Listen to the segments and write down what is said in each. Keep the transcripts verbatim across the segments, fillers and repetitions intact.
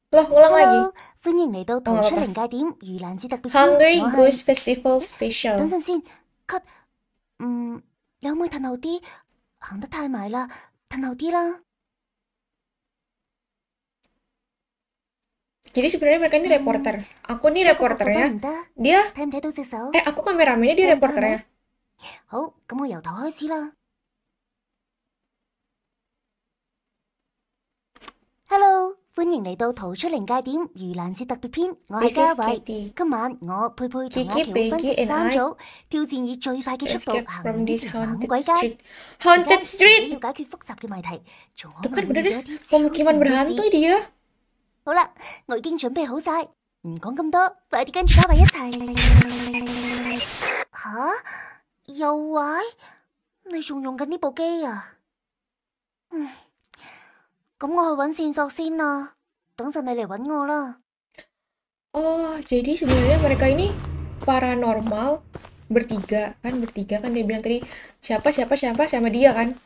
Loh, ngulang lagi. Hello，歡迎嚟到 Oh, 逃 nggak 出 apa-apa. 靈界點盂蘭節特別篇， Hungry 我 Goose 係 Festival 等 Special. 陣先，cut，嗯，你可唔可以褪後啲？行得太埋啦，褪後啲啦。 Jadi sebenarnya mereka ini 嗯， reporter. Aku nih 呢個角度得 reporternya. 唔得？ Dia, 睇唔睇到隻手？ eh aku kameramennya, dia 睇唔到係咪？ reporternya. 好，咁我由頭開始啦。Hello，歡迎嚟到逃出靈界點盂蘭節特別篇，我係 This 嘉 is 偉。 Kitty. 今晚我佩佩同阿 Kiki, 喬會分 Peggy, 成 and 三 I 組，挑戰以最快嘅速度 escape 行 from 完呢 this 條猛 haunted 鬼街。 street. 而 Haunted 家除咗 street! 要解決複雜嘅問題，仲可 Tuh 能 kan 會 bener 遇 deh, 到一啲超 pemukiman 神嘅 berhantu 事。 dia. 好啦，我已經準備好晒，唔講咁多，快啲跟住嘉偉一齊。吓？又壞？你仲用緊呢部機啊？嗯，咁我去揾線索先啦。等陣你嚟揾我啦。 Oh, jadi sebenarnya mereka ini paranormal bertiga kan, bertiga kan dia bilang tadi siapa siapa siapa sama dia kan.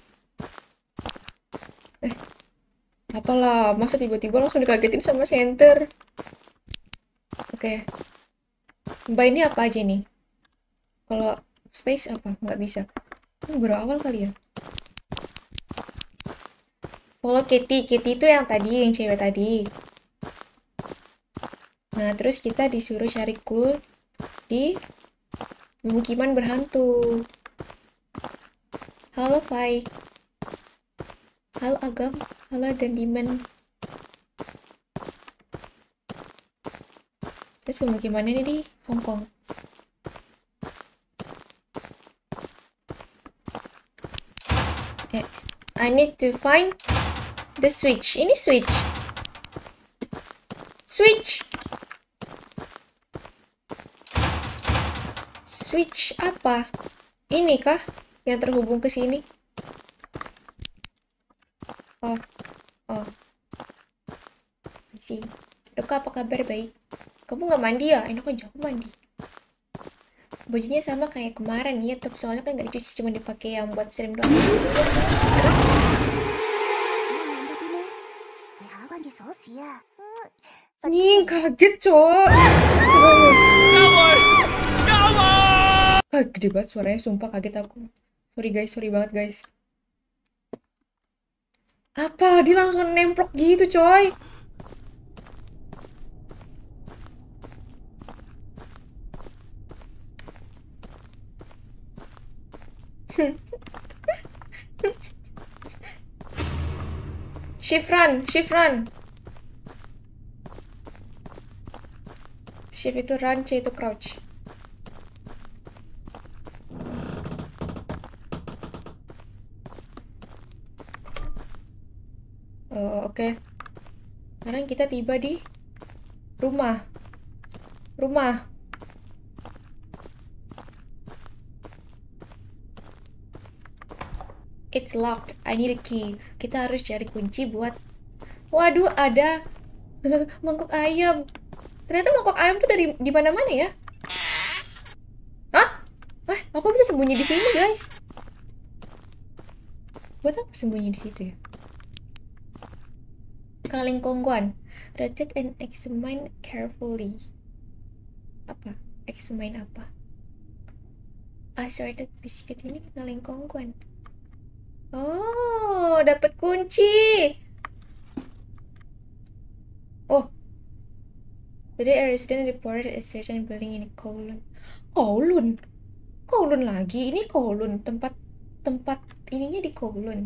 Eh, apalah, masa tiba-tiba langsung dikagetin sama center. Oke. Mbak ini apa aja nih? Kalau space apa? Nggak bisa. Ini berawal kali ya. Follow Kitty. Kitty itu yang tadi, yang cewek tadi. Nah, terus kita disuruh cari clue di pemukiman berhantu. Halo, Pai. Halo, Agam. Halo, dan Diman. Terus pemukimannya ini di Hong Kong. Eh, I need to find the switch. Ini switch. Switch. Switch apa? Ini kah yang terhubung ke sini? Oh, oh. Sih. Deka, apa kabar? Baik. Kamu nggak mandi ya? Enak aja aku mandi. Bajunya sama kayak kemarin ya, tapi soalnya kan nggak dicuci, cuma dipakai yang buat stream doang. Nying, kaget cok. Ah, gede banget suaranya, sumpah kaget aku. Sorry guys, sorry banget guys. Apa? Dia langsung nemplok gitu coy. Shift run, shift run. Shift itu run, C itu crouch. Oh, oke. Okay. Sekarang kita tiba di rumah. Rumah. It's locked. I need a key. Kita harus cari kunci buat... Waduh, ada mangkok ayam. Ternyata mangkok ayam tuh dari di mana-mana ya? Hah? Eh, aku bisa sembunyi di sini, guys. Buat apa sembunyi di situ ya? Kaleng kongguan. Rotate and examine carefully. Apa? Examine apa? Assorted biscuit ini kaleng kongguan. Oh, dapat kunci. Oh. Today a resident reported a certain building in Kowloon. Kowloon? Kowloon lagi? Ini Kowloon, tempat tempat ininya di Kowloon.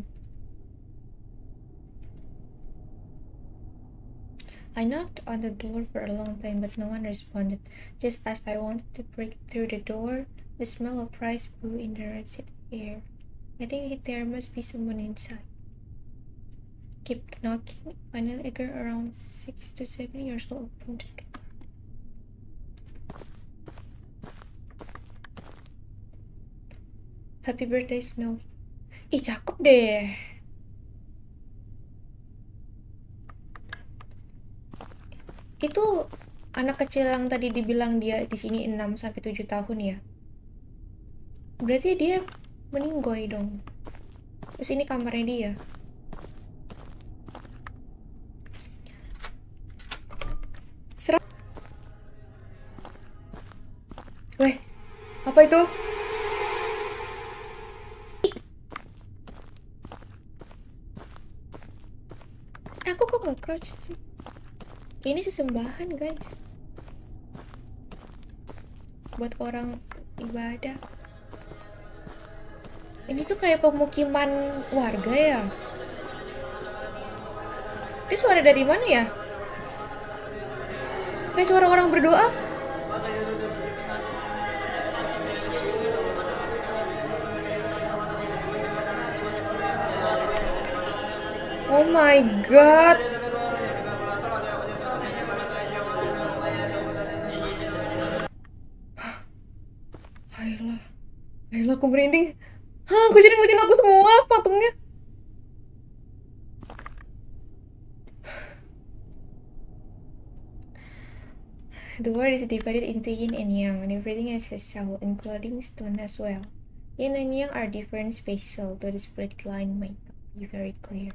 I knocked on the door for a long time, but no one responded. Just as I wanted to break through the door, the smell of rice blew in the rancid air. I think there must be someone inside. Keep knocking. Finally, a girl around six to seven years old opened the door. Happy birthday, Snow. Ih, cakep deh. Itu anak kecil yang tadi dibilang dia di sini enam sampai tujuh tahun ya. Berarti dia meninggoy dong. Terus ini kamarnya dia. Apa itu? Aku kok nggak crouch sih? Ini sesembahan guys, buat orang ibadah. Ini tuh kayak pemukiman warga ya. Itu suara dari mana ya? Kayak suara orang berdoa. Oh my god. Ayolah, ayolah aku merinding. Hah, aku jadi ngeliatin aku semua patungnya. The world is divided into yin and yang, and everything has a soul, including stone as well. Yin and yang are different species, although the split line might not be very clear.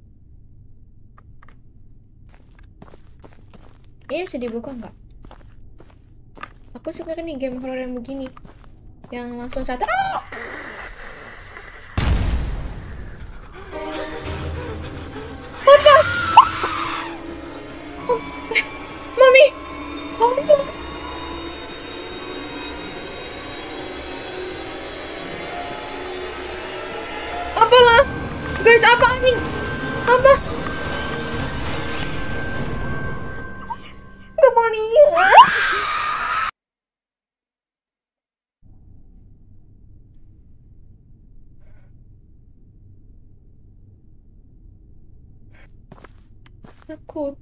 Ini bisa dibuka nggak? Aku suka nih game horror yang begini, yang langsung satu. Ah! Apa? Oh, eh, mami, mami, apalah, guys, apa angin? Apa? Gak mau lihat. Takut.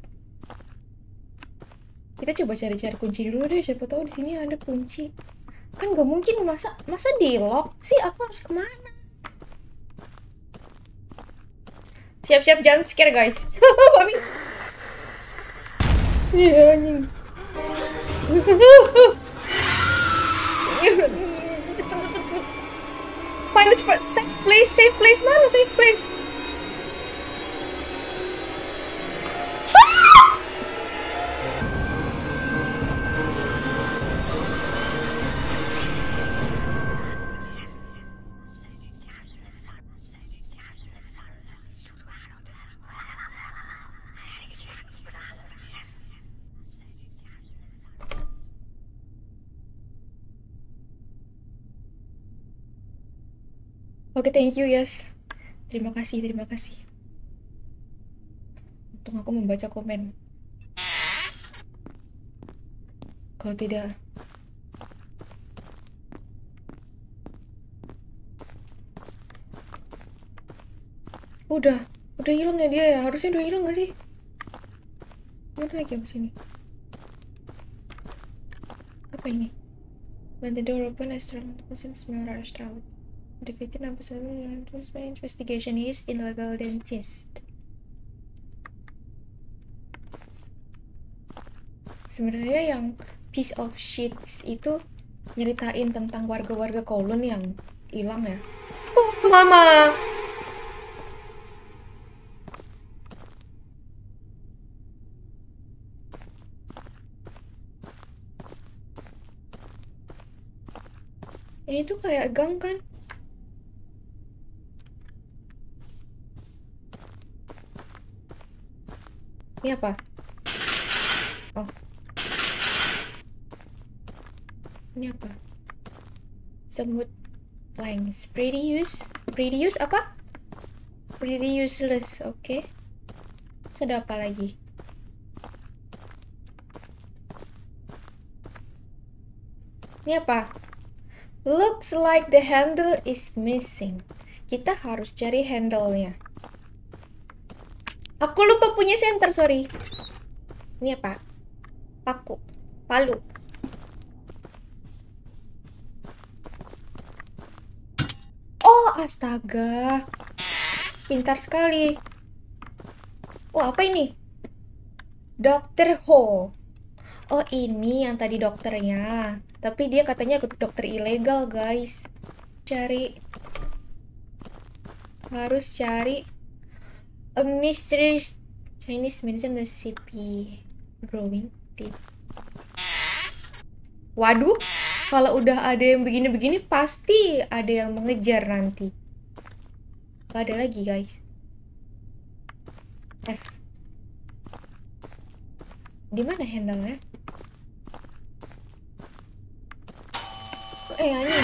Kita coba cari-cari kunci dulu deh, siapa tahu di sini ada kunci. Kan gak mungkin masa masa di lock sih, aku harus kemana? Siap-siap jump scare guys. Mami. Iya anjing. Find a spot, safe place, safe place, mana safe place? Oke, okay, thank you, yes. Terima kasih, terima kasih. Untung aku membaca komen. Kalau tidak... Udah, udah hilang ya dia ya? Harusnya udah hilang gak sih? Mana lagi yang sini? Apa ini? When the door open, a strong person smell rushed out. The victim episode investigation is illegal dentist. Sebenarnya yang piece of sheets itu nyeritain tentang warga-warga Kowloon yang hilang ya. Oh, mama. Ini tuh kayak gang kan? Ini apa? Oh. Ini apa? Semut planks. Pretty use. Pretty use apa? Pretty useless. Oke. Okay. Sudah apa lagi? Ini apa? Looks like the handle is missing. Kita harus cari handle-nya. Aku lupa punya senter, sorry. Ini apa? Paku. Palu. Oh, astaga. Pintar sekali. Oh, apa ini? Dokter Ho. Oh, ini yang tadi dokternya. Tapi dia katanya dokter ilegal, guys. Cari. Harus cari a mystery Chinese medicine recipe. Growing teeth. Waduh. Kalau udah ada yang begini-begini pasti ada yang mengejar nanti. Gak ada lagi guys. F. Di mana handle-nya? Eh anjing.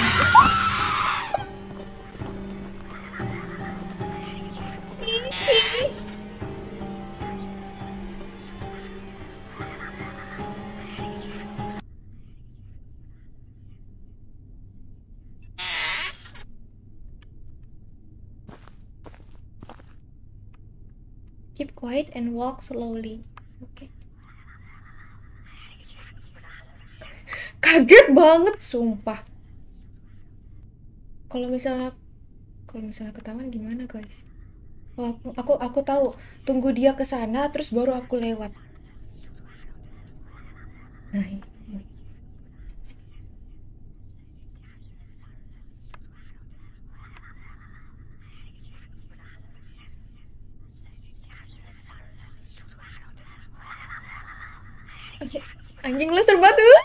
Keep quiet and walk slowly. Oke. Okay. Kaget banget, sumpah. Kalau misalnya, kalau misalnya ketahuan gimana, guys? Oh, aku, aku, aku tahu. Tunggu dia ke sana, terus baru aku lewat. Nah, ini. Anjing lu serba tuh.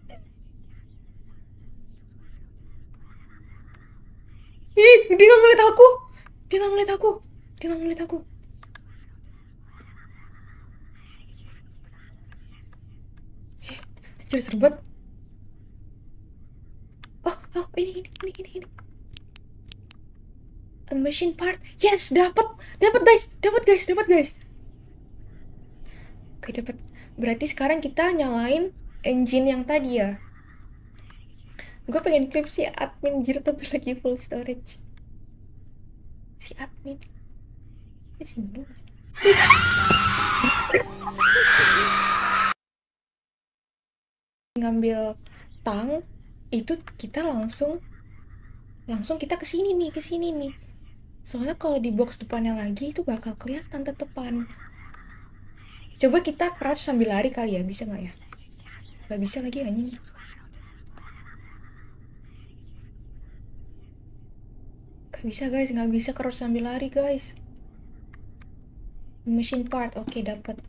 Ih, dia nggak ngeliat aku. Dia nggak ngeliat aku. Dia nggak ngeliat aku. Anjir, serbat. Oh, oh, ini, ini, ini, ini, ini. A machine part. Yes, dapat. Dapat, guys. Dapat, guys. Dapat, guys. Oke, dapat. Berarti sekarang kita nyalain engine yang tadi ya. Gue pengen klip si admin jir tapi lagi full storage. Si admin. Ya sini dulu. Ngambil tang itu kita langsung langsung kita kesini nih, kesini nih. Soalnya kalau di box depannya lagi itu bakal kelihatan tetepan. Coba kita crouch sambil lari kali ya, bisa nggak ya? Nggak bisa lagi anjing. Nggak bisa guys, nggak bisa crouch sambil lari guys. Machine part, oke okay, dapat.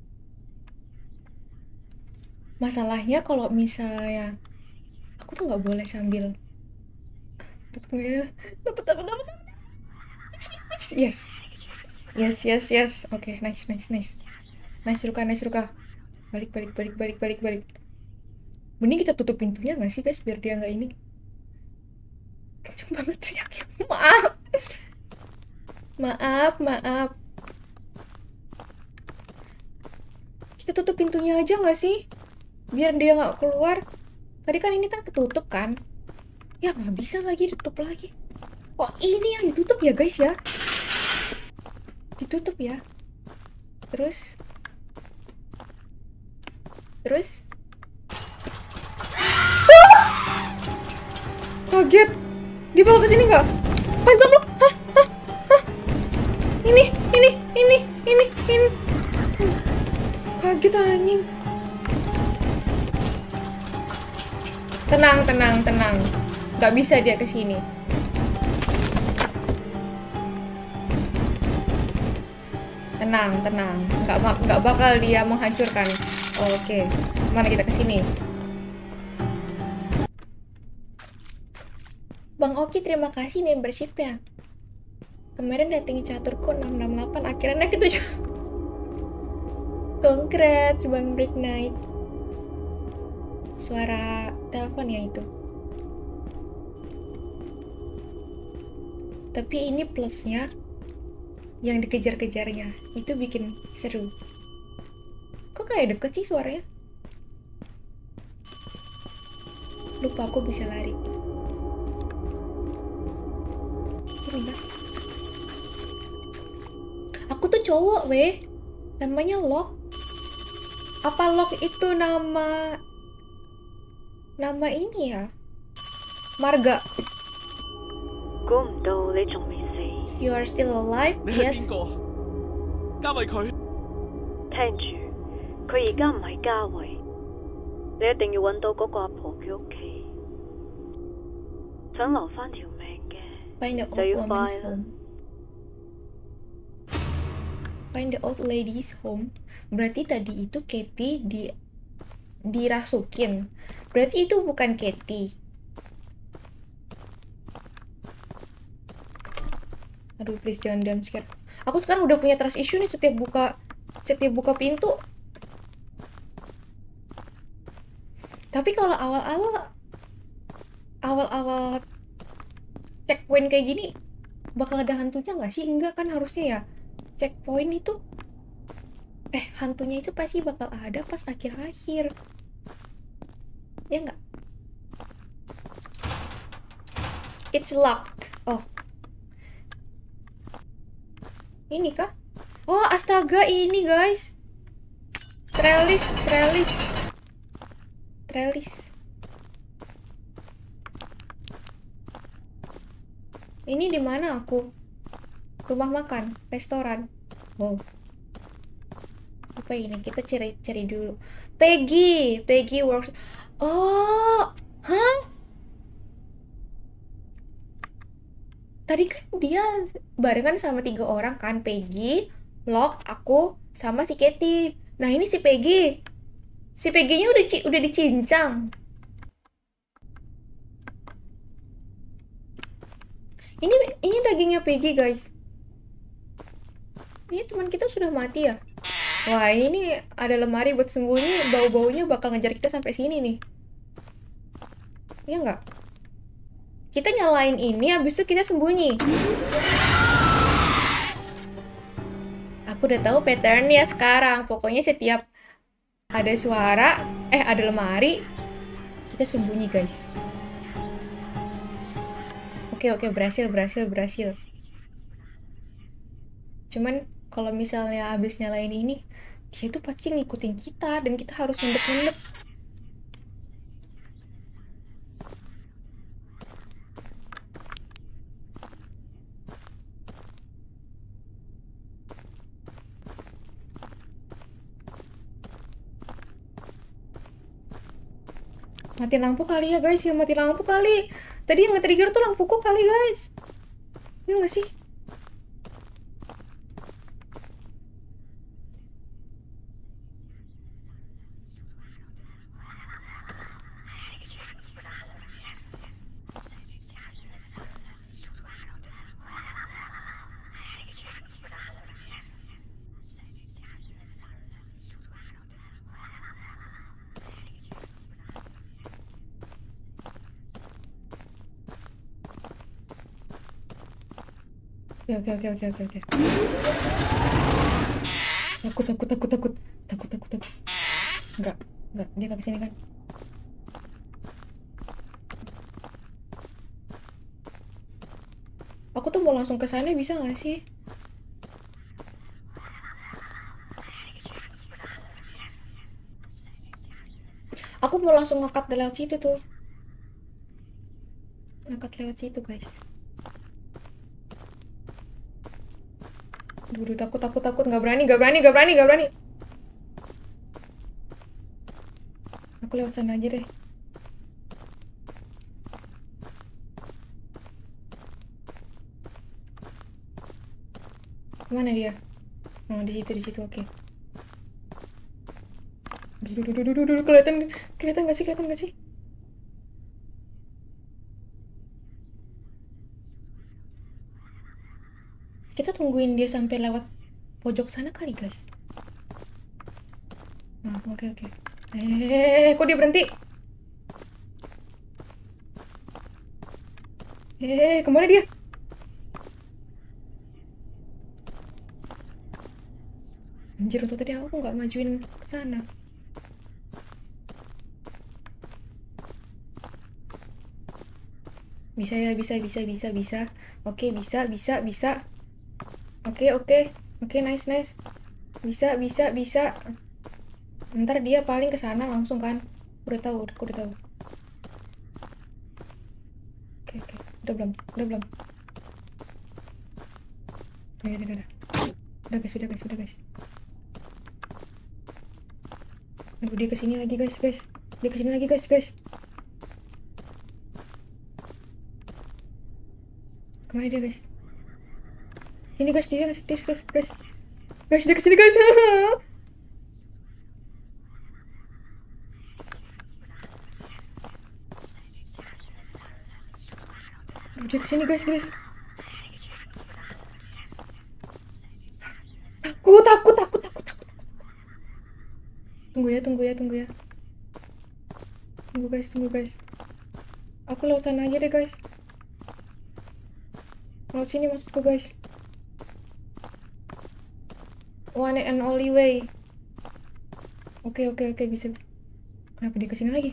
Masalahnya kalau misalnya aku tuh nggak boleh sambil. Dapat nggak ya? Dapat, dapat, dapat. Yes, yes, yes, yes. Oke, okay, nice, nice, nice. Nice Ruka, nice Ruka. Balik, balik, balik, balik, balik, balik. Mending kita tutup pintunya nggak sih guys, biar dia nggak ini. Kenceng banget teriaknya. Maaf. Maaf, maaf. Kita tutup pintunya aja nggak sih? Biar dia nggak keluar. Tadi kan ini kan ketutup kan? Ya nggak bisa lagi ditutup lagi. Oh ini yang ditutup ya guys ya? Ditutup ya. Terus. Terus kaget, dibawa ke sini nggak? Panjang lu? Hah, hah, hah. Ini, ini, ini, ini, ini. Kaget anjing. Tenang, tenang, tenang. Nggak bisa dia ke sini. Tenang, tenang. Nggak, nggak bakal dia menghancurkan. Oke, mana kita kesini? Bang Oki, terima kasih membershipnya. Kemarin datangi caturku enam enam delapan, akhirnya naik ke tujuh. Congrats, Bang Break Night. Suara telepon ya itu. Tapi ini plusnya, yang dikejar-kejarnya, itu bikin seru. Kok kayak deket sih suaranya? Lupa aku bisa lari. Ini kan? Aku tuh cowok weh. Namanya Lok. Apa Lok itu nama nama ini ya? Marga. You are still alive? Yes. 嘉慧佢。 聽住，佢而家唔係嘉慧，你一定要揾到嗰個阿婆嘅屋企。想留返條命嘅， Find the 就 old 要快 woman's 啦。 home. Find the old lady's home. Berarti tadi itu Katie di dirasukin. Berarti itu bukan Katie. Aduh, please jangan jump scare. Aku sekarang udah punya trust issue nih setiap buka setiap buka pintu. Tapi kalau awal-awal awal-awal checkpoint kayak gini bakal ada hantunya nggak sih? Enggak kan harusnya ya. Checkpoint itu eh hantunya itu pasti bakal ada pas akhir-akhir. Ya nggak? It's locked. Oh. Ini kah? Oh, astaga, ini guys. Trellis, trellis. Trellis. Ini di mana aku? Rumah makan, restoran. Wow. Apa ini? Kita cari cari dulu. Peggy, Peggy works. Oh, hah? Tadi kan dia barengan sama tiga orang kan, Peggy, Locke, aku, sama si Katie. Nah ini si Peggy, si Peggy-nya udah ci udah dicincang. Ini ini dagingnya Peggy guys. Ini teman kita sudah mati ya. Wah ini ada lemari buat sembunyi, bau-baunya bakal ngejar kita sampai sini nih. Iya nggak? Kita nyalain ini, habis itu kita sembunyi. Aku udah tahu patternnya sekarang. Pokoknya setiap ada suara, eh ada lemari, kita sembunyi guys. Oke oke berhasil berhasil berhasil. Cuman kalau misalnya habis nyalain ini, dia tuh pasti ngikutin kita dan kita harus ngendep-ngendep. Mati lampu kali ya guys, ya mati lampu kali. Tadi yang nge-trigger tuh lampuku kali guys. Ya nggak sih? Oke oke oke oke oke. Takut takut takut takut takut takut takut. Enggak enggak dia nggak kesini kan? Aku tuh mau langsung ke sana bisa nggak sih? Aku mau langsung ngekat lewat situ tuh. Ngekat lewat situ guys. Duh, takut takut takut nggak berani nggak berani nggak berani nggak berani. Aku lewat sana aja deh. Mana dia? Oh di situ di situ oke. Duh, duh, duh, duh, duh, duh, kelihatan kelihatan nggak sih kelihatan nggak sih? Kita tungguin dia sampai lewat pojok sana kali guys. Nah, oke oke. Eh, kok dia berhenti? Eh, kemana dia? Anjir, untuk tadi aku nggak majuin ke sana. Bisa ya, bisa bisa bisa bisa. Oke, bisa bisa bisa. Oke, oke. Oke, nice, nice. Bisa, bisa, bisa. Ntar dia paling ke sana langsung kan. Udah tahu, aku udah tahu. Oke, oke. Udah belum? Udah belum? Udah, udah, udah. Udah guys, udah guys, udah guys. Aduh, dia kesini lagi guys, guys. Dia kesini lagi guys, guys. Kemana dia guys? Ini guys, dia guys, guys, guys, guys, guys, dia kesini guys. Kesini guys, guys. Takut, takut, takut, takut, takut. Tunggu ya, tunggu ya, tunggu ya. Tunggu guys, tunggu guys. Aku lewat sana aja deh guys. Lewat sini maksudku guys. One and only way. Oke, oke, oke, bisa. Kenapa dia kesini lagi?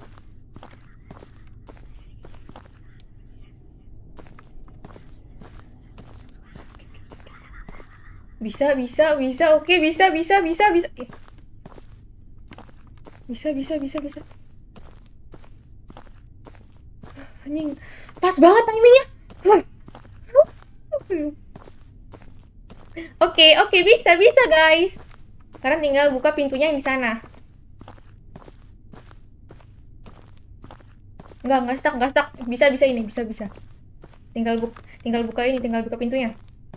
Bisa, bisa, bisa. Oke, bisa, bisa, bisa, bisa. Eh. Bisa, bisa, bisa, bisa. Anjing. Pas banget timingnya. Oke, oke, bisa, bisa, guys. Sekarang tinggal buka pintunya yang di sana. Enggak, enggak stuck, enggak stuck. Bisa, bisa ini, bisa, bisa. Tinggal bu tinggal buka ini, tinggal buka pintunya.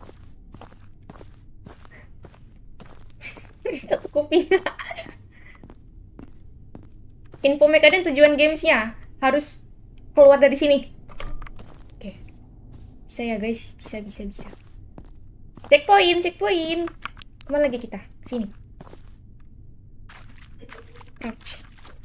Satu kuping. Info mereka dan tujuan gamesnya harus keluar dari sini. Oke, bisa ya guys, bisa, bisa, bisa. Checkpoint, checkpoint. Kemana lagi kita? Sini. Crouch.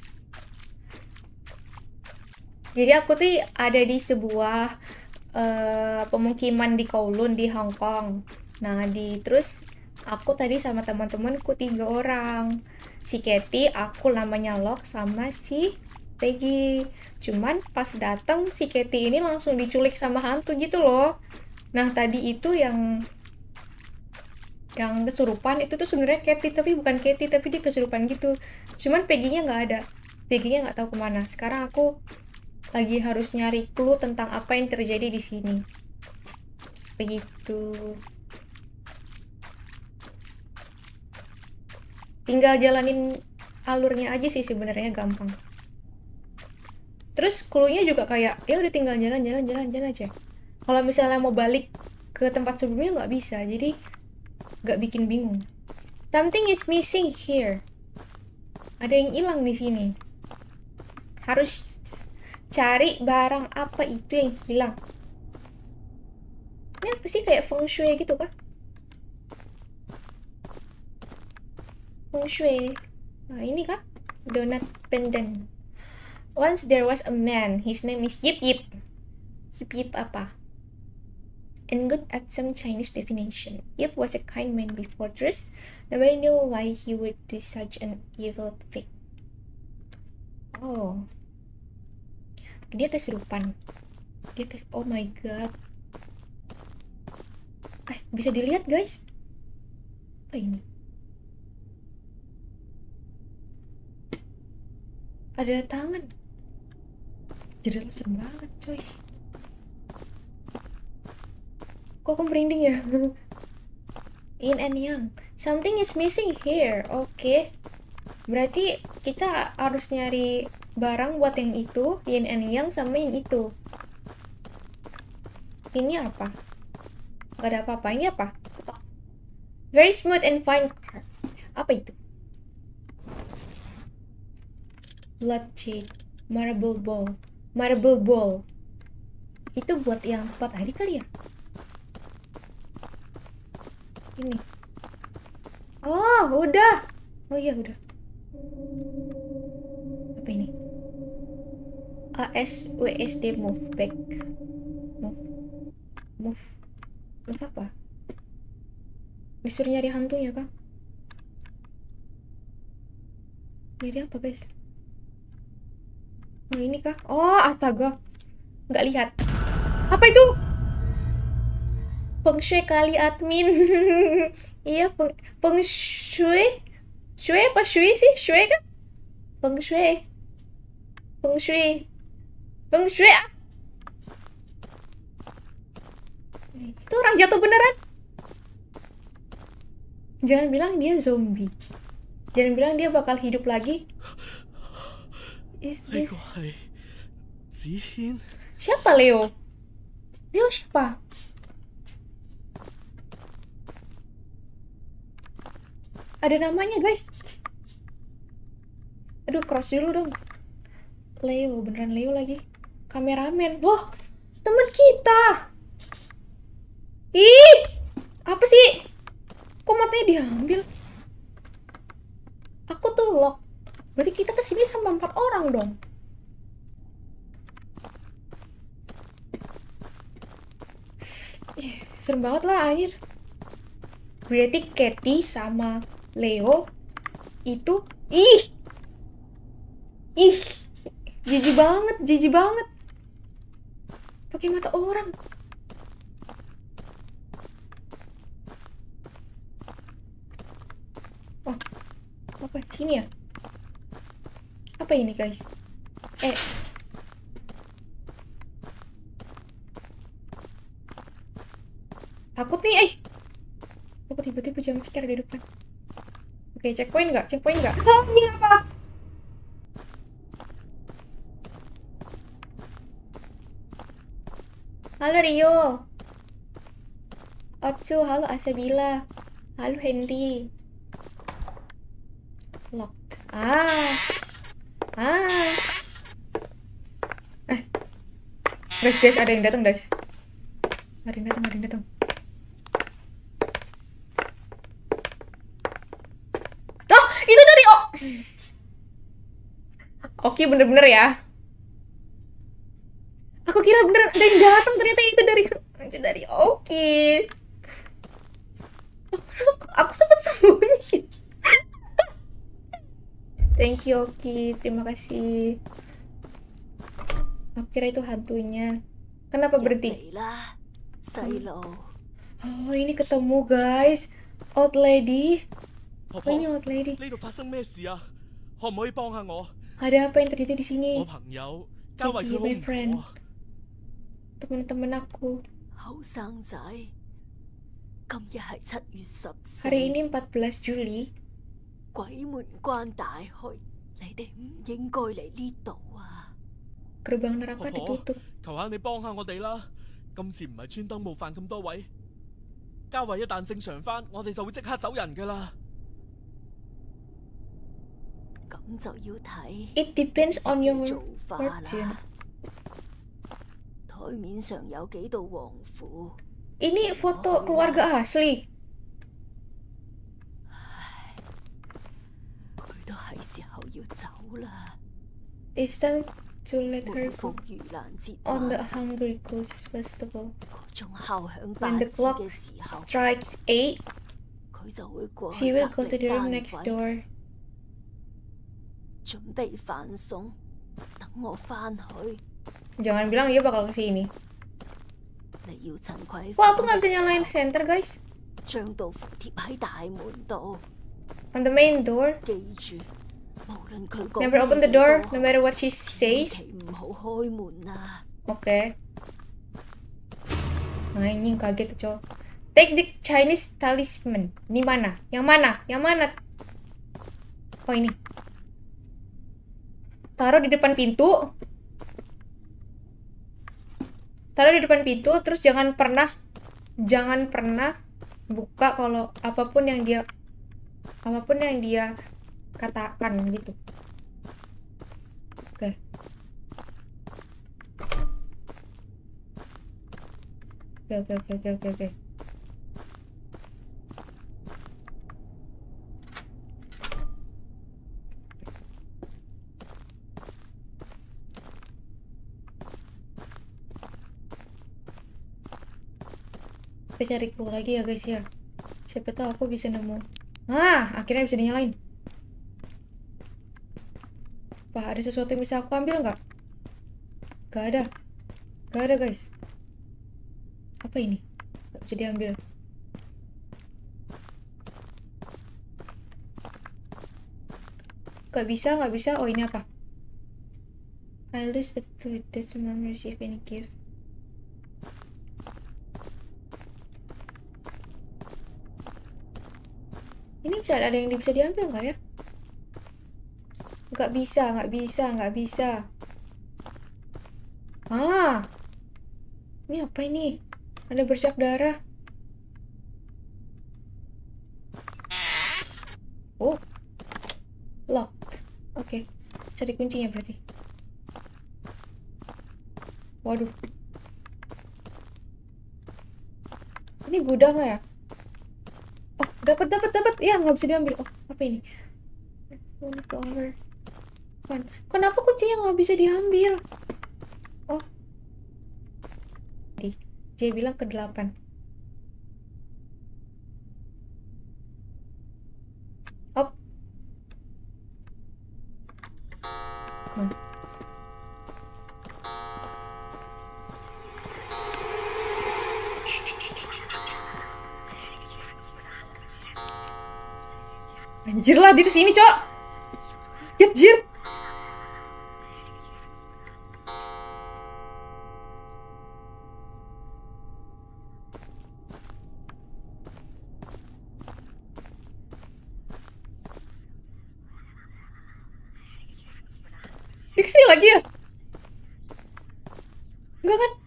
Jadi aku tuh ada di sebuah uh, pemukiman di Kowloon di Hong Kong. Nah, di terus aku tadi sama teman-temanku tiga orang. Si Katie, aku namanya Lok, sama si Peggy. Cuman pas datang si Katie ini langsung diculik sama hantu gitu loh. Nah, tadi itu yang yang kesurupan itu tuh sebenarnya Katie, tapi bukan Katie, tapi dia kesurupan gitu. Cuman Peggy-nya nggak ada. Peggy-nya nggak tahu kemana. Sekarang aku lagi harus nyari clue tentang apa yang terjadi di sini. Begitu. Tinggal jalanin alurnya aja sih sebenarnya, gampang. Terus clue-nya juga kayak ya udah tinggal jalan-jalan jalan-jalan aja. Kalau misalnya mau balik ke tempat sebelumnya nggak bisa, jadi nggak bikin bingung. Something is missing here. Ada yang hilang di sini. Harus cari barang apa itu yang hilang. Ini apa sih, kayak feng shui gitu kah? Feng shui. Nah, ini kah? Donut pendant. Once there was a man. His name is Yip Yip. Yip Yip apa? And good at some Chinese divination. Yip was a kind man before. Terus, nobody knew why he would do such an evil thing. Oh. Dia kesurupan. Dia kes oh my god. Eh, bisa dilihat guys. Apa ini? Ada tangan. Jadi serem banget coy. Kok aku merinding ya? Yin and Yang. Something is missing here. Oke. Okay. Berarti kita harus nyari barang buat yang itu, Yin and Yang sama yang itu. Ini apa? Gak ada apa-apa. Ini apa? Very smooth and fine car. Apa itu? Blood jade. Marble ball. Marble ball. Itu buat yang buat tadi kali ya? Ini. Oh, udah. Oh iya, udah. Apa ini? A S W S D move back. Move. Move. Move apa? Disuruh nyari hantunya kah? Nyari apa guys? Oh ini kah? Oh astaga, nggak lihat. Apa itu? Feng shui kali admin. Iya, feng, feng shui. Shui apa shui sih? Shui kan? Feng shui. Feng shui. Feng shui. Ah. Itu orang jatuh beneran. Jangan bilang dia zombie. Jangan bilang dia bakal hidup lagi. Is this... Siapa Leo? Leo siapa? Ada namanya guys. Aduh, cross dulu dong. Leo, beneran Leo lagi. Kameramen. Wah, Teman kita. Ih, apa sih? Kok matanya diambil? Aku tuh lock. Berarti kita kesini sama empat orang dong. Ih, serem banget lah anjir. Berarti Katy sama Leo itu ih. Ih. Jijik banget, jijik banget. Pakai mata orang. Oh. Apa sini ya? Apa ini, guys? Eh. Takut nih, eh. Takut tiba-tiba jam scare di depan. Oke, checkpoint nggak? Checkpoint nggak? Hah, ini apa? Halo Rio. Otsu, halo Asabila. Halo Hendy. Locked. Ah. Ah. Eh. Guys, guys, ada yang datang, guys. Ada yang datang, ada yang datang. Oh, itu dari oh. Oke, bener-bener ya. Aku kira bener ada yang datang, ternyata itu dari itu dari Oki. Aku, aku sempat sembunyi. Thank you Oki, terima kasih. Aku kira itu hantunya. Kenapa berhenti? Oh, ini ketemu guys. Old lady. 婆 Oh, 婆， ini old lady. 呢度發生咩事啊？可唔可以幫下我？ Ada apa yang terjadi di sini? 我朋友嘉慧 Katy, 佢好 my 唔 friend. 妥啊！ Teman-teman aku. 後生仔，今日係七月十四， Hari ini empat belas Juli. 鬼門關大開，你哋唔應該嚟呢度啊！ Gerbang neraka 婆婆， ditutup. 求下你幫下我哋啦！今次唔係專登冒犯咁多位，嘉慧一旦正常翻，我哋就會即刻走人噶啦。 咁就要睇 It depends on your 做法 fortune. 啦。台面上有幾道黃符， Ini foto keluarga asli. 佢都係時候要走啦。 It's time to let 每 her 逢 go 盂蘭節 on the 晚， Hungry Ghost Festival. 嗰種敲響八 When the 字 clock 嘅時候， strikes eight, 佢就會過 she 去 will 隔 go to the 離 room 單 next 位， door. 準備飯餸，等我翻去。 Jangan bilang dia bakal kesini. 你要趁佢 Wah, aku nggak bisa nyalain center, guys. 將道符貼喺大門度， On the main door. 記住，無論佢講 Never open the 咩 door, 都 no 好， matter what she 千 says. 祈唔好開門啊！ Oke. Anjing kaget cowok. Take the Chinese talisman. Ini mana? Yang mana? Yang mana? Oh, ini. Taruh di depan pintu. Taruh di depan pintu, terus jangan pernah jangan pernah buka kalau apapun yang dia apapun yang dia katakan gitu. Oke. Oke, oke, oke, oke, oke. Kita cari clue lagi ya guys ya. Siapa tahu aku bisa nemu. Ah, akhirnya bisa dinyalain. Apa ada sesuatu yang bisa aku ambil nggak? Gak ada. Gak ada guys. Apa ini? Gak bisa diambil. Gak bisa, gak bisa. Oh, ini apa? I lose it to this man receive any gift. Ini bisa ada yang bisa diambil nggak ya? Nggak bisa, nggak bisa, nggak bisa. Ah, ini apa ini? Ada bersiap darah. Oh, locked. Oke, cari kuncinya berarti. Waduh, Ini gudang nggak ya? Oh, dapat dapat dapat. Ya, nggak bisa diambil. Oh, apa ini? Flower. Kenapa kuncinya nggak bisa diambil? Oh, dia bilang ke delapan. Op. Nah. Anjir lah, dia kesini, Cok. Ya, jir. Dia kesini lagi ya? Enggak kan?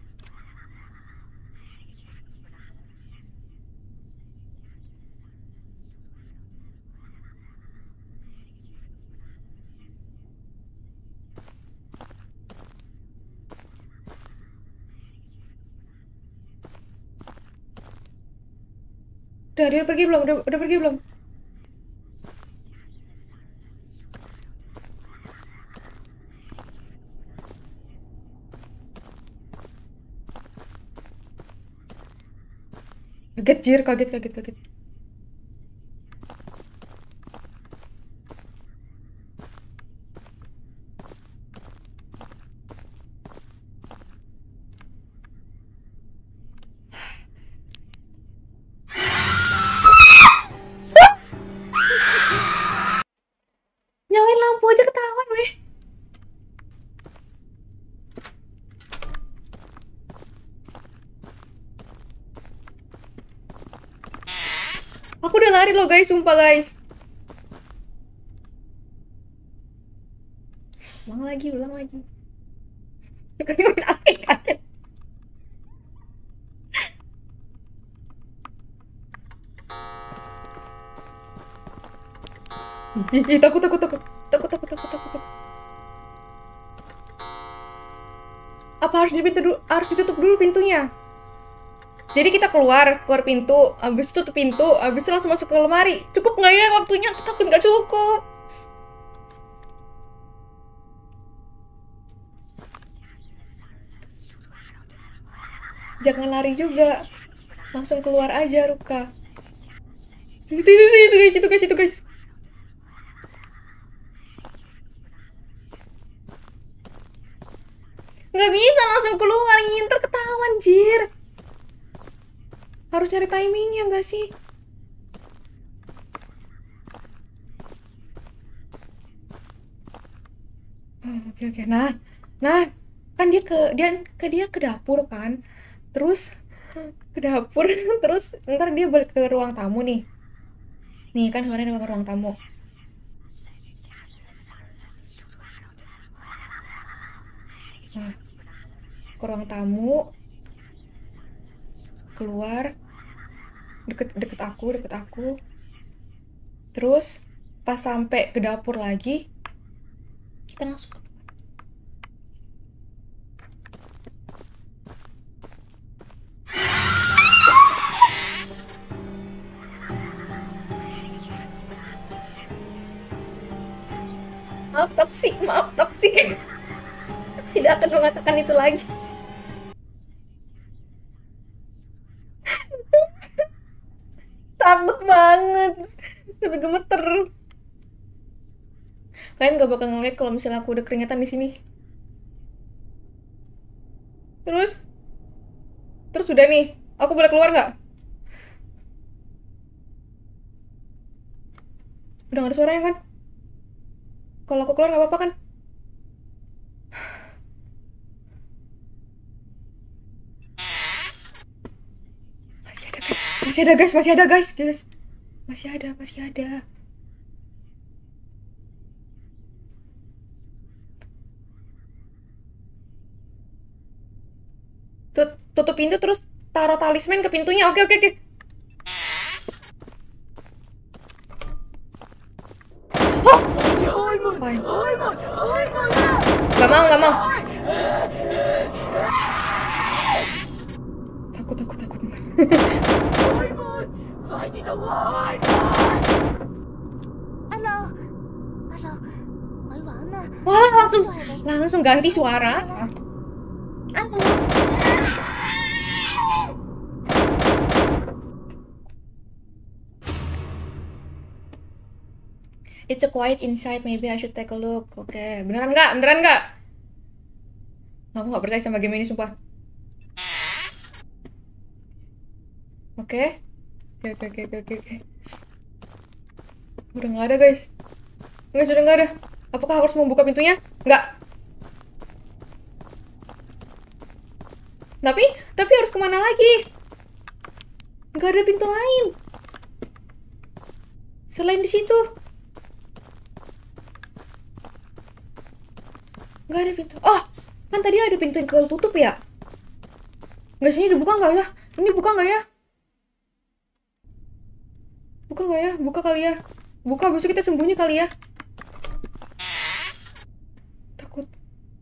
Udah, dia udah pergi belum? Udah, udah pergi belum? Kaget, jir, kaget, kaget, kaget. Nyalain lampu aja ketahuan, weh. Aku udah lari loh guys, sumpah guys. Ulang lagi, ulang lagi. Ih, takut, takut, takut, takut, takut, takut, takut. Apa harus ditutup dulu? Harus ditutup dulu pintunya. Jadi kita keluar, keluar pintu, habis tutup pintu, habis itu langsung masuk ke lemari. Cukup nggak ya waktunya? Aku takut nggak cukup. Jangan lari juga, langsung keluar aja, Ruka. Itu, itu, itu, itu guys, itu guys, itu guys. Nggak bisa langsung keluar, nginter ketahuan, jir. Harus cari timingnya nggak sih? Oh, oke oke. Nah, nah, kan dia ke dia ke dia ke dapur kan, terus ke dapur, terus ntar dia balik ke ruang tamu nih. Nih kan kemarin ke ruang tamu. Nah, ke ruang tamu, keluar, deket deket aku, deket aku. Terus pas sampai ke dapur lagi, kita langsung ke maaf toksik, maaf toksik. Tidak akan mengatakan itu lagi. Takut banget, tapi gemeter. Kalian gak bakal ngeliat kalau misalnya aku udah keringetan di sini. Terus, terus udah nih, aku boleh keluar nggak? Udah gak ada suaranya kan? Kalau aku keluar nggak apa-apa kan? Masih ada guys, masih ada guys, guys, masih ada, masih ada. Tut tutup pintu terus taruh talisman ke pintunya. Oke oke oke. Oh! Fine. Gak mau, gak mau. Takut, takut, takut. Alo, alo, Quậy Quẩn à. Wah, langsung Suara này. langsung ganti suara. Alo. It's a quiet inside, maybe I should take a look. Oke, okay. Beneran nggak? Beneran nggak? Aku nggak percaya sama game ini, sumpah. Oke, oke, oke, oke, oke, oke. Udah nggak ada, guys. Nggak, sudah nggak ada. Apakah harus membuka pintunya? Nggak. Tapi, tapi harus kemana lagi? Nggak ada pintu lain. Selain di situ. Nggak ada pintu. Oh, kan tadi ada pintu yang ketutup ya? Nggak, sini dibuka nggak ya? Ini buka nggak ya? Buka nggak ya? Buka kali ya? Buka, besok kita sembunyi kali ya? Takut.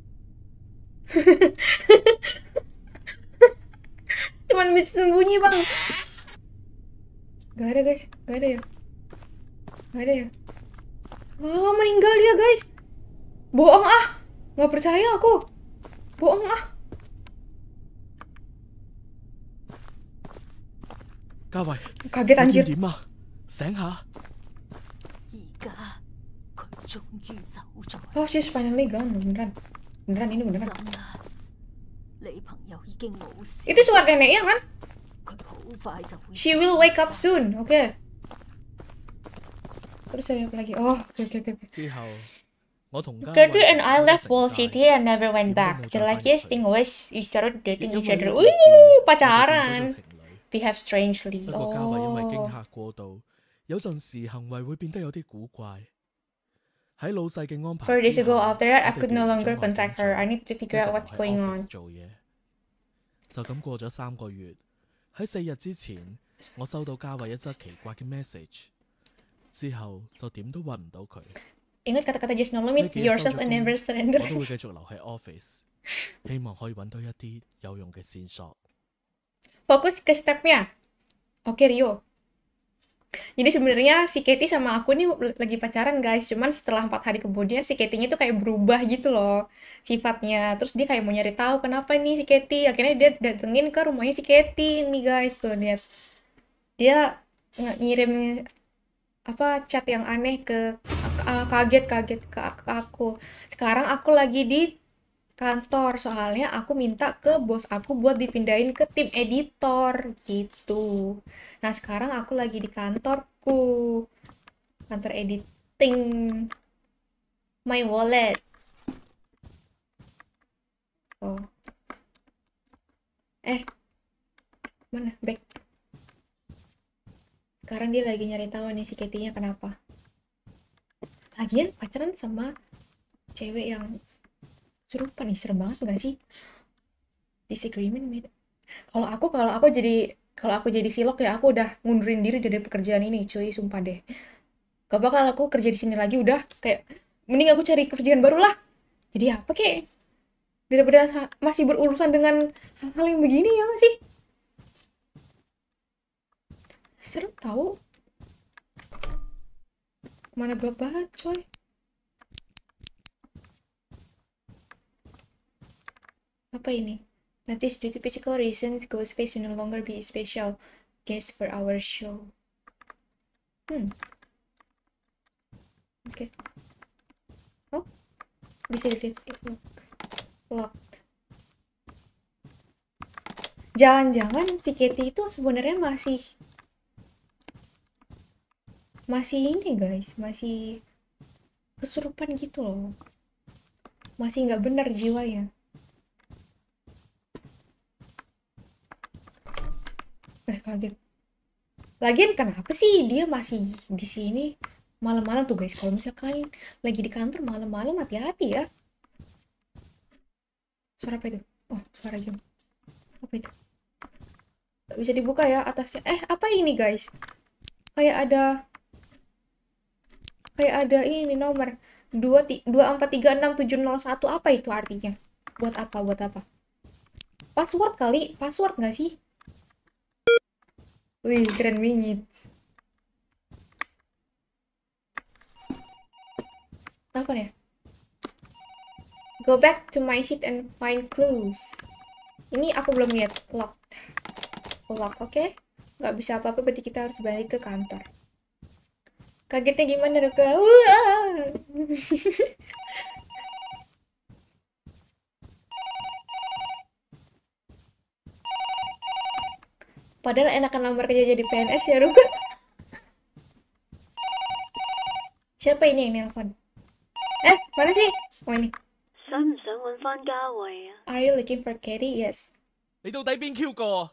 Cuman bisa sembunyi, bang. Gak ada, guys. Gak ada ya? Gak ada ya? Oh, meninggal dia, guys. Bohong ah. Gak percaya aku. Bohong ah. Gia慧， Kaget 你 anjir. 點啊？醒下！ 而家佢終於走咗。 Oh, she's finally gone. Beneran. Beneran, ini beneran. 心啊，你朋友已經冇事， Itu suara neneknya kan? 佢好快就會。 She will wake up soon. Oke. Okay. Terus ada apa lagi? Oh, oke, oke, oke. 之後我同嘉 Katie 慧 and I 都 left 成 Wall 債 City and never went back. The luckiest thing was we started 亦 dating 因 each 為 other. 呢 Wih, 件事，我哋變咗 pacaran. 情侶。 We have strangely. 不過嘉慧因為驚 Oh. 嚇過度，有陣時行為會變得有啲古怪。喺老細嘅安排 Four 之 days ago, 下， after that, I 我哋 could no 調 longer 咗外 contact 景 her. 做， I need to 一 figure 直 out 留 what's 喺 going office on. 做嘢。就咁過咗三個月，喺四日之前，我收到嘉慧一則奇怪嘅 message， 之後就點都揾唔到佢。 Ingat kata-kata Just No 呢 Limit, 幾日 yourself 收咗 and 工， never 我 surrender. 都會繼續留喺 office， 希望可以揾到一啲有用嘅線索。 Fokus ke stepnya. Oke, Rio. Jadi sebenarnya si Katie sama aku nih lagi pacaran, guys. Cuman setelah empat hari kemudian si Katie-nya tuh kayak berubah gitu loh sifatnya. Terus dia kayak mau nyari tahu kenapa nih si Katie. Akhirnya dia datengin ke rumahnya si Katie nih, guys. Tuh lihat. Dia nge- ngirim apa chat yang aneh ke kaget-kaget ke, ke aku. Sekarang aku lagi di kantor, soalnya aku minta ke bos aku buat dipindahin ke tim editor gitu. Nah, sekarang aku lagi di kantorku. Kantor editing. My wallet. Oh. Eh. Mana? Back. Sekarang dia lagi nyari tahu nih si Katie-nya kenapa. Lagian pacaran sama cewek yang serupa nih, serem banget gak sih? Disagreement made. Kalau aku kalau aku jadi kalau aku jadi silok ya aku udah ngundurin diri dari pekerjaan ini, cuy, sumpah deh. Gak bakal aku kerja di sini lagi, udah kayak mending aku cari kerjaan baru lah. Jadi apa kek? Daripada masih berurusan dengan hal-hal yang begini ya gak sih? Serem tahu. Mana gelap banget, coy. Apa ini? Notice due to physical reasons, Ghostface will no longer be a special guest for our show. Hmm. Oke. Okay. Oh, bisa dilihat. Lock. Locked. Jangan-jangan si Katie itu sebenarnya masih masih ini, guys, masih kesurupan gitu loh. Masih nggak benar jiwanya. Eh, kaget. Lagian kenapa sih dia masih di sini malam-malam tuh, guys? Kalau misalkan lagi di kantor malam-malam, hati-hati ya. Suara apa itu? Oh, suara jam. Apa itu? Gak bisa dibuka ya atasnya. Eh, apa ini, guys? Kayak ada kayak ada ini nomor dua empat tiga enam tujuh nol satu. Apa itu artinya? Buat apa? Buat apa? Password kali? Password nggak sih? Wih, keren bingit. Telepon ya? Go back to my sheet and find clues. Ini aku belum lihat. Locked. Lock, oke? Okay? Nggak bisa apa-apa, berarti kita harus balik ke kantor. Kagetnya gimana, Ruka? Uh, Padahal enakan lamar kerja jadi P N S ya, Ruka. Siapa ini yang nelpon? Eh, mana sih? Oh, ini. 想唔想揾翻嘉慧啊？ Are you looking for Katie? Yes. 你到底邊 Q 個？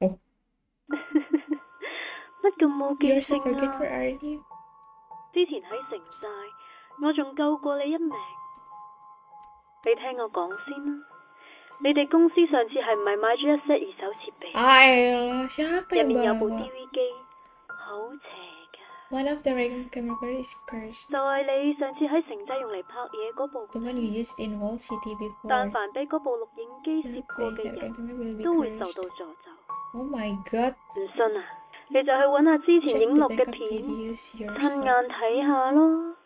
乜咁冇記 You're so 性 forgetful, 啊？ aren't you? 之前喺城寨，我仲救過你一命。你聽我講先啦，你哋公司上次係唔係買咗一 set 二手設備？ Ayolah, siapa 入 yang 面有部 bawa? D V 機，好邪㗎。 One of the ring camera is cursed. 就係你上次喺城寨用嚟拍嘢嗰部， The one you used in Wall City before. 但凡俾嗰部錄影機攝過嘅 The 人， camera will be 都會受 cursed. 到詛咒。 Oh my god. 唔信啊？你就去揾下之前 Check 影 the 落嘅 backup 片， videos 親 yourself. 眼睇下咯。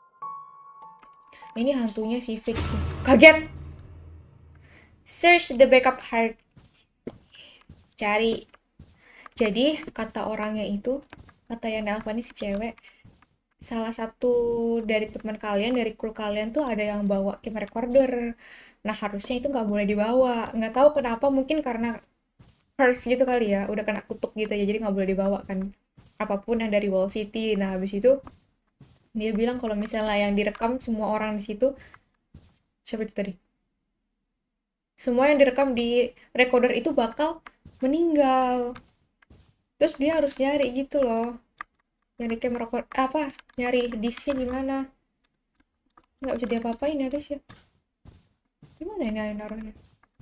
Ini hantunya si Fix nih. Kaget. Search the backup hard. Cari. Jadi kata orangnya itu, kata yang nelfon ini si cewek, salah satu dari teman kalian, dari kru kalian tuh ada yang bawa camera recorder. Nah harusnya itu nggak boleh dibawa. Nggak tahu kenapa, mungkin karena curse gitu kali ya, udah kena kutuk gitu ya, jadi nggak boleh dibawa kan apapun yang dari Wall City. Nah habis itu dia bilang kalau misalnya yang direkam semua orang di situ, siapa itu tadi, semua yang direkam di recorder itu bakal meninggal. Terus dia harus nyari gitu loh, nyari camera record apa, nyari disknya di mana. Nggak bisa diapa-apain ya guys ya. Gimana ini naruhnya?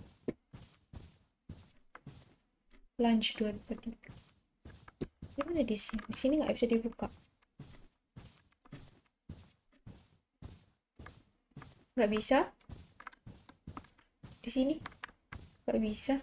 Lunch dua tiga. Gimana di sini? Di sini nggak bisa dibuka. Nggak bisa. Di sini nggak bisa.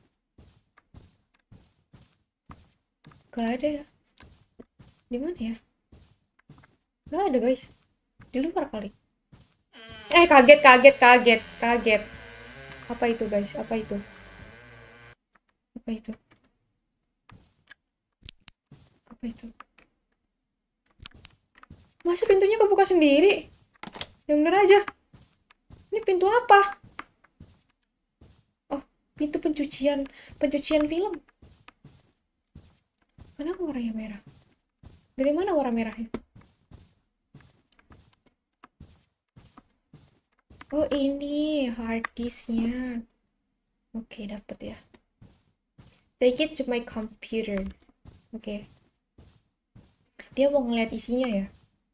Nggak ada ya. Di mana ya? Nggak ada guys. Di luar kali. Eh kaget kaget kaget kaget. Apa itu guys? Apa itu? Apa itu? Apa itu? Masa pintunya kebuka sendiri? Yang bener aja. Ini pintu apa? Oh, pintu pencucian, pencucian film. Kenapa warnanya merah? Dari mana warna merahnya? Oh, ini hard disknya. Oke, dapet ya. Take it to my computer. Oke. Dia mau ngeliat isinya ya.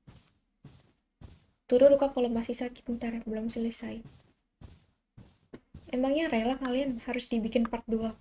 Turun Ruka kalau masih sakit, ntar belum selesai. Emangnya rela kalian harus dibikin part dua?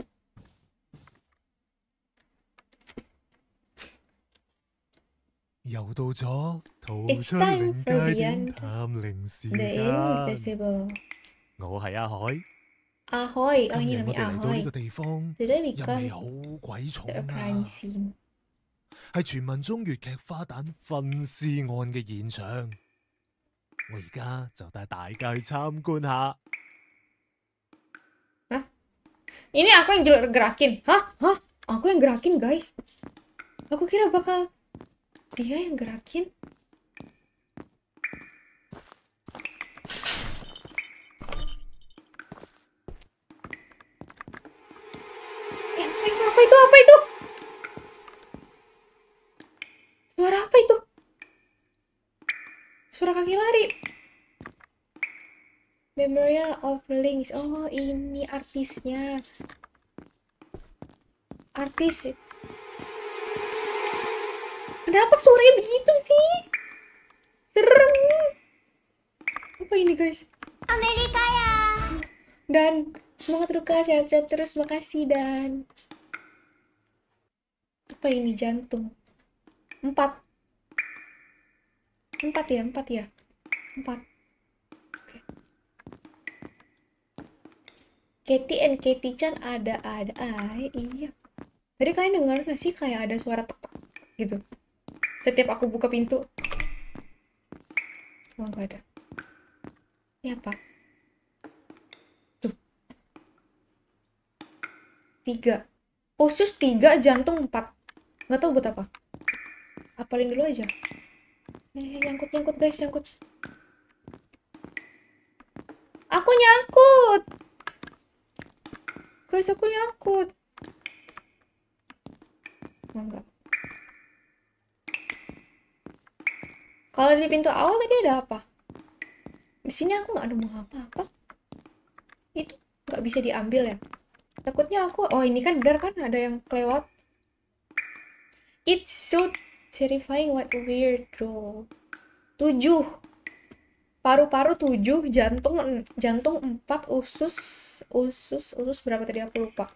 It's time for Beyond the Invisible. 我係阿海， Ahoy! Oh, 今 ini 日我 namanya 哋嚟到呢 Ahoy. 個地方， Today 入 we 味 come 好鬼重 to a 啊 crime！scene. 係傳聞中粵劇花旦分屍案嘅現場。我而家就帶大家去參觀下。 Ini aku yang ger- gerakin. Hah? Hah? Aku yang gerakin, guys. Aku kira bakal dia yang gerakin. Eh, apa itu? Apa itu? Apa itu? Suara apa itu? Suara kaki lari. Memorial of Links. Oh, ini artisnya. Artis. Kenapa suaranya begitu sih? Serem. Apa ini, guys? Amerika ya. Dan semangat Ruka, sehat-sehat terus. Makasih, Dan. Apa ini? Jantung. Empat. Empat ya? Empat ya? Empat. Katie and Katie Chan ada-ada. Ah, iya. Tadi kalian dengar gak sih kayak ada suara tek-tek gitu? Setiap aku buka pintu. Oh, gak ada. Ini apa? Tuh. Tiga. Usus tiga, jantung empat. Nggak tahu buat apa. Apalin dulu aja. Eh, nyangkut, nyangkut guys, nyangkut. Aku nyangkut. Guys, aku nyangkut. Oh, enggak. Kalau di pintu awal tadi ada apa? Di sini aku nggak nemu apa-apa. Itu nggak bisa diambil ya? Takutnya aku, oh ini kan benar kan ada yang kelewat. It's so terrifying, what weird bro. Tujuh. Paru-paru tujuh, jantung jantung empat, usus usus usus berapa tadi aku lupa.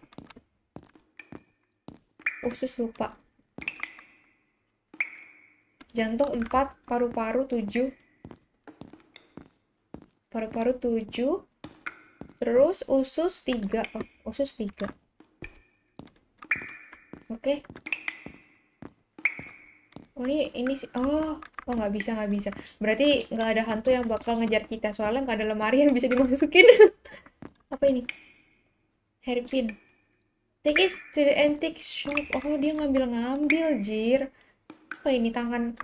Usus lupa. Jantung empat, paru-paru tujuh. Paru-paru tujuh. Terus usus tiga. Oh, usus tiga. Oke. Okay. Oh ini ini sih. Oh, oh nggak bisa nggak bisa. Berarti nggak ada hantu yang bakal ngejar kita soalnya nggak ada lemari yang bisa dimasukin. Apa ini? Hairpin. Take it to the antique shop. Oh dia ngambil-ngambil jir. Apa ini tangan?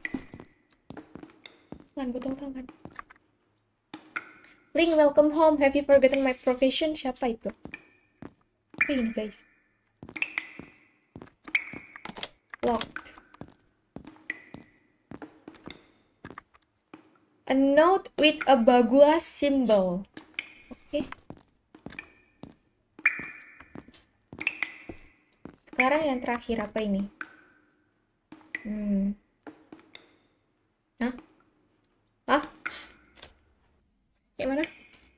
Tangan botol tangan. Link, welcome home. Have you forgotten my profession? Siapa itu? Apa ini guys? Locked. A note with a bagua symbol. Oke. Okay. Sekarang yang terakhir apa ini? Hmm. Hah? Hah? Kayak mana?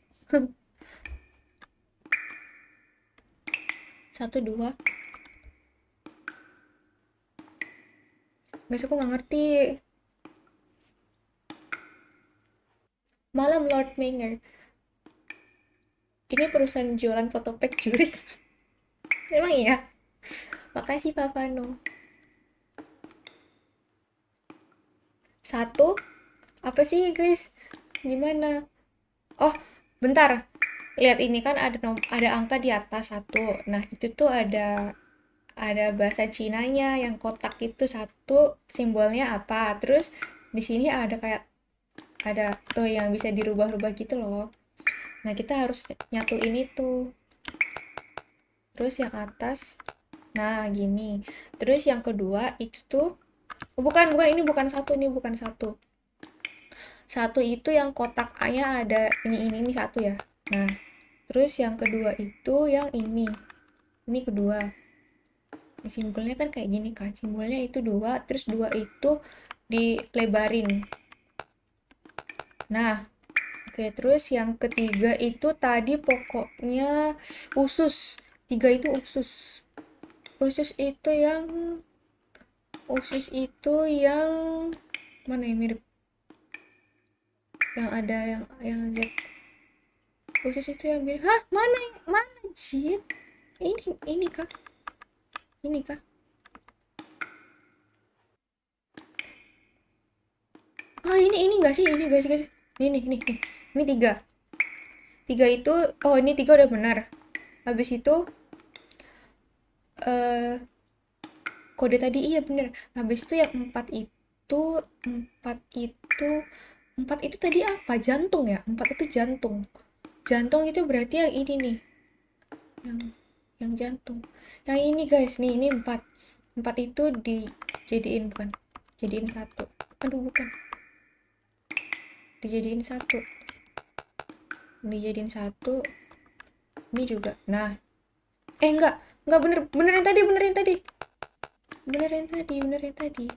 Satu, dua. Guys, aku nggak ngerti. Malam Lord Manger. Ini perusahaan jualan fotopack juri. Emang iya? Makasih Papano. Satu. Apa sih guys? Gimana? Oh, bentar. Lihat ini kan ada nom ada angka di atas satu. Nah, itu tuh ada ada bahasa Cinanya yang kotak itu satu, simbolnya apa. Terus di sini ada kayak ada tuh yang bisa dirubah-rubah gitu loh. Nah, kita harus nyatu ini tuh. Terus yang atas. Nah, gini. Terus yang kedua itu tuh oh, bukan, bukan ini bukan satu, ini bukan satu. Satu itu yang kotak A-nya ada ini ini ini satu ya. Nah, terus yang kedua itu yang ini. Ini kedua. Ini simbolnya kan kayak gini kan. Simbolnya itu dua, terus dua itu dilebarin. Nah, oke, terus yang ketiga itu tadi pokoknya usus. Tiga itu usus. Usus itu yang usus itu yang mana yang mirip? Yang ada yang yang Z. Usus itu yang mirip. Hah, mana mana Jin? Ini ini kah? Ini kah? Oh, ini ini enggak sih? Ini guys, guys. Ini nih, nih, nih. Ini tiga. Tiga itu, oh ini tiga udah benar. Habis itu eh uh, kode tadi iya bener. Habis itu yang empat itu, empat itu, empat itu tadi apa? Jantung ya? Empat itu jantung. Jantung itu berarti yang ini nih. Yang yang jantung. Yang ini guys, nih ini empat. Empat itu dijadiin bukan? Jadiin satu. Aduh bukan. Dijadiin satu. Dijadiin satu. Ini juga. Nah. Eh enggak, enggak bener, bener yang tadi, bener yang tadi. Bener yang tadi, bener yang tadi.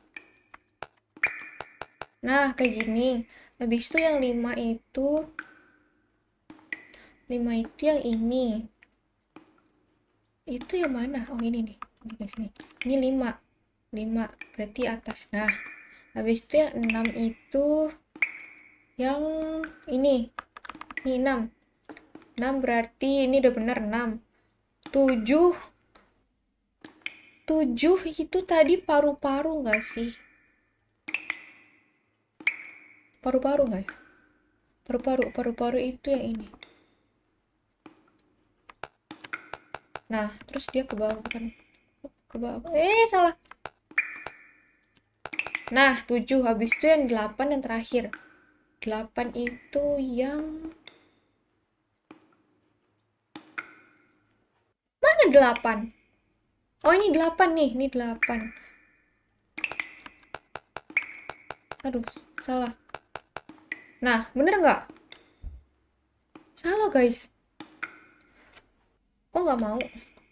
Nah, kayak gini. Habis itu yang lima itu lima itu yang ini. Itu yang mana? Oh, ini nih. Ini guys nih. Ini lima. lima berarti atas. Nah, habis itu yang enam itu yang ini. Ini enam. enam berarti ini udah bener enam. tujuh tujuh itu tadi paru-paru nggak sih? Paru-paru nggak ya? Paru-paru, paru-paru itu yang ini. Nah, terus dia ke bawah bukan? Ke bawah. Eh, salah. Nah, tujuh. Habis itu yang delapan yang terakhir. delapan itu yang... Mana delapan? Oh, ini delapan nih. Ini delapan. Aduh, salah. Nah, bener nggak? Salah, guys. Kok nggak mau?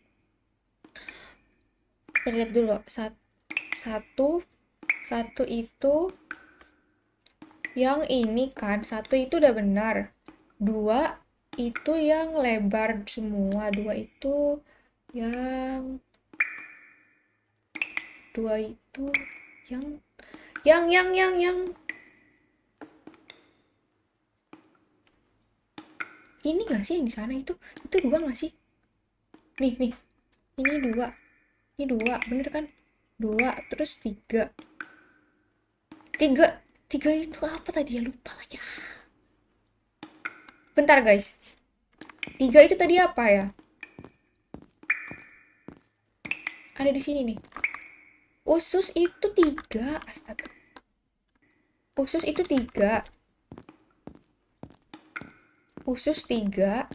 Kita lihat dulu. Satu. Satu itu... Yang ini kan. Satu itu udah benar. Dua itu yang lebar semua. Dua itu yang... Dua itu yang... Yang, yang, yang, yang... Ini gak sih yang di sana itu? Itu dua gak sih? Nih, nih. Ini dua. Ini dua, bener kan? Dua, terus tiga. Tiga. Tiga itu apa tadi ya? Lupa lagi. Bentar, guys. Tiga itu tadi apa ya? Ada di sini nih. Usus itu tiga. Astaga. Usus itu tiga. Usus tiga.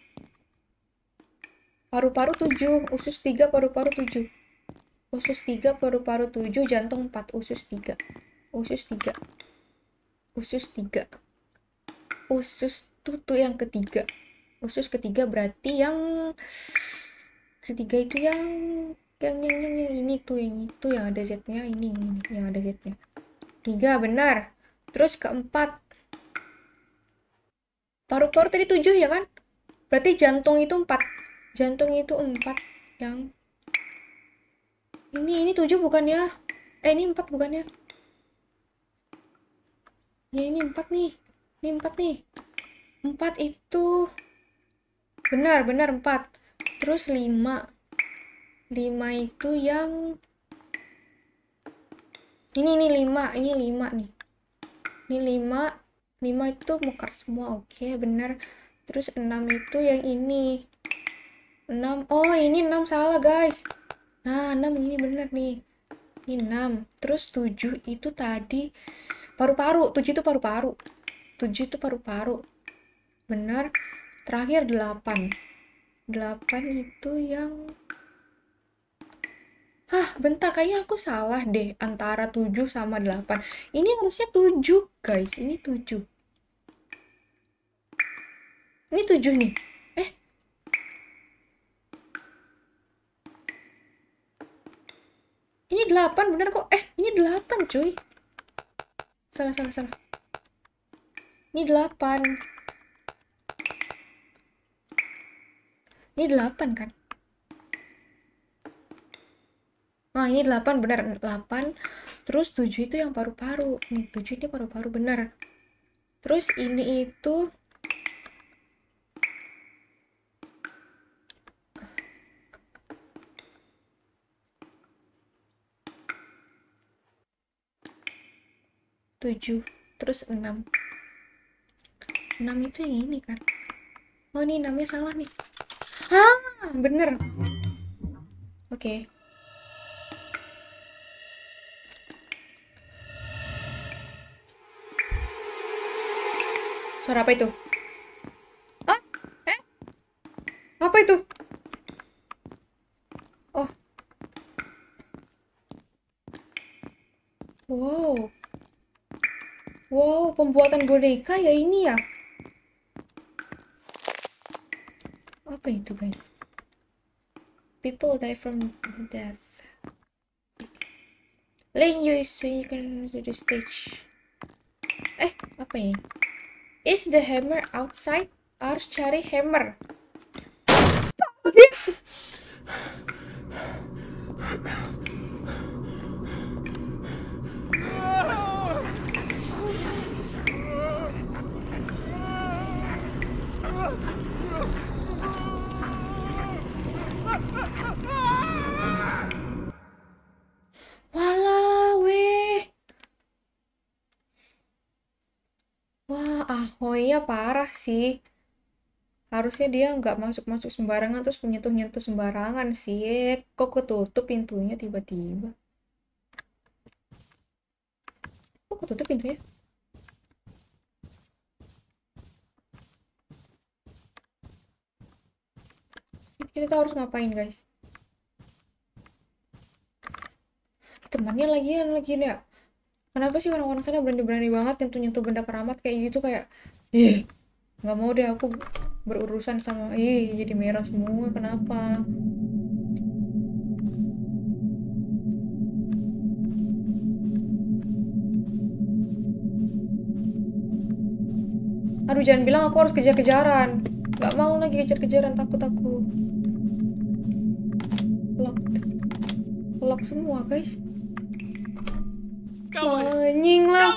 Paru-paru tujuh. Usus tiga, paru-paru tujuh. Usus tiga, paru-paru tujuh. Jantung empat. Usus tiga. Usus tiga. Usus tiga. Usus tuh, tuh yang ketiga. Usus ketiga berarti yang... Ketiga itu yang... Yang, yang, yang, yang ini tuh, yang itu, yang ada Z-nya, ini, ini, yang ada Z-nya. Tiga, benar. Terus keempat. Paru-paru tadi tujuh ya kan? Berarti jantung itu empat. Jantung itu empat. Yang... Ini, ini tujuh bukan ya? Eh, ini empat bukan ya? Ya, ini empat nih. Ini empat nih. Empat itu... Benar, benar, empat. Terus lima. lima itu yang ini ini lima, ini lima nih. Ini lima, lima itu mekar semua. Oke, benar. Terus enam itu yang ini. enam. Oh, ini enam salah, guys. Nah, enam ini benar nih. Ini enam. Terus tujuh itu tadi paru-paru. tujuh itu paru-paru. tujuh itu paru-paru. Benar. Terakhir delapan. delapan itu yang Hah, bentar, kayaknya aku salah deh antara tujuh sama delapan. Ini harusnya tujuh, guys. Ini tujuh. Ini tujuh nih. Eh. Ini delapan, bener kok. Eh, ini delapan, cuy. Salah, salah, salah. Ini delapan. Ini delapan kan? Nah, ini delapan, benar. delapan. Terus tujuh itu yang paru-paru. Nih, tujuh ini paru-paru, benar. Terus ini itu... tujuh. Terus enam. enam itu yang ini kan? Oh, ini enamnya salah nih. Ah, bener. Oke. Okay. Suara apa itu? Ah? Eh? Apa itu? Oh. Wow. Wow, pembuatan boneka ya ini ya? Apa itu, guys? People die from death. Lane you so you can do the stage. Eh, apa ini? Is the hammer outside? Harus cari hammer. Walah, weh. Wah, Ahoynya parah sih. Harusnya dia nggak masuk-masuk sembarangan terus menyentuh-nyentuh sembarangan sih. Eh, kok ketutup pintunya tiba-tiba? Kok ketutup pintunya? Kita tahu harus ngapain, guys. Temannya lagi lagi ya. Kenapa sih orang-orang sana berani-berani banget nyentuh-nyentuh benda keramat kayak gitu, kayak ih, nggak mau deh aku berurusan sama ih, jadi merah semua. Kenapa? Aduh, jangan bilang aku harus kejar-kejaran. Nggak mau lagi kejar-kejaran, takut aku. Lock. Lock semua, guys. Anjing lah.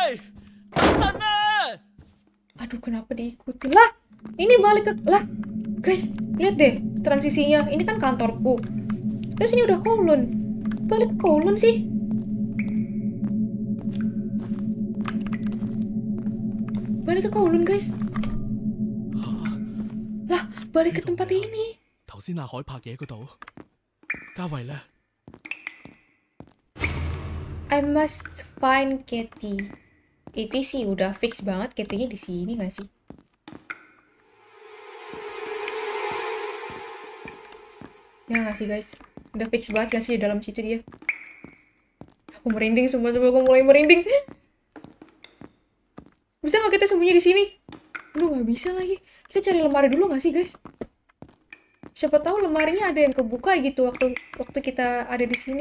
Aduh, kenapa diikuti lah? Ini balik ke lah, guys. Lihat deh transisinya. Ini kan kantorku. Terus ini udah Kowloon. Balik ke Kowloon sih. Balik ke Kowloon, guys. Lah, balik ke tempat ini. 頭先阿海拍嘢嗰度，嘉慧呢？ I must find Katie. Itu sih udah fix banget Katie-nya di sini nggak sih? Ya nggak sih, guys? Udah fix banget nggak sih di dalam situ dia? Aku merinding, sumpah sumpah aku mulai merinding. Bisa nggak kita sembunyi di sini? Aduh, nggak bisa lagi. Kita cari lemari dulu nggak sih, guys? Siapa tahu lemarinya ada yang kebuka gitu waktu waktu kita ada di sini.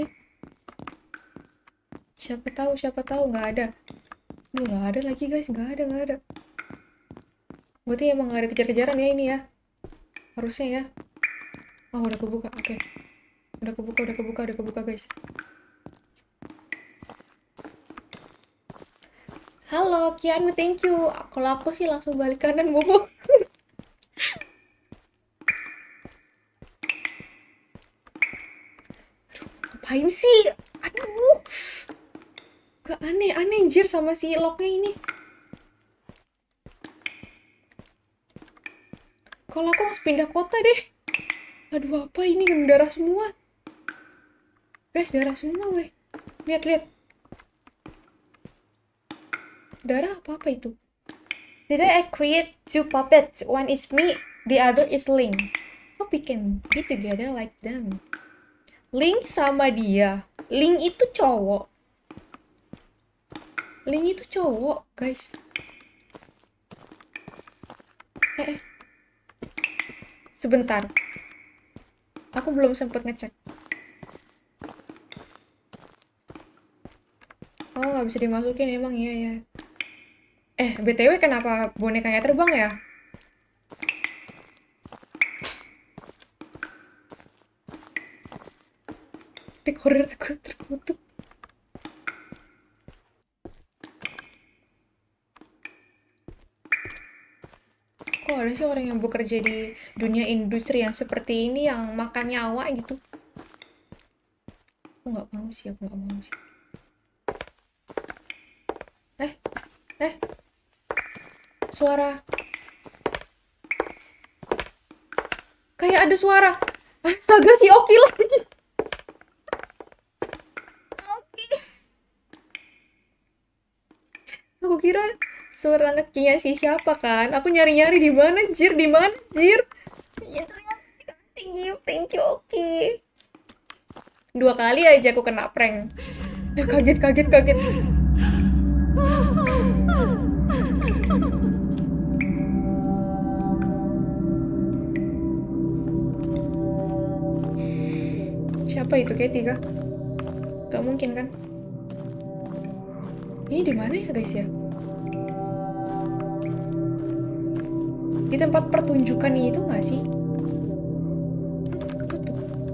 Siapa tahu, siapa tahu nggak ada. Duh, nggak ada lagi, guys, nggak ada, nggak ada. Berarti emang nggak ada kejar-kejaran ya ini ya. Harusnya ya. Oh, udah kebuka, oke. Okay. Udah kebuka, udah kebuka, udah kebuka, guys. Halo, Kianu, thank you. Kalau aku sih langsung balik kanan, bobo. Aduh, ngapain sih? Aduh. Gak aneh-aneh anjir sama si locknya ini. Kalau aku harus pindah kota deh. Aduh, apa ini darah semua. Guys, darah semua, weh. Lihat-lihat. Darah apa-apa itu? Today I create two puppets. One is me, the other is Link. Hope we can be together like them. Link sama dia. Link itu cowok. Link itu cowok, guys. Eh, eh. Sebentar. Aku belum sempat ngecek. Oh, nggak bisa dimasukin emang, iya ya. Eh, B T W kenapa bonekanya terbang ya? Recorder terkutuk. Kok ada sih orang yang bekerja di dunia industri yang seperti ini yang makan nyawa gitu? Aku nggak mau sih, aku nggak mau sih. Eh, eh, suara. Kayak ada suara. Astaga, si Oki lagi. Oki. Aku kira suara anaknya si siapa kan? Aku nyari-nyari di mana, Jir? Di mana, Jir? Ya ternyata thank you, thank you, Oki. Dua kali aja aku kena prank. Kaget, kaget, kaget. Siapa itu, Katie kah? Gak mungkin kan? Ini di mana ya, guys ya? Di tempat pertunjukan itu nggak sih? Tutup.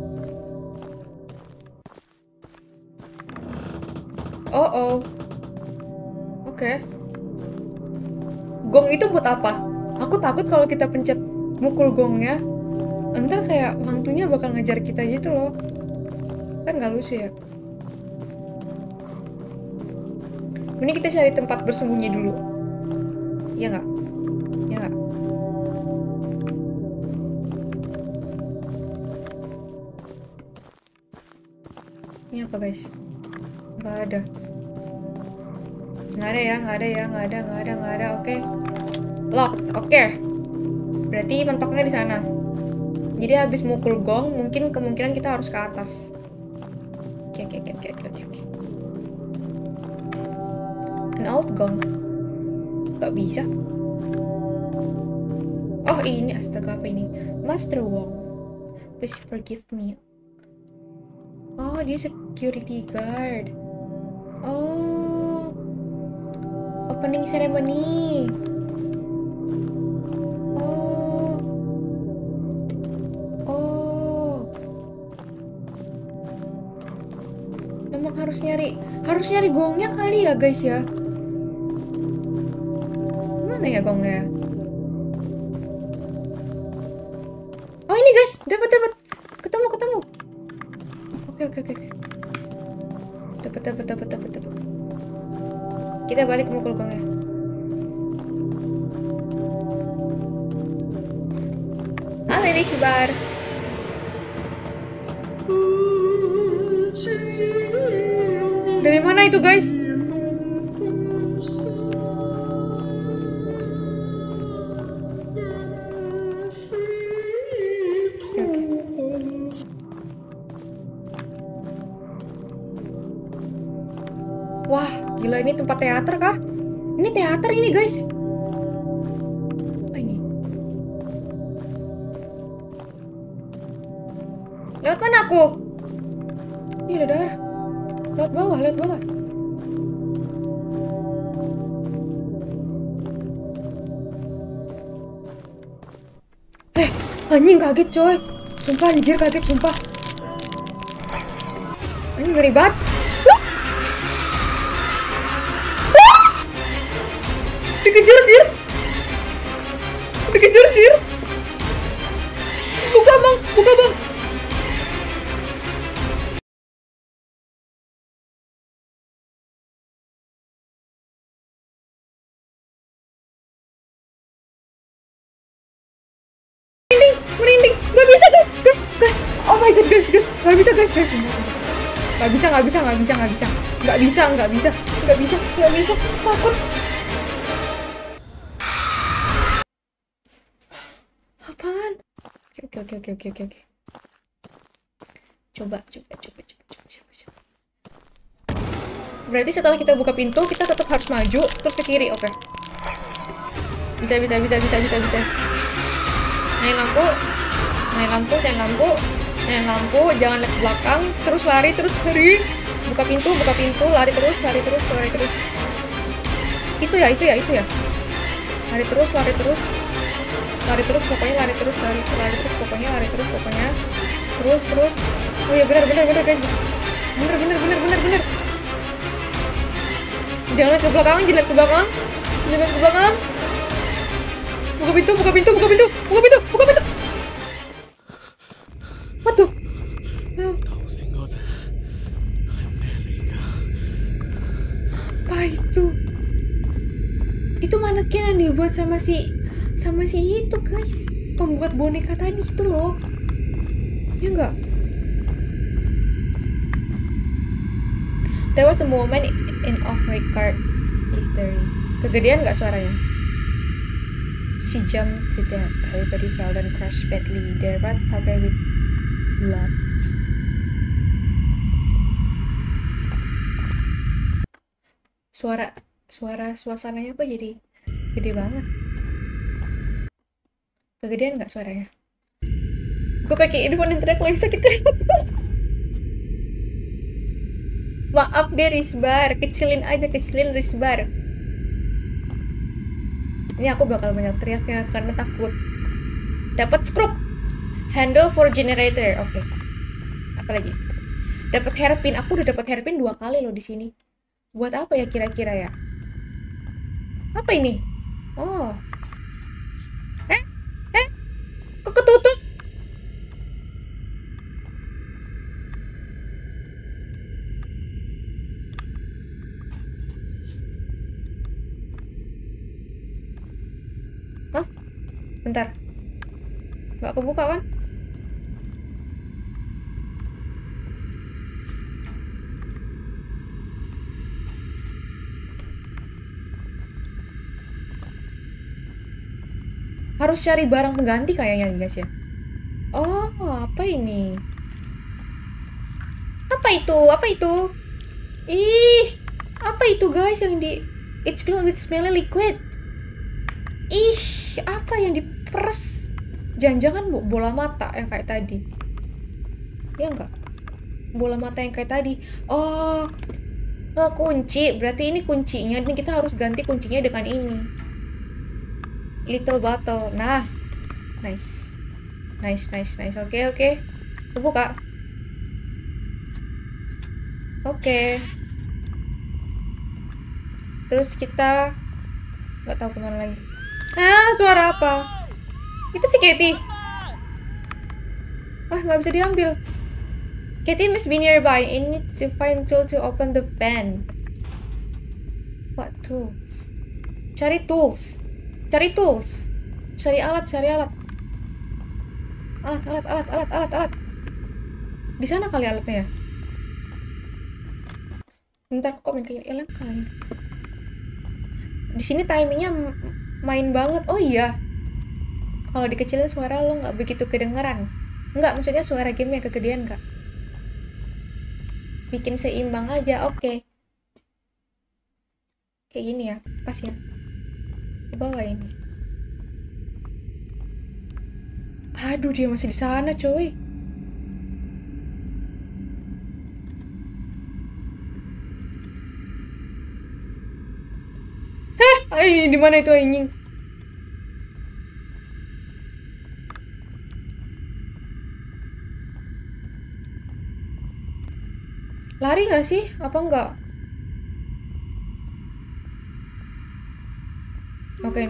Oh oh. Oke. Okay. Gong itu buat apa? Aku takut kalau kita pencet mukul gongnya, ntar kayak hantunya bakal ngejar kita gitu loh. Kan nggak lucu ya. Ini kita cari tempat bersembunyi dulu. Iya nggak? Iya nggak? Ini apa guys? Nggak ada. Nggak ada ya, nggak ada ya, nggak ada, nggak ada, nggak ada. Oke. Locked. Oke. Berarti mentoknya di sana. Jadi habis mukul gong, mungkin kemungkinan kita harus ke atas. Oke, oke, oke, oke, oke, oke. An old gong. Gak bisa. Oh ini, astaga, apa ini? Master Wong. Please forgive me. Oh, dia security guard. Oh. Opening ceremony. Oh. Oh. Memang harus nyari, harus nyari gongnya kali ya, guys ya. Mana ya gongnya? Oh, ini guys, dapat dapat. Ketemu, ketemu. Oke, oke, oke. Dapat, dapat, dapat, dapat, dapat. Kita balik mukul gongnya. Halo, Risbar. Dari mana itu, guys? Wah, gila, ini tempat teater kah? Ini teater ini, guys. Apa ini? Lewat mana aku? Ini ada darah. Lewat bawah, lewat bawah. Eh, anjing kaget coy. Sumpah anjir kaget, sumpah. Anjing ngeri banget. Dikejar, Jir. Dikejar, Jir. Buka, Bang. Buka, Bang. Merinding, merinding. Gak bisa, guys. Guys, guys. Oh my god, guys, guys. Gak bisa, guys, guys. Gak bisa, gak bisa, gak bisa, gak bisa. Gak bisa, gak bisa. Gak bisa, gak bisa. Takut. Apaan? Oke, oke, oke, oke, oke, oke. Coba, coba, coba, coba, coba, coba, coba. Berarti setelah kita buka pintu, kita tetap harus maju, terus ke kiri, oke. Bisa, bisa, bisa, bisa, bisa, bisa. Nyalain lampu, nyalain lampu, nyalain lampu, nyalain lampu, jangan lihat ke belakang, terus lari, terus lari. Buka pintu, buka pintu, lari terus, lari terus, lari terus. Itu ya, itu ya, itu ya. Lari terus, lari terus. Lari terus pokoknya, lari terus, lari, lari terus pokoknya, lari terus pokoknya. Terus, terus. Oh ya, benar, benar, benar, guys. Benar, benar, benar, benar, benar. Jangan lihat ke belakang, jangan lihat ke belakang. Jangan lihat ke belakang. Buka pintu, buka pintu, buka pintu, buka pintu, buka pintu. What the? Apa itu? Itu manekin yang dibuat sama si sama si itu, guys. Pembuat boneka tadi itu loh. Ya enggak? There was a moment in off-record history. Kegedean nggak suaranya? She jumped to death. Everybody fell and crashed badly. Their path covered with blood. Suara, suara suasananya apa jadi gede banget? Kegedean nggak suaranya? Gue pakai earphone yang teriak lagi sakit. Maaf deh Risbar, kecilin aja, kecilin Risbar. Ini aku bakal banyak teriaknya karena takut. Dapat skrup, handle for generator, oke. Okay. Apa lagi? Dapat hairpin, aku udah dapat hairpin dua kali loh di sini. Buat apa ya kira-kira ya? Apa ini? Oh. Eh? Eh? Kok ketutup? Hah? Bentar. Nggak kebuka kan? Harus cari barang pengganti kayaknya guys ya. Oh, apa ini? Apa itu? Apa itu? Ih, apa itu guys yang di... It's filled with smelly liquid. Ih, apa yang diperes? Jangan-jangan bola mata yang kayak tadi. Ya enggak? Bola mata yang kayak tadi. Oh, ke kunci. Berarti ini kuncinya. Dan kita harus ganti kuncinya dengan ini. Little bottle. Nah, nice. Nice, nice, nice. Oke, okay, oke. Okay. Buka. Oke. Okay. Terus kita nggak tahu kemana lagi. Ah, suara apa? Itu si Katie. Ah, nggak bisa diambil. Katie must be nearby. I need to find tool to open the van. What tools? Cari tools. Cari tools. Cari alat, cari alat. Alat, alat, alat, alat, alat, alat. Di sana kali alatnya ya. Bentar, kok main kayak hilang kan? Di sini timingnya main banget. Oh iya. Kalau dikecilin suara lo nggak begitu kedengeran. Nggak, maksudnya suara gamenya kegedean kak. Bikin seimbang aja, oke. Okay. Kayak gini ya, pas ya. Ke bawah ini. Aduh, dia masih di sana, coy. Heh, ay, di mana itu anjing? Lari gak sih? Apa enggak? Oke. Okay.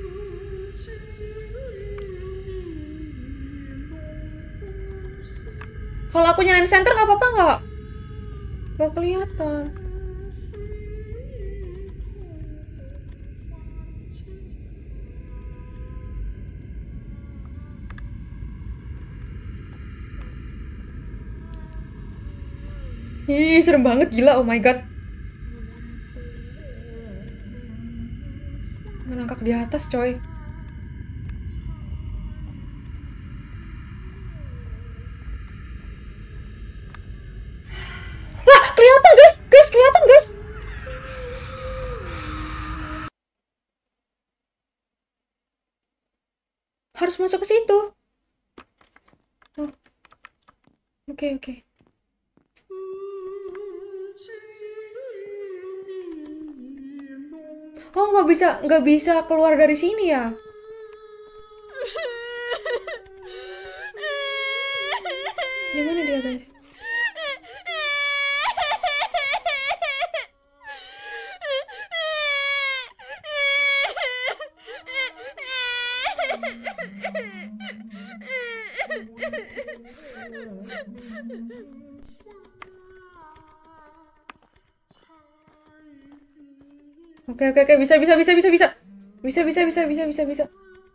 Kalau aku nyalain center nggak apa-apa nggak? Nggak kelihatan. Ih, serem banget, gila, oh my god. Ngerangkak di atas, coy. Lah, kelihatan, guys. Guys, kelihatan, guys. Harus masuk ke situ. Oh. Oke, okay, oke. Okay. Oh, nggak bisa, nggak bisa keluar dari sini ya? Di mana dia, guys? Oke, oke, oke, bisa, bisa, bisa, bisa, bisa, bisa, bisa, bisa, bisa, bisa, bisa.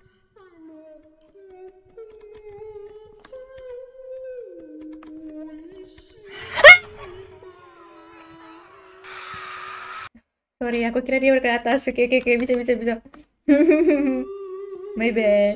Sorry, aku kira dia udah ke atas. Oke, oke, oke, bisa, bisa, bisa. My bad.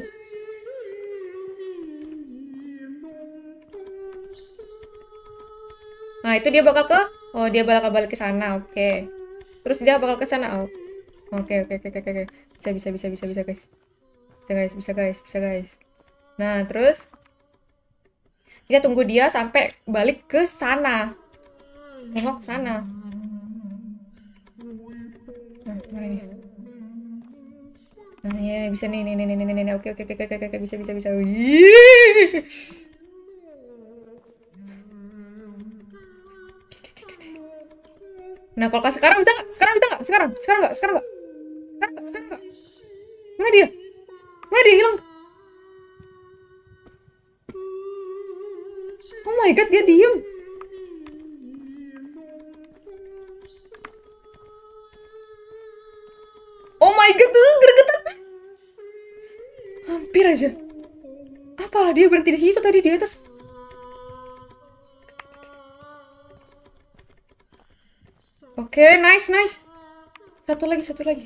Nah, itu dia bakal ke... Oh, dia bakal balik ke sana. Oke. Okay. Terus dia bakal ke sana. Oh. Oke, oke, oke, oke, oke. Bisa, bisa, bisa, bisa, bisa, guys. Bisa, guys, bisa, guys, bisa, guys. Nah, terus kita tunggu dia sampai balik ke sana. Nengok ke sana. Nah, mana nih? Nah, ya bisa nih, nih, nih, nih, nih, nih. Oke, oke, oke, oke, oke, bisa, bisa, bisa. Wih. Nah, kalau sekarang bisa nggak? Sekarang bisa nggak? Sekarang, sekarang nggak? Sekarang nggak? Sekarang nggak? Sekarang nggak? Mana dia? Mana dia hilang? Oh my god, dia diem. Oh my god, tuh gregetan. hampir aja. Apalah dia berhenti di situ tadi di atas. Oke, okay, nice, nice. Satu lagi, satu lagi.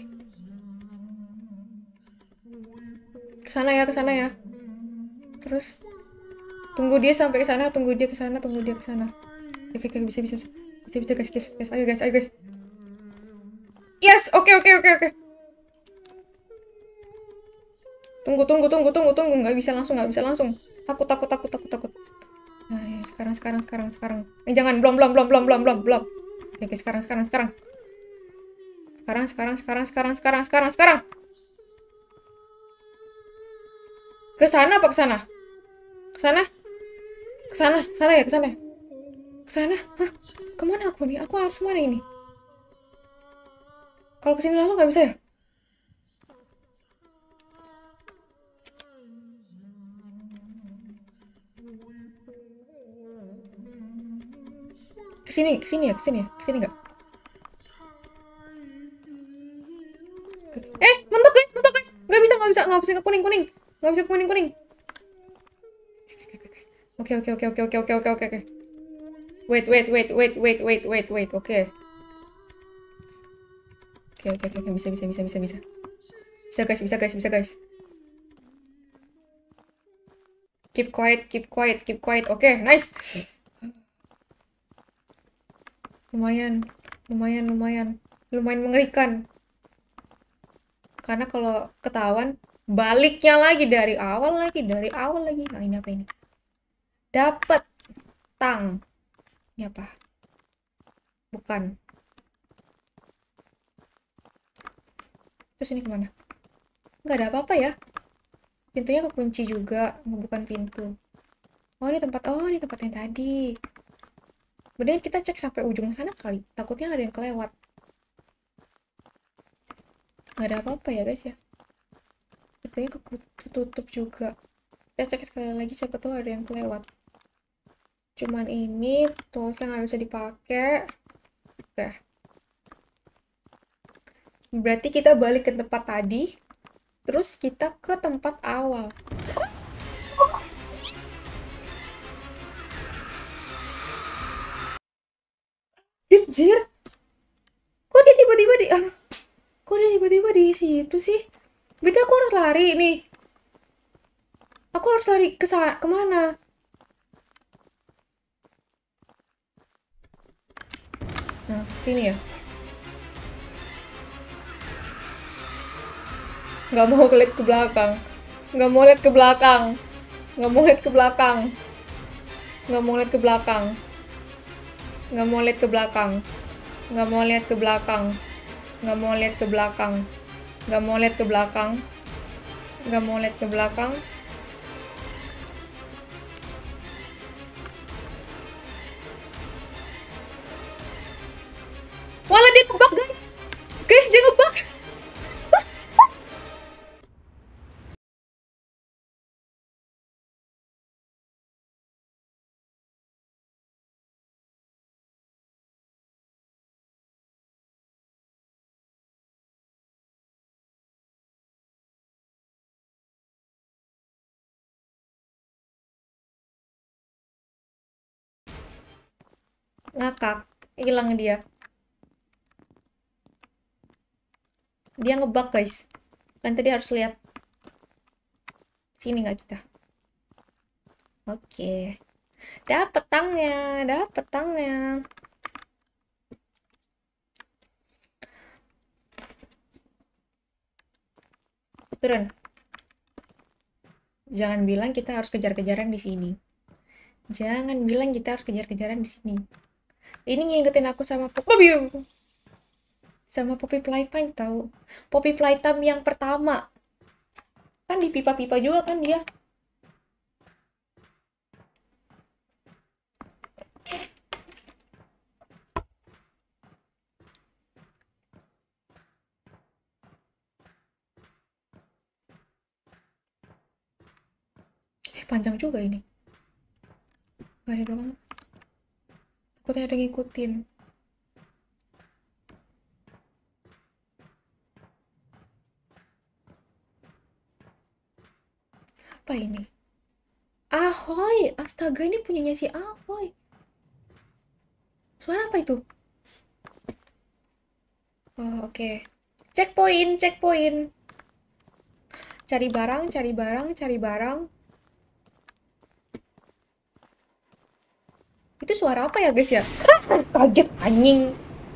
Kesana ya, kesana ya. Terus tunggu dia sampai ke sana, tunggu dia ke sana, tunggu dia ke sana. Oke, oke, bisa, bisa, bisa, bisa, bisa, guys, guys, guys, ayo, guys, ayo, guys. Yes, oke, oke, oke, oke. Tunggu, tunggu, tunggu, tunggu, tunggu, nggak bisa langsung, nggak bisa langsung. Takut, takut, takut, takut, takut. Nah, ya, sekarang, sekarang, sekarang, sekarang. Eh, jangan, belum, belum, belum, belum, belum, belum, belum. Oke, sekarang, sekarang, sekarang. Sekarang, sekarang, sekarang, sekarang, sekarang, sekarang, sekarang. Ke sana apa ke sana? Ke sana? Ke sana, sana ya, ke sana. Ke sana? Hah? Kemana aku nih? Aku harus mana ini? Kalau kesini langsung nggak bisa ya? Kesini, kesini ya, kesini ya, kesini nggak? Eh, mentok guys, mentok guys. Nggak bisa, nggak bisa, nggak bisa ke kuning, kuning. Nggak bisa ke kuning, kuning. Oke, oke, oke, oke, oke, oke, oke, oke, oke. Wait, wait, wait, wait, wait, wait, wait, wait. Oke. Oke, oke, oke, bisa, bisa, bisa, bisa, bisa. Bisa guys, bisa guys, bisa guys. Keep quiet, keep quiet, keep quiet. Oke, nice. Lumayan, lumayan, lumayan. Lumayan mengerikan. Karena kalau ketahuan, baliknya lagi dari awal lagi, dari awal lagi. Nah, ini apa ini? Dapat tang. Ini apa? Bukan. Terus ini kemana? Nggak ada apa-apa ya. Pintunya kekunci juga, bukan pintu. Oh, ini tempat. Oh, ini tempat yang tadi. Kemudian kita cek sampai ujung sana kali. Takutnya ada yang kelewat. Nggak ada apa-apa ya, guys ya. Pintunya ketutup juga. Kita cek sekali lagi, siapa tahu ada yang kelewat. Cuman ini toolsnya nggak bisa dipakai. Oke. Berarti kita balik ke tempat tadi. Terus kita ke tempat awal. Anjir. Kok dia tiba-tiba di... Ah, kok dia tiba-tiba di situ sih? Berarti aku harus lari nih. Aku harus lari ke sana, kemana? Nah, sini ya. Nggak mau lihat ke belakang. Nggak mau lihat ke belakang. Nggak mau lihat ke belakang. Nggak mau lihat ke belakang. Nggak mau lihat ke belakang. Nggak mau lihat ke belakang. Nggak mau lihat ke belakang. Nggak mau lihat ke belakang. Nggak mau lihat ke belakang. Walah, dia ngebug guys. Guys, dia ngebug. Ngakak, hilang dia. Dia ngebug guys. Kan tadi harus lihat. Sini nggak kita? Oke. Dapet tangnya, dapet tangnya. Turun. Jangan bilang kita harus kejar-kejaran di sini. Jangan bilang kita harus kejar-kejaran di sini. Ini ngingetin aku sama Poppy. Sama Poppy Playtime tahu. Poppy Playtime yang pertama. Kan di pipa-pipa juga kan dia. Eh, panjang juga ini. Gak ada doang. Takutnya ada ngikutin. Apa ini? Ahoy, astaga, ini punyanya si Ahoy. Suara apa itu? Oh, oke. Okay. Checkpoint, checkpoint. Cari barang, cari barang, cari barang. Itu suara apa ya, guys ya? Kaget anjing.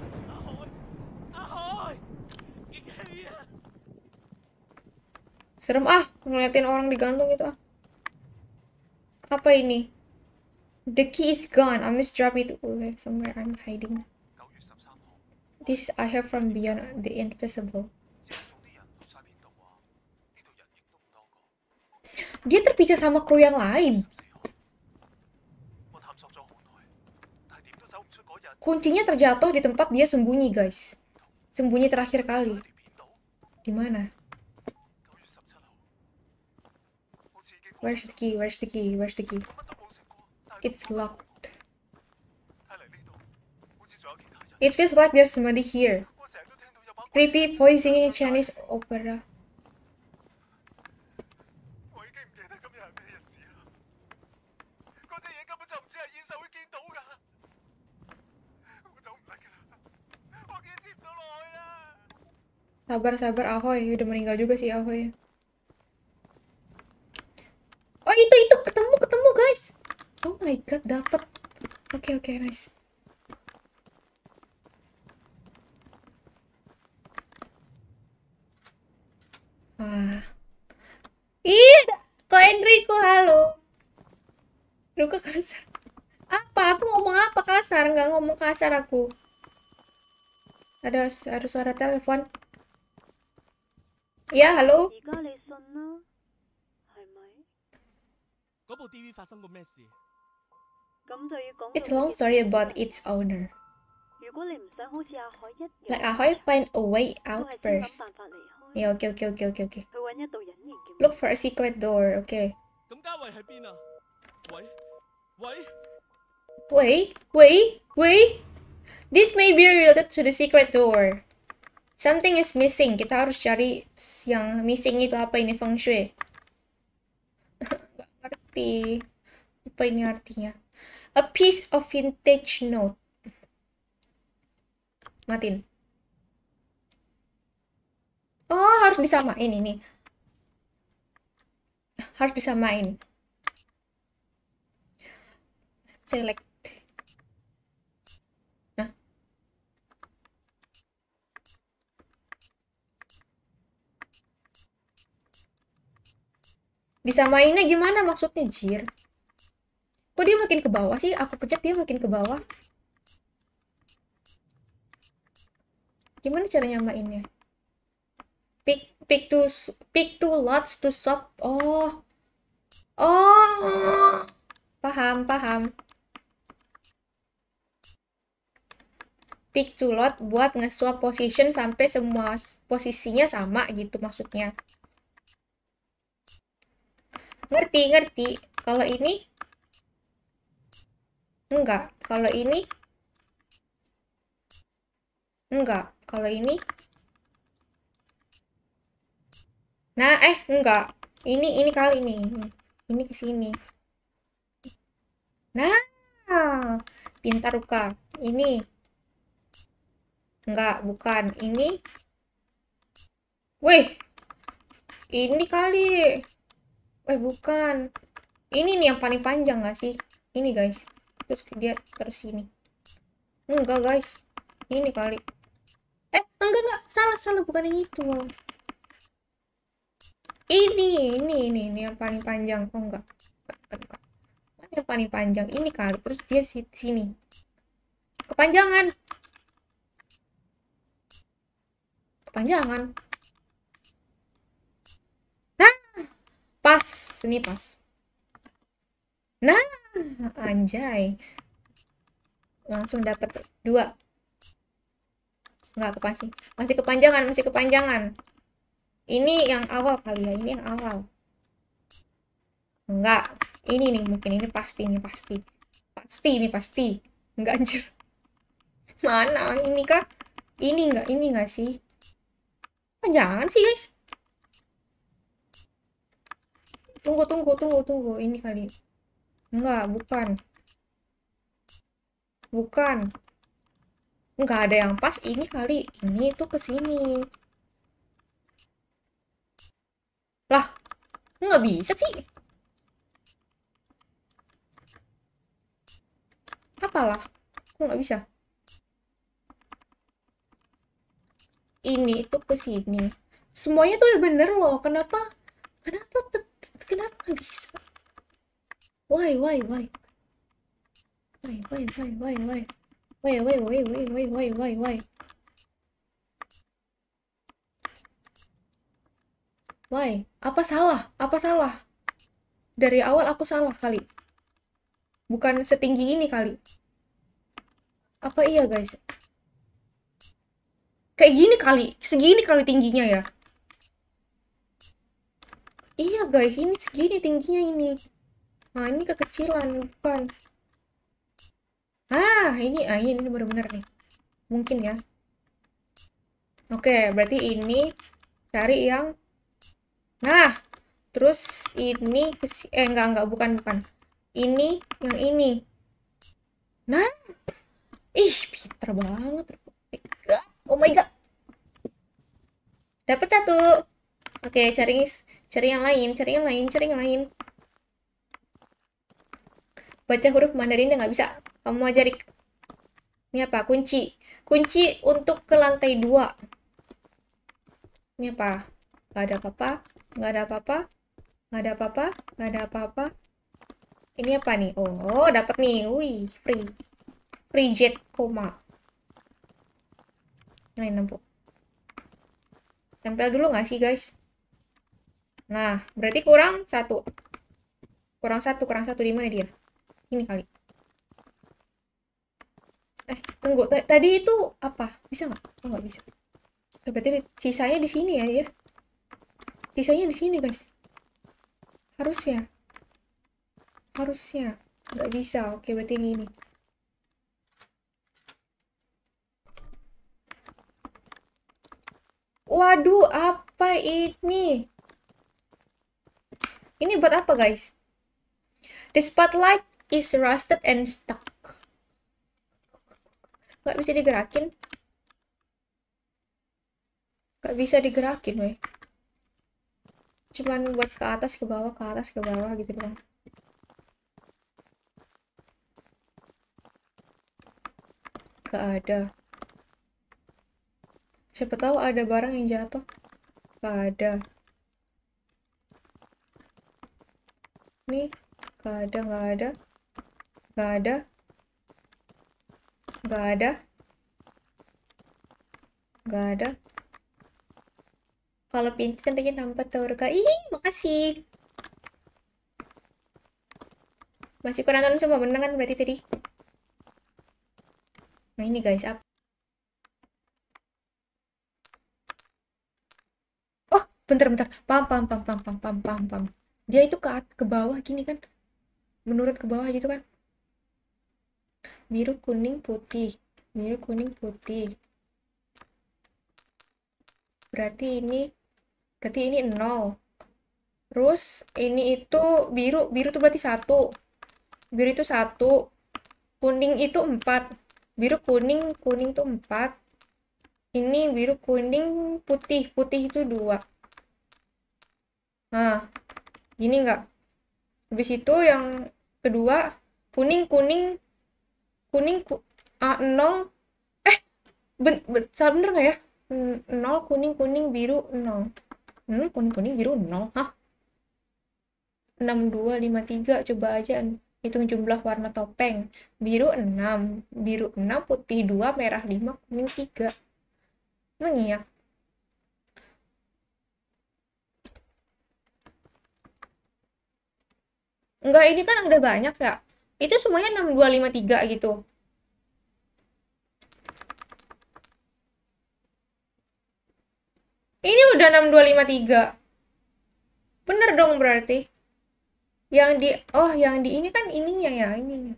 Serem ah, ngeliatin orang digantung itu ah. Apa ini? The key is gone. I must drop it away somewhere I'm hiding. This is I have from beyond the invisible. Dia terpisah sama kru yang lain. Kuncinya terjatuh di tempat dia sembunyi, guys. Sembunyi terakhir kali. Di mana? Where's the key? Where's the key? Where's the key? It's locked. It feels like there's somebody here. Creepy voice singing Chinese opera. Sabar, sabar, Ahoy. Udah meninggal juga sih Ahoy. Oh, itu, itu. Ketemu, ketemu, guys. Oh my god, dapet. Oke, okay, oke, okay, nice. Ah. Ih, kok Enrico, halo. Luka kasar. Apa? Aku ngomong apa kasar? Nggak ngomong kasar aku. Ada, ada suara telepon. Ya, halo. It's a long story about its owner. Like Ahoy find a way out first. Ya, oke, oke, oke, oke, oke. Look for a secret door, oke. Okay. Wait, wait, wait. This may be related to the secret door. Something is missing. Kita harus cari yang missing itu apa ini, feng shui. Gak ngerti. Apa ini artinya? A piece of vintage note. Matiin. Oh, harus disamain ini. Harus disamain. Select. Nah. Disamainnya gimana maksudnya, Jir? Kok dia makin ke bawah sih? Aku pencet dia makin ke bawah. Gimana cara nyamainnya? Pick pick to pick two lots to swap. Oh. Oh. Paham, paham. Pick two lot buat nge-swap position sampai semua posisinya sama gitu maksudnya. Ngerti, ngerti. Kalau ini enggak, kalau ini enggak, kalau ini nah eh enggak, ini ini kali ini ini, ini ke sini. Nah, pintar Ruka. Ini enggak, bukan ini. Weh, ini kali. Weh, bukan. Ini nih yang paling panjang nggak sih? Ini guys. Terus dia terus ini. Enggak guys. Ini kali. Eh, enggak enggak. Salah salah bukan yang itu. Ini ini ini ini yang paling panjang. Oh enggak. Enggak, enggak. Mana yang paling panjang? Ini kali. Terus dia sini. Kepanjangan. Kepanjangan. Nah, pas. Ini pas. Nah, anjay. Langsung dapat dua. Enggak kepasih. Masih kepanjangan, masih kepanjangan. Ini yang awal kali ya, ini yang awal. Enggak. Ini nih mungkin ini pasti ini pasti. Pasti ini pasti. Enggak anjir. Mana ini kah? Ini enggak, ini enggak sih? Panjangan sih, guys. Tunggu, tunggu, tunggu, tunggu. Ini kali. Enggak, bukan. Bukan. Enggak ada yang pas ini kali. Ini tuh ke sini. Lah, nggak bisa sih. Apalah? Kok nggak bisa? Ini tuh ke sini. Semuanya tuh udah bener loh. Kenapa? Kenapa? Kenapa nggak bisa? Why, why, why? Why, why, why, why, why? Why, why, why, why, why, why, why, why? Why? Apa salah? Apa salah? Dari awal aku salah kali. Bukan setinggi ini kali. Apa iya, guys? Kayak gini kali. Segini kali tingginya ya. Iya, guys. Ini segini tingginya ini. Nah, ini kekecilan. Bukan. Ah, ini, ah, ini bener-bener nih. Mungkin ya. Oke, berarti ini cari yang... Nah, terus ini... Eh, enggak, enggak. Bukan, bukan. Ini, yang ini. Nah. Ih, pinter banget. Oh my god. Dapat satu. Oke, cari cari yang lain, cari yang lain, cari yang lain. Baca huruf Mandarin nggak bisa. Kamu ajarin. Ini apa? Kunci. Kunci untuk ke lantai dua. Ini apa? Nggak ada apa-apa. Nggak ada apa-apa. Nggak ada apa-apa. Nggak ada apa-apa. Ini apa nih? Oh, dapat nih. Wih, free. Free jet koma. Nah, nempel. Tempel dulu nggak sih, guys? Nah, berarti kurang satu. Kurang satu, kurang satu. Di mana dia? Ini kali. Eh, tunggu. T Tadi itu apa? Bisa nggak? Oh, nggak bisa. Berarti sisanya di sini ya, ya. Sisanya di sini, guys. Harusnya. Harusnya. Nggak bisa. Oke, berarti gini. Waduh, apa ini? Ini buat apa, guys? The spotlight is rusted and stuck. Gak bisa digerakin. Gak bisa digerakin, weh. Cuman buat ke atas, ke bawah, ke atas, ke bawah gitu doang. Gak ada. Siapa tahu ada barang yang jatuh. Gak ada. Nih, gak ada, gak ada. Gak ada. Gak ada. Gak ada. Kalau pintu tentunya nampak Torga. Ih, makasih. Masih kurang tahun semua bener kan berarti tadi. Nah ini guys, apa? Oh, bentar-bentar. Pam, pam, pam, pam, pam, pam, pam, pam. Dia itu ke ke bawah gini kan? Menurut ke bawah gitu kan? Biru, kuning, putih. Biru, kuning, putih. Berarti ini berarti ini nol. Terus ini itu biru, biru itu berarti satu. Biru itu satu. Kuning itu empat. Biru, kuning, kuning itu empat. Ini biru, kuning, putih. Putih itu dua. Nah, gini nggak? Habis itu yang kedua, kuning, kuning, kuning, ku, ah, nol. Eh, ben, ben, salah bener nggak ya? Nol, kuning, kuning, biru, nol. Hmm, kuning, kuning, biru, nol. Hah? enam, dua, lima, tiga. Coba aja hitung jumlah warna topeng. Biru enam. Biru enam, putih dua, merah lima, kuning tiga. Emang iya? Enggak, ini kan udah banyak ya. Itu semuanya enam, dua, lima, tiga gitu. Ini udah enam, dua, lima, tiga. Bener dong berarti. Yang di, oh yang di ini kan ininya ya, ininya.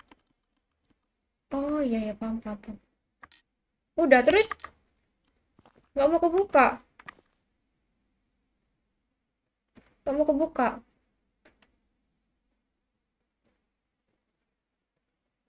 Oh iya ya, paham, paham, paham. Udah, terus nggak mau kebuka. Nggak mau kebuka.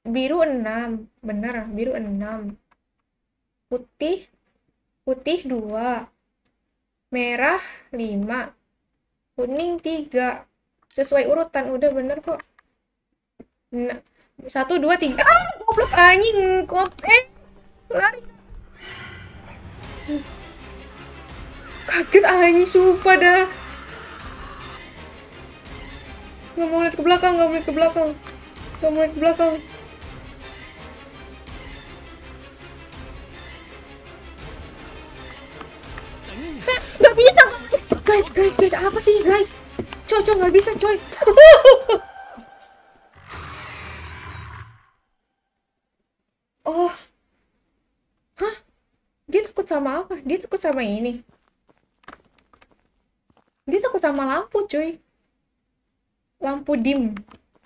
biru enam, bener, biru enam. Putih, putih dua. Merah lima. Kuning tiga. Sesuai urutan, udah bener kok. Nah, satu, dua, tiga. Ah, goblok anjing, kot. Eh, lari. Kaget anjing, sumpah dah. Nggak mau lihat ke belakang, nggak mau lihat ke belakang. Nggak mau lihat ke belakang. Hah, nggak bisa, guys, guys, guys, apa sih, guys? Coy, coy, nggak bisa, coy. Oh, hah? Dia takut sama apa? Dia takut sama ini. Dia takut sama lampu, cuy. Lampu dim.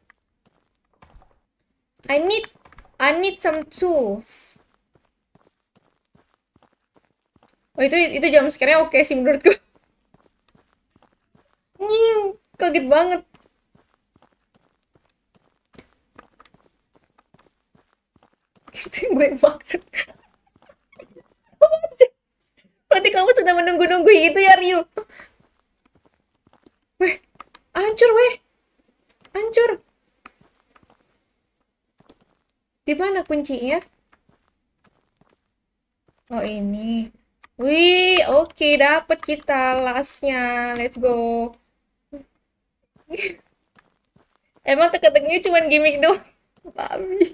I need, I need some tools. Oh, itu itu jam scare-nya oke sih menurutku. Nying, kaget banget. Itu gue maksud. Berarti kamu sudah menunggu-nunggu itu ya, Ryu? Weh, hancur weh. Hancur. Di mana kuncinya? Oh, ini. Wih, oke, okay, dapat kita lastnya. Let's go. Emang teka-tekinya cuma gimmick doang. Babi.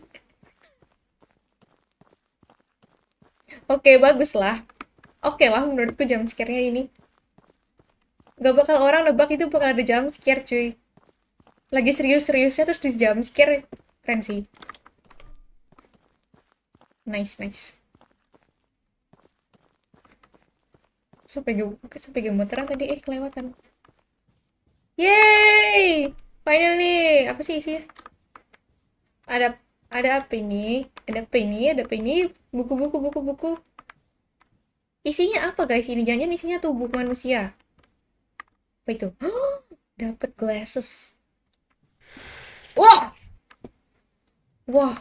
Oke, okay, bagus lah. Oke okay lah, menurutku jump scare-nya ini. Gak bakal orang nebak itu bakal ada jump scare, cuy. Lagi serius-seriusnya terus di jump scare. Keren sih. Nice, nice. Sampai sampai gemeteran tadi, eh kelewatan. Yeay! Finally, apa sih isinya? Ada ada apa ini? Ada apa ini? Ada apa ini? Buku-buku, buku-buku. Isinya apa guys? Ini jangan isinya tubuh manusia. Apa itu? Oh, dapat glasses. Wah! Wah!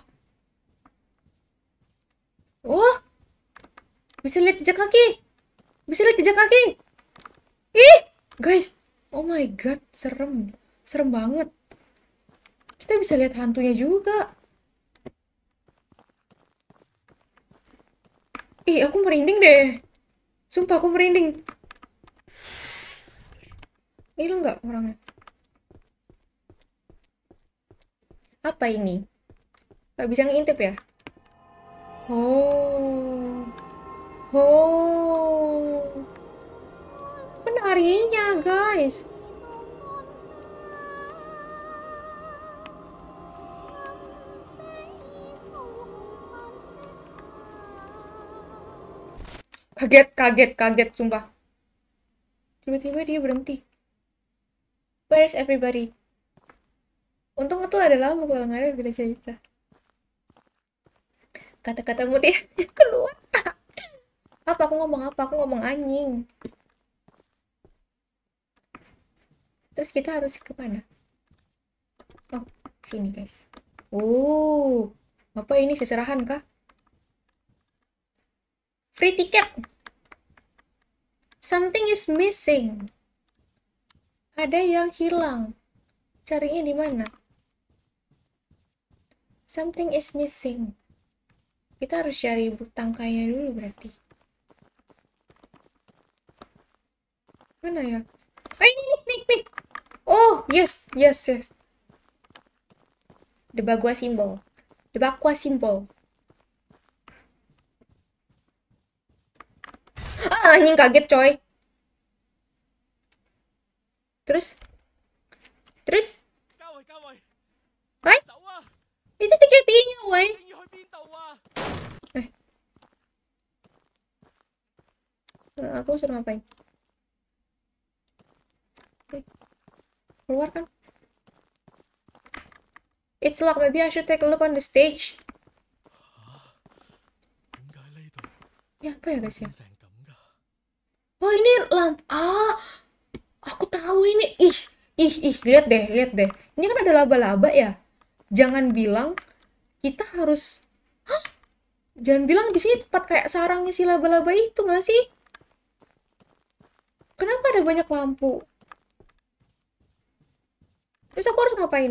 Wah! Bisa lihat jejak kaki. Bisa lihat jejak kaki. Ih, guys. Oh my god, serem. Serem banget. Kita bisa lihat hantunya juga. Ih, aku merinding deh. Sumpah aku merinding. Hilang nggak orangnya? Apa ini? Gak bisa ngintip ya? Oh. Oh. Penarinya, guys. Kaget, kaget, kaget, sumpah. Tiba-tiba dia berhenti. Where's everybody? Untung itu ada lampu, kalau nggak ada beda cerita. Kata-kata mutia keluar. Apa aku ngomong apa? Aku ngomong anjing. Terus kita harus ke mana? Oh, sini guys. Oh, apa ini seserahan kah? Free ticket. Something is missing. Ada yang hilang. Carinya di mana? Something is missing. Kita harus cari tangkainya dulu berarti. Mana ya? Eh, ini nih, nih, nih. Oh, yes, yes, yes. The Bagua symbol. The Bagua symbol. Ah, anjing kaget coy. Terus? Terus? Hai? Itu security-nya, woy. Eh. Nah, aku suruh ngapain? Keluar kan? It's locked. Maybe I should take a look on the stage. Ya apa ya guys ya? Oh ini lamp. Ah, aku tahu ini. Ih, ih, ih. Lihat deh, lihat deh. Ini kan ada laba-laba ya. Jangan bilang kita harus jangan bilang di sini tempat kayak sarangnya si laba-laba itu nggak sih? Kenapa ada banyak lampu? Terus aku harus ngapain?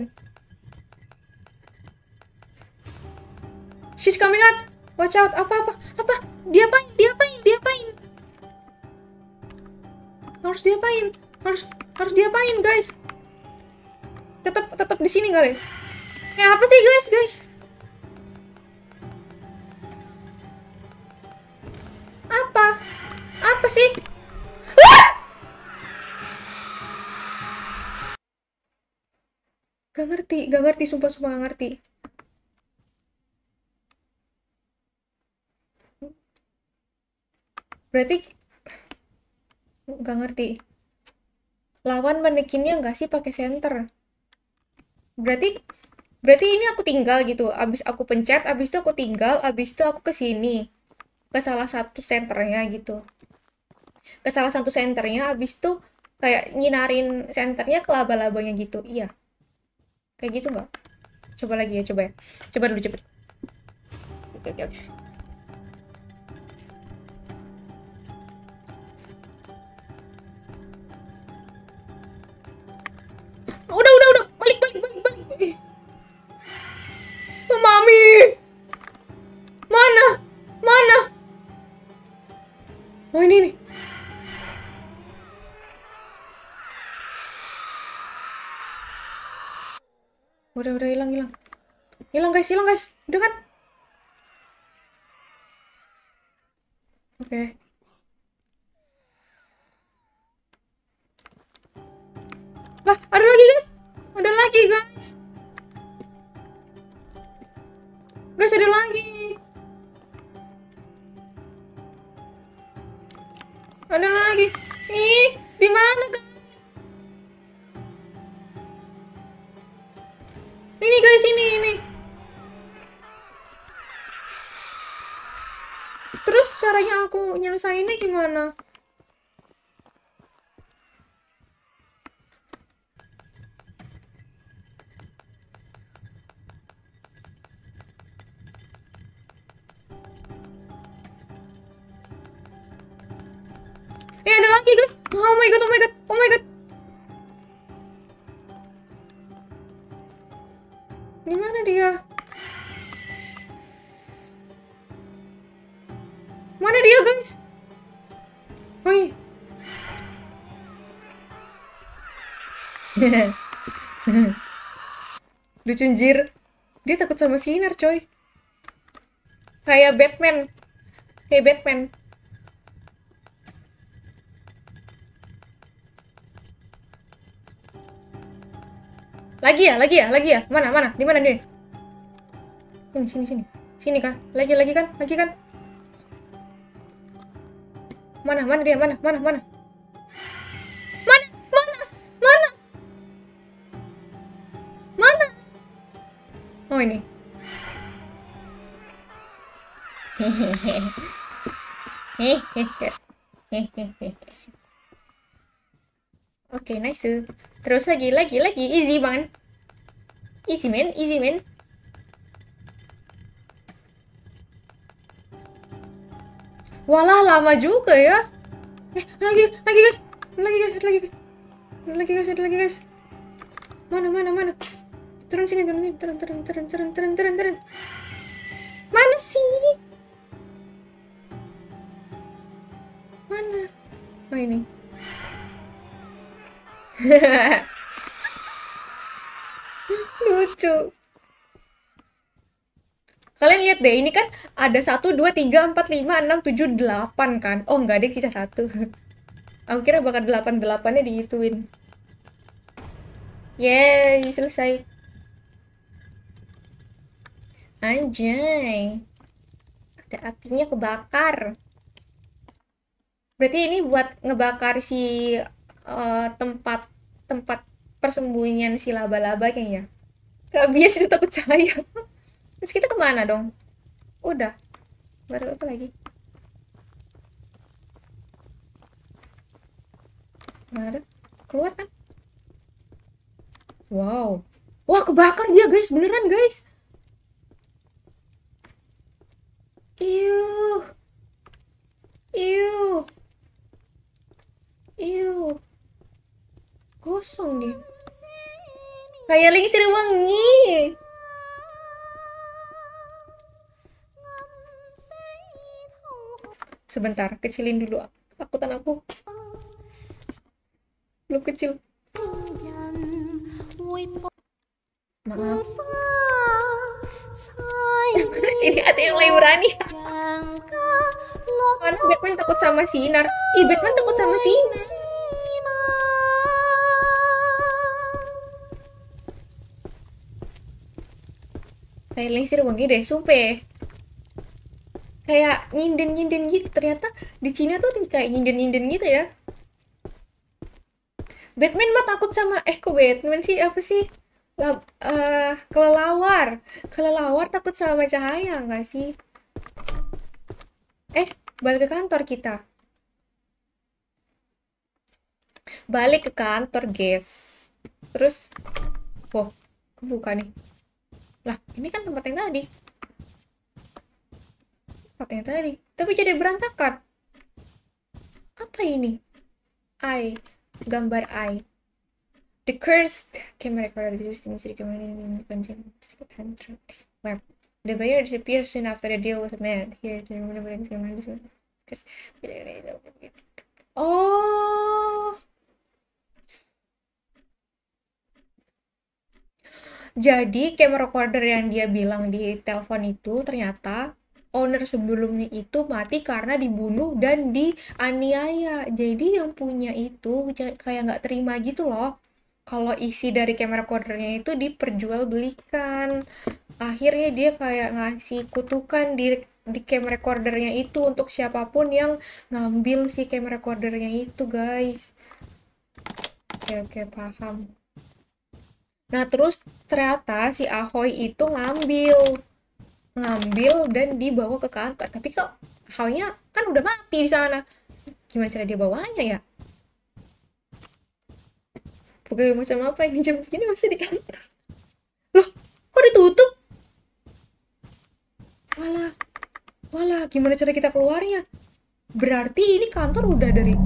She's coming out. Watch out. Apa apa apa? Diapain? Diapain? Diapain? Harus diapain? Harus harus diapain, guys? Tetap tetap di sini kali. Ya apa sih, guys, guys? Apa? Apa sih? Ah! Gak ngerti, gak ngerti, sumpah-sumpah gak ngerti. Berarti gak ngerti. Lawan manekinnya nggak sih pakai center? Berarti berarti ini aku tinggal gitu. Abis aku pencet, abis itu aku tinggal, abis itu aku ke sini. Ke salah satu senternya gitu. Ke salah satu senternya, abis itu kayak nyinarin senternya ke laba-labanya gitu. Iya. Kayak gitu nggak? Coba lagi ya, coba ya. Coba dulu, cepet. Oke, oke, oke. Udah, udah, udah. Balik, balik, balik, balik. Oh, Mami. Mana? Mana? Oh, ini nih. Udah, udah hilang, hilang. Hilang, guys, hilang, guys. Udah kan? Oke. Okay. Lah, ada lagi, guys. Ada lagi, guys. Guys, ada lagi. Ada lagi. Ih, di mana, guys? Ini, guys, ini, ini. Terus caranya aku nyelesainnya gimana? Eh, ada lagi, guys. Oh my god, oh my god, oh my god. Di mana dia? Mana dia, guys? Woi. Lucu anjir. Dia takut sama sinar, coy. Kayak Batman. Kayak Batman. Lagi ya, lagi ya, lagi ya. Mana, mana? Di mana nih? Sini, sini, sini. Sini kah? Lagi, lagi kan? Lagi kan? Mana, mana dia? Mana, mana, mana? Mana, mana, mana? Mana? Oh, ini. Oke, nice. Terus lagi, lagi, lagi. Easy, man. Easy, man. Easy, man. Walah, lama juga ya. Eh, lagi, lagi, guys. Lagi, guys. Lagi, guys. Lagi, guys. Ada lagi, guys. Mana, mana, mana? Turun sini, turun sini. Turun, turun, turun, turun, turun, turun, turun. Mana sih? Mana? Oh, ini. Lucu. Kalian lihat deh, ini kan ada satu, dua, tiga, empat, lima, enam, tujuh, delapan kan. Oh, nggak ada sisa satu. Aku kira bakal delapan delapannya dihituin. Yeay, selesai. Anjay. Ada apinya kebakar. Berarti ini buat ngebakar si uh, tempat tempat persembunyian si laba-laba kayaknya. Rabies itu takut cahaya. Terus kita kemana dong? Udah. Baru apa lagi? Nggak ada. Keluar kan? Wow. Wah, kebakar dia, guys. Beneran, guys. Iu. Iu. Iu. Kosong dia. Kayak lingsir wangi. Sebentar, kecilin dulu takutan aku. Belum kecil. Maaf. Sini ada yang lebih berani. Mana Batman takut sama sinar? Ih, Batman takut sama sinar. Kayak lingsir wangi deh, sumpah. Kayak nyinden-nyinden gitu. Ternyata di Cina tuh kayak nyinden-nyinden gitu ya. Batman mah takut sama, eh kok Batman sih, apa sih? Lab, uh, kelelawar. Kelelawar takut sama cahaya nggak sih? Eh, balik ke kantor kita. Balik ke kantor, guys. Terus, oh, kebuka nih. Lah, ini kan tempat yang tadi. Tempat yang tadi. Tapi jadi berantakan. Apa ini? Eye. Gambar eye. The cursed camera recorder used in the camera in the web. The buyer disappeared soon after the deal was made. Here, the remember the camera. Oh. Jadi camera recorder yang dia bilang di telepon itu ternyata owner sebelumnya itu mati karena dibunuh dan dianiaya. Jadi yang punya itu kayak nggak terima gitu loh. Kalau isi dari camera recordernya itu diperjualbelikan. Akhirnya dia kayak ngasih kutukan di di camera recordernya itu untuk siapapun yang ngambil si camera recordernya itu, guys. Oke, oke, paham. Nah, terus ternyata si Ahoy itu ngambil ngambil dan dibawa ke kantor. Tapi kok Ahoy-nya kan udah mati di sana. Gimana cara dia bawanya ya? Pegawai macam apa yang jam segini masih di kantor? Loh, kok ditutup? Walah. Walah, gimana cara kita keluarnya? Berarti ini kantor udah dari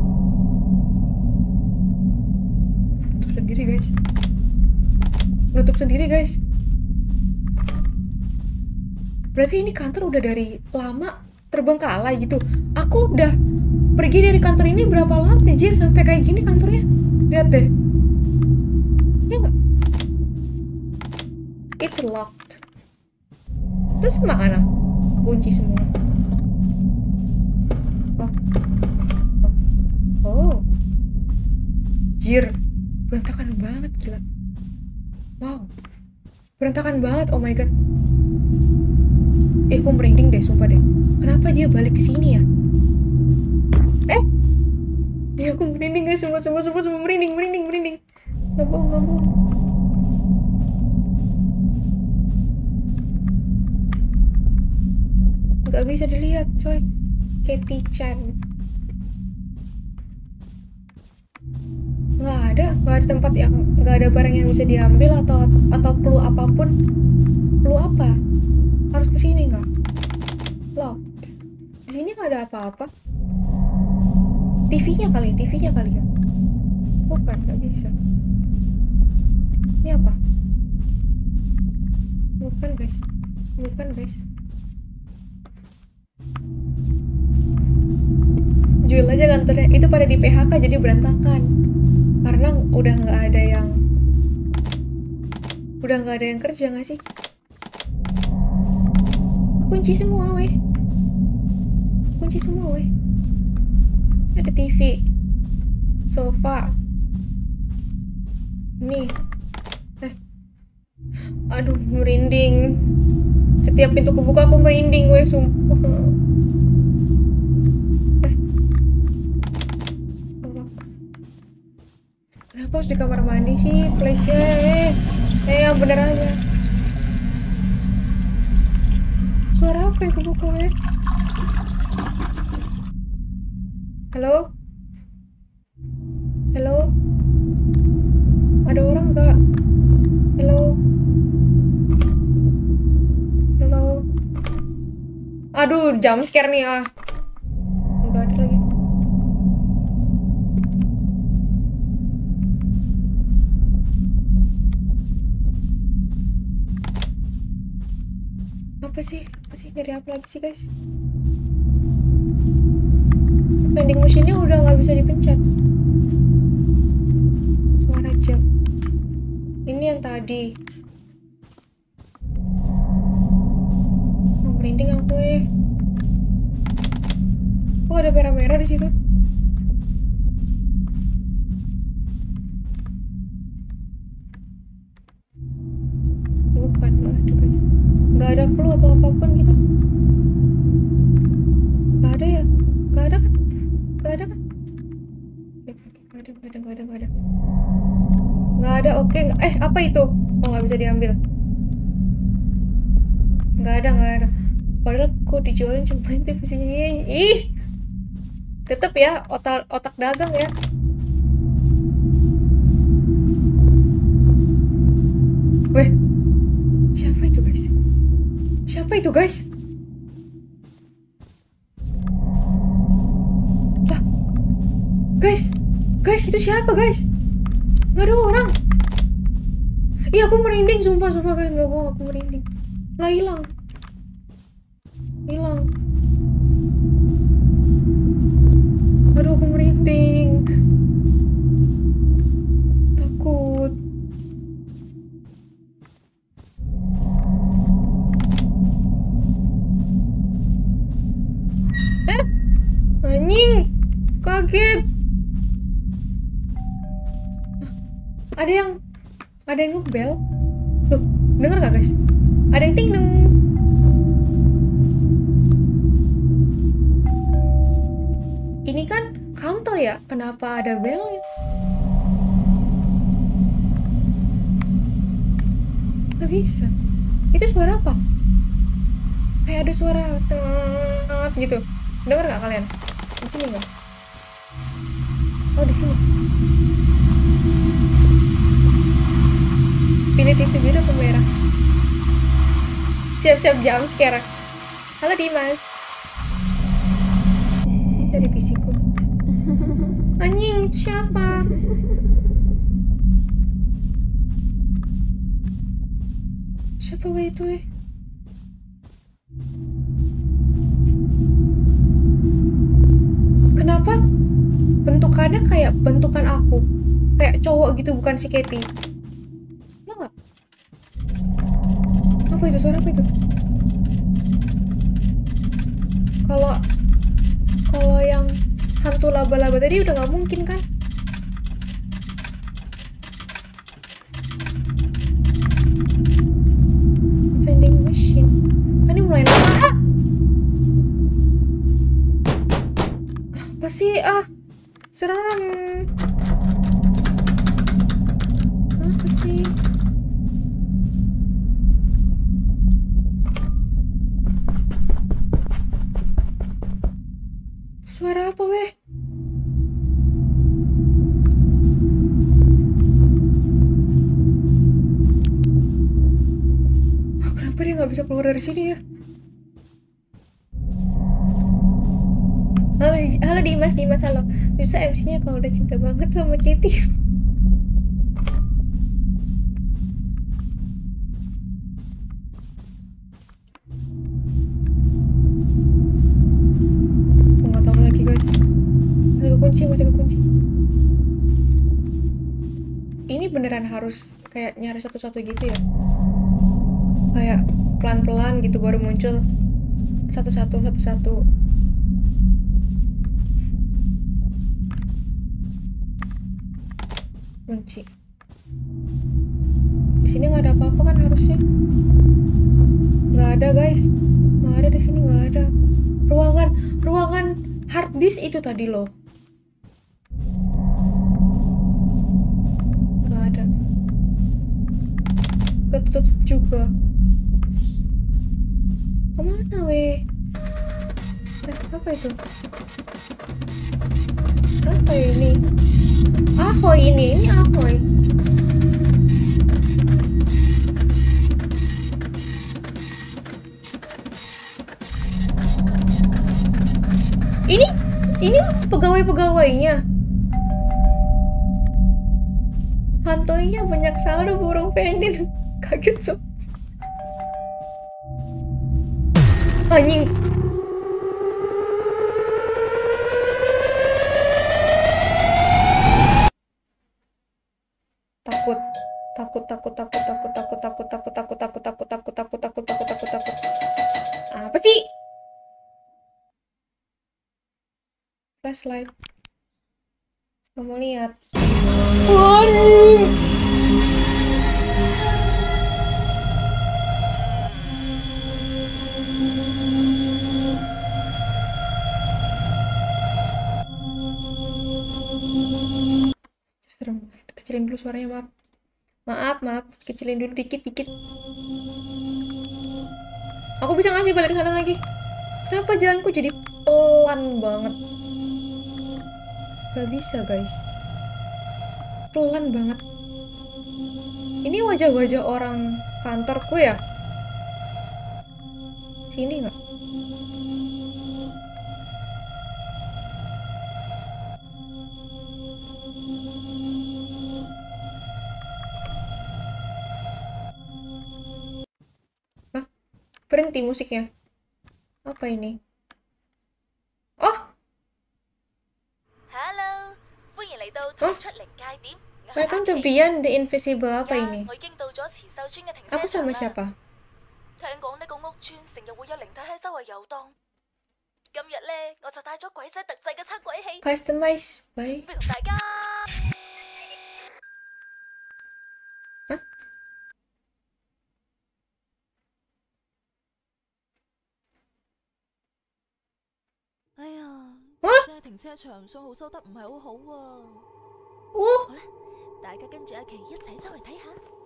tutup sendiri, guys. Nutup sendiri, guys. Berarti ini kantor udah dari lama terbengkalai gitu. Aku udah pergi dari kantor ini berapa lama, Jir, sampai kayak gini kantornya. Lihat deh. Ya nggak? It's locked. Terus kemana? Kunci semua. Oh. Oh. Oh. Jir, berantakan banget, gila. Wow. Berantakan banget, oh my god. Eh, kok merinding deh, sumpah deh. Kenapa dia balik ke sini ya? Eh, ya aku merinding guys, semua semua semua semua merinding, merinding, merinding. Gak bohong, gak bohong. Gak bisa dilihat, coy. Katie Chan. Nggak ada, nggak ada tempat yang, nggak ada barang yang bisa diambil atau atau clue apapun. Clue apa? Harus ke sini nggak? Locked. Di sini nggak ada apa-apa. T V-nya kali, T V-nya kali ya? Bukan, nggak bisa. Ini apa? Bukan guys, bukan guys. Jual aja kantornya. Itu pada di P H K jadi berantakan. Karena udah nggak ada yang udah nggak ada yang kerja nggak sih? Kunci semua weh, kunci semua weh. Ada T V, sofa, nih. Eh, aduh merinding. Setiap pintu kebuka aku merinding weh, sumpah. Kenapa harus di kamar mandi sih? Please ya. Eh, eh yang bener aja. Suara apa yang kebuka ya? Halo? Halo? Ada orang nggak? Halo? Halo? Aduh, jump scare nih ah. Nggak ada lagi. Apa sih? Apa sih? Nyari apa lagi sih guys? Vending machine-nya udah nggak bisa dipencet. Suara jam. Ini yang tadi. Oh, merinding aku eh. Kok ada merah-merah di situ? Bukan, nggak ada guys. Nggak ada clue atau apapun gitu. Nggak ada ya? Nggak ada kan? Nggak ada kan? Nggak ada, nggak ada, nggak ada, nggak ada. Nggak ada, oke. Okay. Eh, apa itu? Oh, nggak bisa diambil. Nggak ada, nggak ada. Padahal kok dijualin cuma itu visinya. Ih, tetep ya, otak otak dagang ya. Weh, siapa itu guys? Siapa itu guys? Lah, guys, guys itu siapa guys? Gak ada orang. Iya aku merinding, sumpah sumpah guys, nggak bohong aku merinding. Lah hilang, hilang. Aduh aku merinding, takut. Eh, anjing, kaget. Ada yang ada yang ngebel tuh, denger gak guys? Ada yang ting deng. Ini kan kantor ya, kenapa ada belnya? Gak bisa. Itu suara apa? Kayak ada suara tet gitu. Dengar gak kalian? Di sini nggak? Oh di sini. Pilih tisu biru atau merah? Siap-siap jam scare. Halo Dimas. Dari P C-ku. Anjing, itu siapa? Siapa weh itu weh? Kenapa bentukannya kayak bentukan aku? Kayak cowok gitu, bukan si Katie. Ya nggak? Apa itu? Suara apa itu? Kalau kalau yang hantu laba-laba tadi udah nggak mungkin kan? Vending machine. Ah, ini mulai lama. Ah! Apa sih? Ah, serem. Apa sih? Suara apa weh? Oh, kenapa dia nggak bisa keluar dari sini ya? Halo, halo Dimas, Dimas halo. Susah M C-nya kalau udah cinta banget sama Kitty. Nggak tahu lagi guys. Masih kekunci, masih kekunci. Ini beneran harus kayak nyari satu-satu gitu ya? Kayak pelan-pelan gitu baru muncul satu-satu, satu-satu. Kunci. Di sini nggak ada apa-apa kan harusnya? Nggak ada guys, nggak ada di sini, nggak ada. Ruangan, ruangan hard disk itu tadi loh. Nggak ada. Ketutup juga. Kemana weh? Eh, apa itu? Apa ini? Ahoy ini, ini ahoy. pegawai-pegawainya. Hantunya banyak saldo burung Fenin. Kaget so. Anjing. Takut. Takut, takut, takut, takut, takut, takut, takut, takut, takut, takut, takut, takut, takut, takut, takut, takut. Apa sih? Flashlight. Gak mau lihat. Anjing. Serem. Kecilin dulu suaranya, maaf. Maaf, maaf. Kecilin dulu dikit-dikit. Aku bisa ngasih balik ke sana lagi. Kenapa jalanku jadi pelan banget? Gak bisa, guys. Pelan banget. Ini wajah-wajah orang kantorku ya? Sini nggak? Hah? Berhenti musiknya. Apa ini? Oh! Hello，歡迎嚟到哦出靈界點。我係 Welcome to 阿琪 Beyond the Invisible. Apa 而家 ini? 我已經到咗慈秀村嘅停車 Aku 場 sama 啦。 siapa? 聽講呢個屋村成日會有靈體喺周圍遊蕩。今日呢，我就帶咗鬼仔特製嘅測鬼器， Customize by... 準備同大家。 Hah? 哎呀， Hah? 現在停車場信號收得唔係好好喎。 Oh! 好啦，大家跟住阿琪一齊周圍睇下。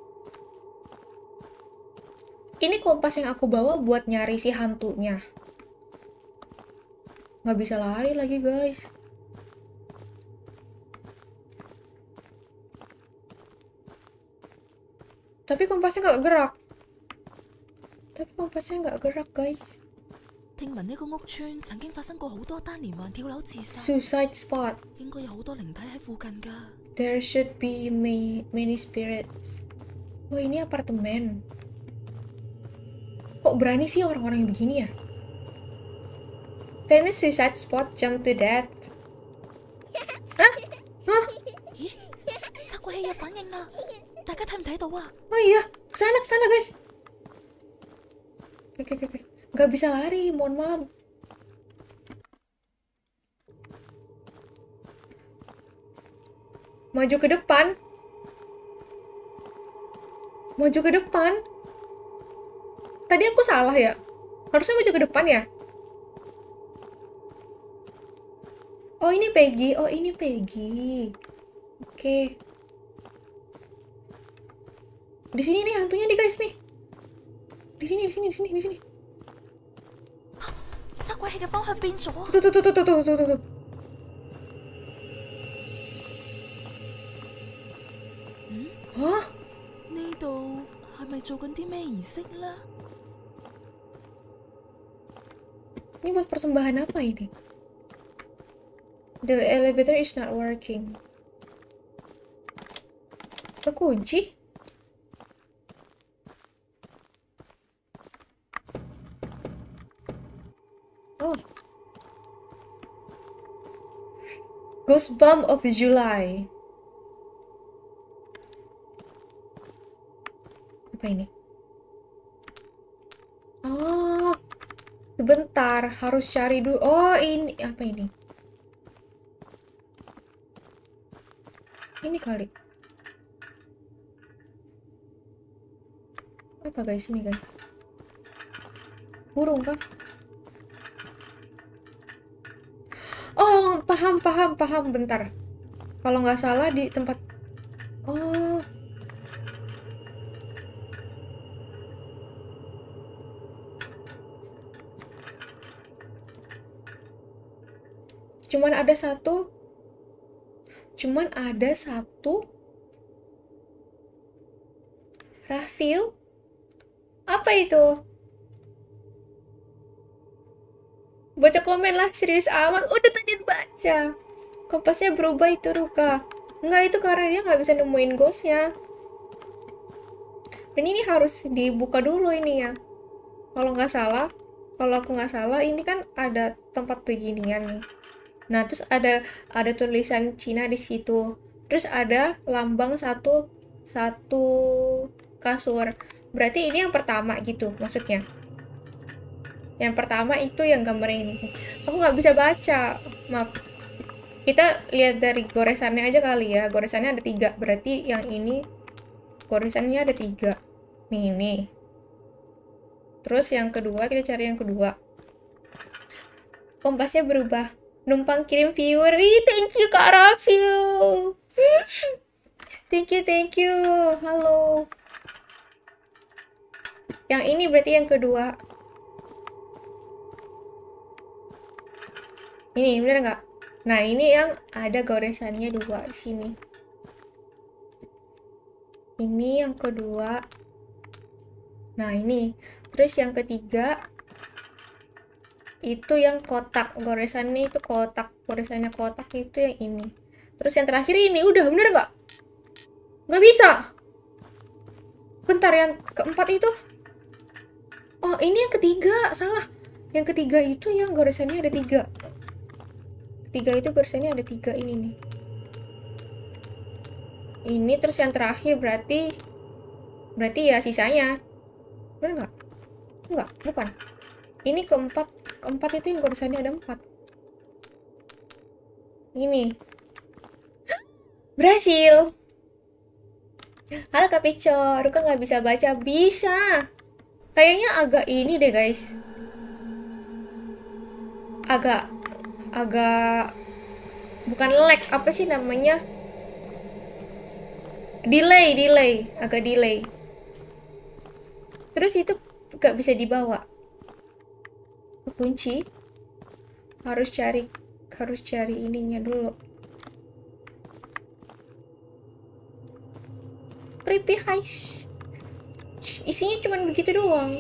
Ini kompas yang aku bawa buat nyari si hantunya. Nggak bisa lari lagi, guys. Tapi kompasnya nggak gerak. Tapi kompasnya nggak gerak, guys. 聽聞呢個屋村曾經發生過好多單連環跳樓自殺， Suicide spot. 應該有好多靈體喺附近㗎。 There should be ma- many spirits. Oh, ini apartemen. Kok berani sih orang-orang yang begini ya? Famous suicide spot, jump to death. Hah? Hah? 咦，測鬼器有反應啦！大家睇唔睇到啊？ Oh iya, kesana kesana guys. Oke oke oke, nggak bisa lari, mohon maaf. Maju ke depan. Maju ke depan. Tadi aku salah ya? Harusnya maju ke depan ya? Oh ini Peggy, oh ini Peggy. Oke. Di sini nih hantunya nih guys nih. Di sini, di sini, di sini, di sini. 測鬼器嘅方向變咗啊！ Tuh tuh tuh tuh tuh tuh tuh tuh. Hah? 呢度係咪做緊啲咩儀式呢？ Ini buat persembahan apa ini? The elevator is not working. Kekunci? Oh. Ghost Bomb of July. Apa ini? Oh. Sebentar, harus cari dulu. Oh, ini apa ini? Ini kali. Apa guys ini guys? Burung kah? Oh, paham, paham, paham. Bentar. Kalau nggak salah di tempat. Oh. Cuman ada satu. Cuman ada satu. Review. Apa itu? Baca komen lah, serius amat. Udah tadi baca. Kompasnya berubah itu, Ruka. Enggak, itu karena dia nggak bisa nemuin ghostnya. Dan ini harus dibuka dulu ini ya. Kalau nggak salah, kalau aku nggak salah, ini kan ada tempat beginian nih. Nah, terus ada ada tulisan Cina di situ. Terus ada lambang satu satu kasur. Berarti ini yang pertama gitu maksudnya. Yang pertama itu yang gambar ini. Aku nggak bisa baca. Maaf. Kita lihat dari goresannya aja kali ya. Goresannya ada tiga. Berarti yang ini goresannya ada tiga. Nih, nih. Terus yang kedua, kita cari yang kedua. Kompasnya berubah. Numpang kirim viewer. Wih, thank you Kak Rafil. Thank you, thank you. Halo. Yang ini berarti yang kedua. Ini, bener nggak? Nah, ini yang ada goresannya dua di sini. Ini yang kedua. Nah, ini. Terus yang ketiga itu yang kotak. Goresannya itu kotak. Goresannya kotak itu yang ini. Terus yang terakhir ini. Udah, bener nggak? Nggak bisa. Bentar, yang keempat itu. Oh, ini yang ketiga. Salah. Yang ketiga itu yang goresannya ada tiga. Tiga itu goresannya ada tiga ini nih. Ini terus yang terakhir berarti berarti ya sisanya. Bener nggak? Enggak, bukan. Ini keempat, keempat itu yang goresannya ada empat. Ini. Berhasil. Halo Kak Pico, Ruka nggak bisa baca. Bisa. Kayaknya agak ini deh guys. Agak, agak, bukan lag, apa sih namanya? Delay, delay. Agak delay. Terus itu gak bisa dibawa. Kunci. Harus cari, harus cari ininya dulu. Creepy heist. Isinya cuma begitu doang.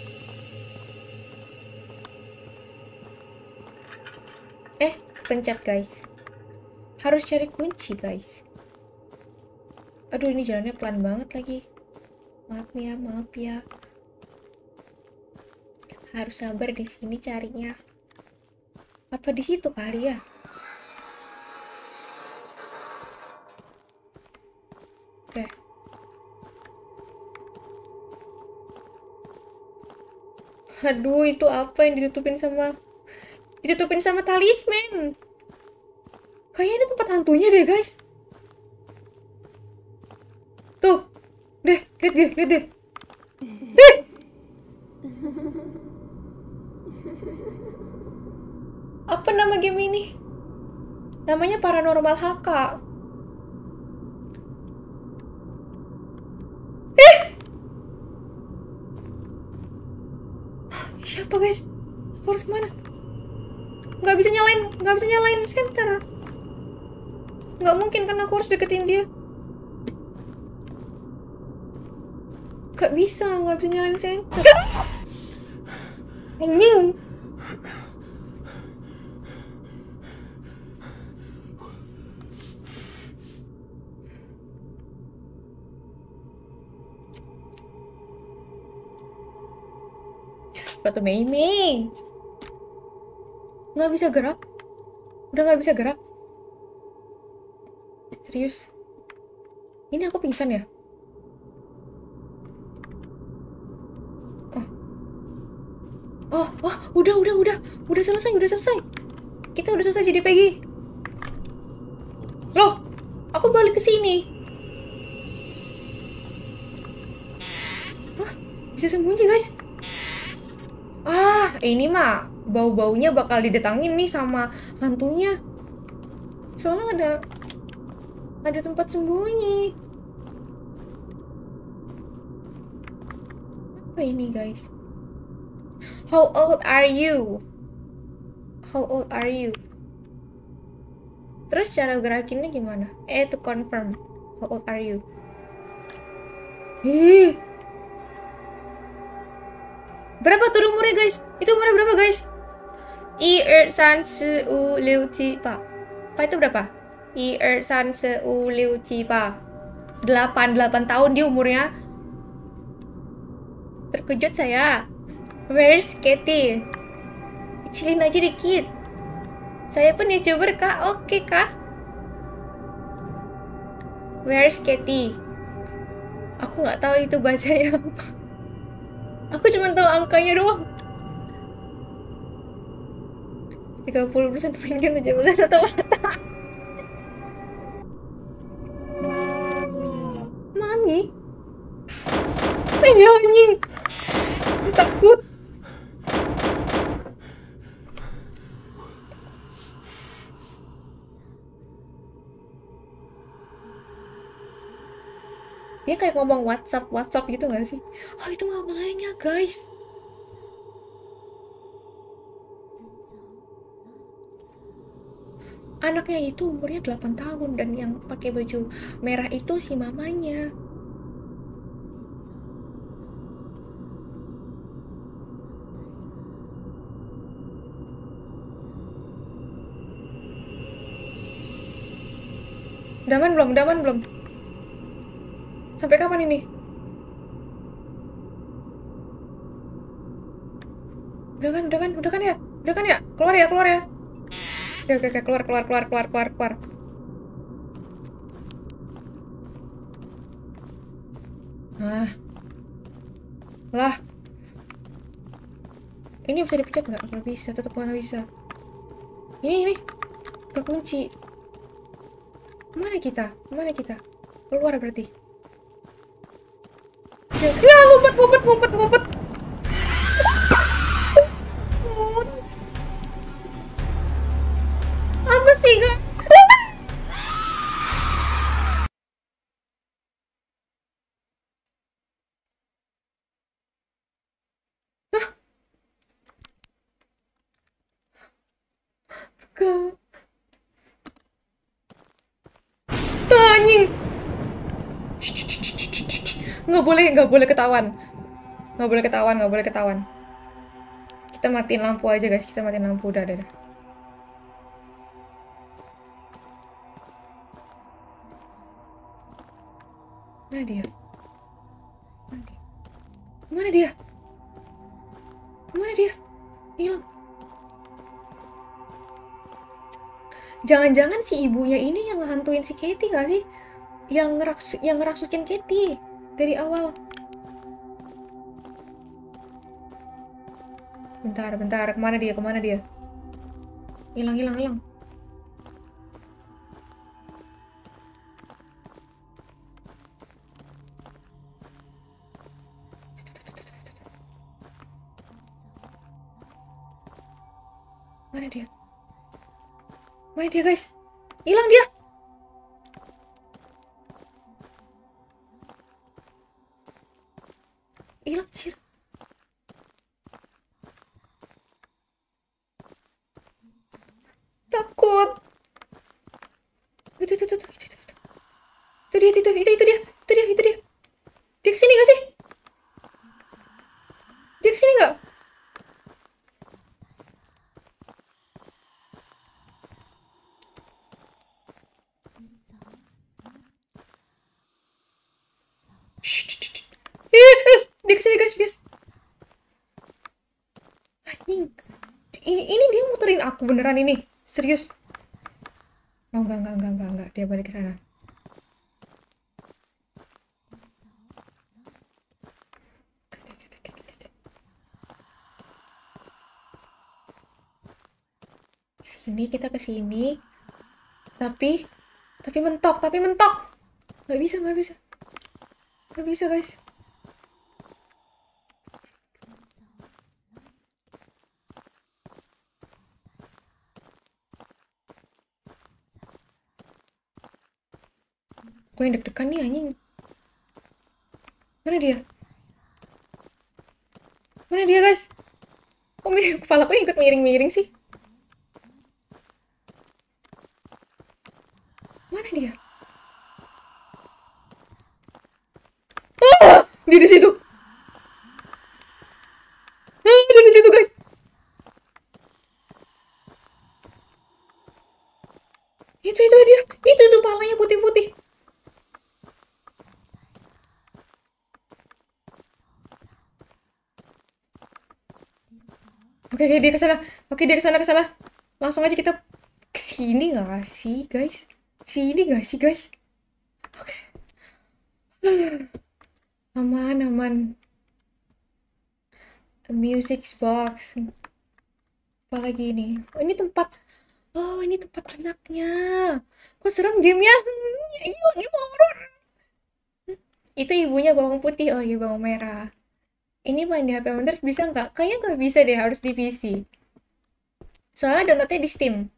Eh, pencet guys. Harus cari kunci guys. Aduh, ini jalannya pelan banget lagi. Maaf ya, maaf ya. Harus sabar di sini carinya. Apa di situ kali ya? Oke. Aduh, itu apa yang ditutupin sama ditutupin sama talisman? Kayaknya ini tempat hantunya deh, guys. Tuh. Deh, lihat deh, lihat deh. Deh. Apa nama game ini? Namanya Paranormal H K. Eh! Siapa guys? Aku harus kemana? Nggak bisa nyalain, nggak bisa nyalain center. Nggak mungkin kan aku harus deketin dia. Nggak bisa, nggak bisa nyalain center. Anjing. Sepatu Mei-Mei. Nggak bisa gerak. Udah nggak bisa gerak. Serius. Ini aku pingsan ya? Oh, oh, udah, udah, udah, udah selesai, udah selesai. Kita udah selesai jadi Peggy. Loh, aku balik ke sini. Hah, bisa sembunyi guys. Ah, ini mah bau-baunya bakal didatangin nih sama hantunya. Soalnya ada ada tempat sembunyi. Apa ini guys? How old are you? How old are you? Terus cara gerakinnya gimana? Eh, to confirm. How old are you? Hih. Berapa tuh umurnya guys? Itu umurnya berapa guys? I er san si u liu ti pa. Pa itu berapa? I er san se u liu ci pa. Delapan, delapan tahun dia umurnya. Terkejut saya. Where is Katie? Kecilin aja dikit. Saya pun YouTuber kak, oke kak. Where is Katie? Aku nggak tahu itu bacanya apa. Aku cuma tahu angkanya doang. tiga puluh persen pengen tujuh belas atau mata. Mami. Eh anjing. Takut. Dia kayak ngomong WhatsApp, WhatsApp gitu gak sih? Oh itu mamanya guys. Anaknya itu umurnya delapan tahun dan yang pakai baju merah itu si mamanya. Daman belum? Daman belum? Sampai kapan ini? Udah kan, udah kan, udah kan ya? Udah kan ya? Keluar ya, keluar ya? Oke, oke, oke, keluar, keluar, keluar, keluar, keluar, keluar. Ah. Lah. Ini bisa dipencet nggak? Nggak bisa, tetap nggak bisa. Ini, ini. Kekunci. Mana kita? Mana kita? Keluar berarti. Ya, ngumpet, ngumpet, ngumpet, ngumpet. Apa sih, guys? Hah? Ke... Anjing. Nggak boleh, nggak boleh ketahuan. Nggak boleh ketahuan, nggak boleh ketahuan. Kita matiin lampu aja guys, kita matiin lampu, udah, udah, udah. Mana dia? Mana dia? Mana dia? Mana dia? Hilang. Jangan-jangan si ibunya ini yang ngehantuin si Katie gak sih? Yang ngeraksu, yang ngerasukin Katie dari awal. Bentar, bentar. Kemana dia? Kemana dia? Hilang, hilang, hilang. Mana dia? Mana dia guys? Hilang dia. Hilang sih. Takut. Itu itu itu itu itu itu. Itu dia itu itu itu dia itu dia itu dia. Dia kesini gak sih? Dia kesini gak? Dia kesini guys, guys. Anjing. Ini, ini dia muterin aku beneran ini. Serius. Oh enggak, enggak, enggak, enggak, enggak. Dia balik ke sana. Sini kita ke sini. Tapi tapi mentok, tapi mentok. Nggak bisa, nggak bisa. Nggak bisa, guys. Gue yang deg-degan nih anjing. Mana dia? Mana dia guys? Kok miring, kepala gue ikut miring-miring sih? Mana dia? Ah! Dia di situ. Ah, dia di situ guys. Oke, oke, dia ke sana. Oke, dia ke sana, ke sana. Langsung aja kita ke sini nggak sih, guys? Sini nggak sih, guys? Oke. Aman, aman. A music box. Apa lagi ini? Oh, ini tempat. Oh, ini tempat anaknya. Kok serem gamenya? Iya, ini horor. Itu ibunya bawang putih. Oh iya, bawang merah. Ini main di H P Wonder bisa nggak? Kayaknya nggak bisa deh, harus di P C. Soalnya downloadnya di Steam.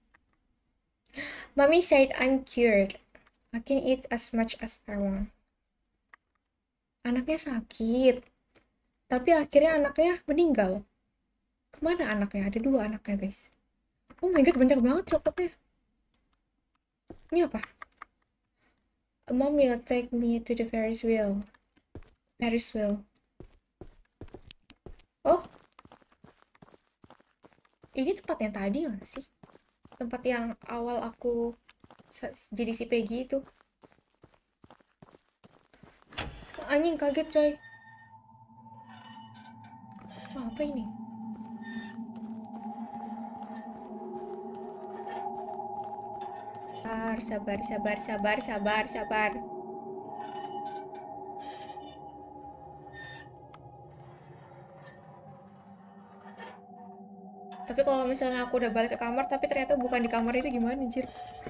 Mommy said I'm cured. I can eat as much as I want. Anaknya sakit. Tapi akhirnya anaknya meninggal. Kemana anaknya? Ada dua anaknya, guys. Oh my god, banyak banget coklatnya. Ini apa? Mom will take me to the Ferris wheel. Ferris wheel. Oh. Ini tempat yang tadi nggak sih? Tempat yang awal aku jadi si Peggy itu. Anjing, kaget coy. Oh, apa ini? Sabar, sabar, sabar, sabar, sabar. Tapi kalau misalnya aku udah balik ke kamar, tapi ternyata bukan di kamar itu gimana, anjir?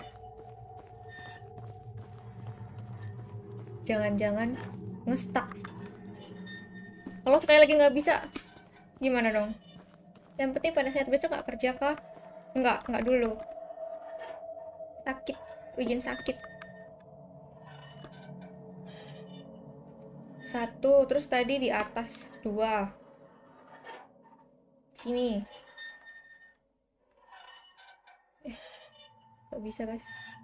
Jangan-jangan ngestak. Kalau sekali lagi nggak bisa, gimana dong? Yang penting pada saat besok nggak kerja kah? Nggak, nggak dulu. Sakit, ujian sakit. Satu, terus tadi di atas dua. Sini. Eh, nggak bisa guys.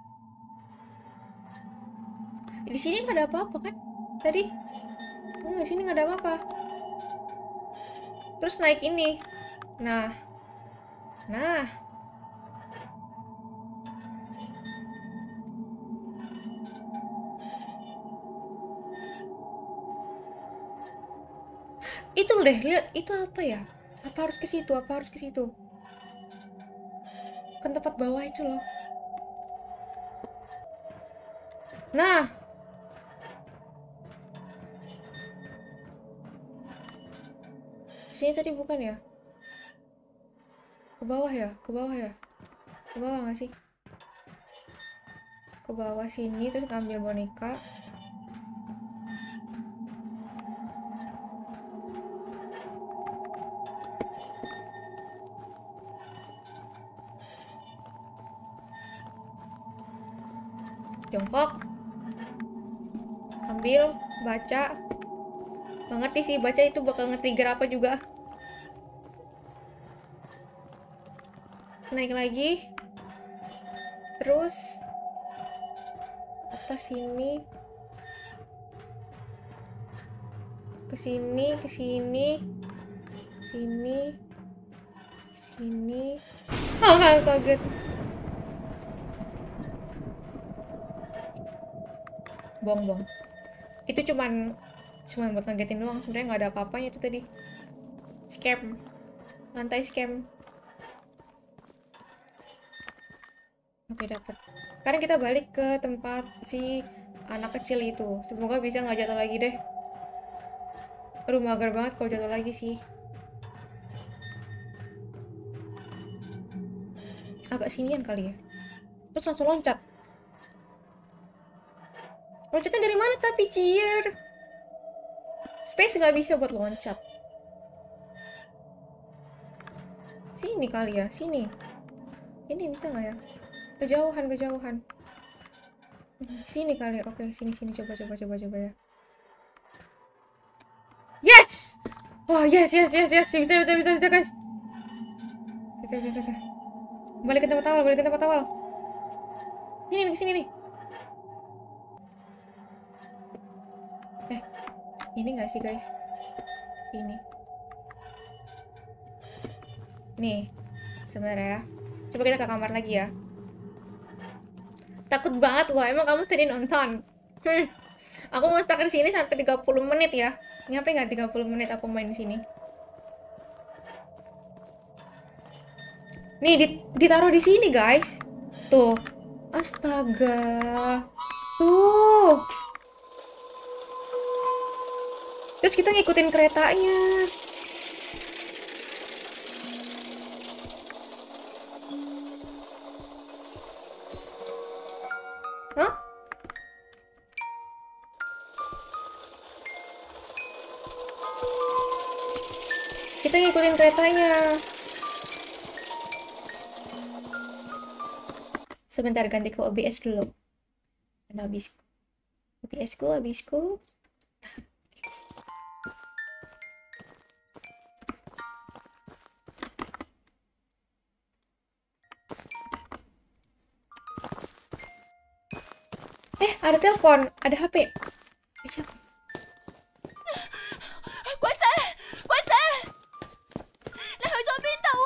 Di sini nggak ada apa-apa kan? Tadi, hmm, di sini nggak ada apa-apa. Terus naik ini. Nah, nah. Itu deh, lihat itu apa ya? Apa harus ke situ? Apa harus ke situ? Kan tempat bawah itu loh. Nah, sini tadi bukan ya? Ke bawah ya? Ke bawah ya? Ke bawah nggak sih? Ke bawah sini terus ngambil boneka. Jongkok, ambil, baca. Gak ngerti sih, baca itu bakal nge-trigger apa juga. Naik lagi. Terus atas sini. Kesini, kesini. Sini. Sini. Oh, gak kaget. Bohong-bohong. Itu cuman cuman buat ngagetin doang, sebenarnya nggak ada apa-apanya itu tadi. Scam. Lantai scam. Oke, dapat. Sekarang kita balik ke tempat si anak kecil itu. Semoga bisa nggak jatuh lagi deh. Aduh, mager banget kalau jatuh lagi sih. Agak sinian kali ya. Terus langsung loncat. Loncatnya dari mana tapi, cier? Space nggak bisa buat loncat. Sini kali ya, sini. Sini bisa nggak ya? Kejauhan, kejauhan. Sini kali ya. Oke, sini, sini. Coba, coba, coba, coba ya. Yes! Oh, yes, yes, yes, yes. Bisa, bisa, bisa, bisa, guys. Oke, oke, oke. Balik ke tempat awal, balik ke tempat awal. Sini nih, sini nih. Eh, ini nggak sih guys? Ini. Nih, sebenarnya ya. Coba kita ke kamar lagi ya. Takut banget loh, emang kamu tadi nonton? Hmm. Aku mau stuck di sini sampai tiga puluh menit ya. Nyampe nggak tiga puluh menit aku main di sini? Nih, dit ditaruh di sini, guys. Tuh. Astaga. Tuh. Terus kita ngikutin keretanya. Hah? Kita ngikutin keretanya. Sebentar, ganti ke O B S dulu. Habisku. O B S ku, habisku. Eh, ada telepon, ada H P. Siapa? Quái xe, quái xe,你去咗邊度啊？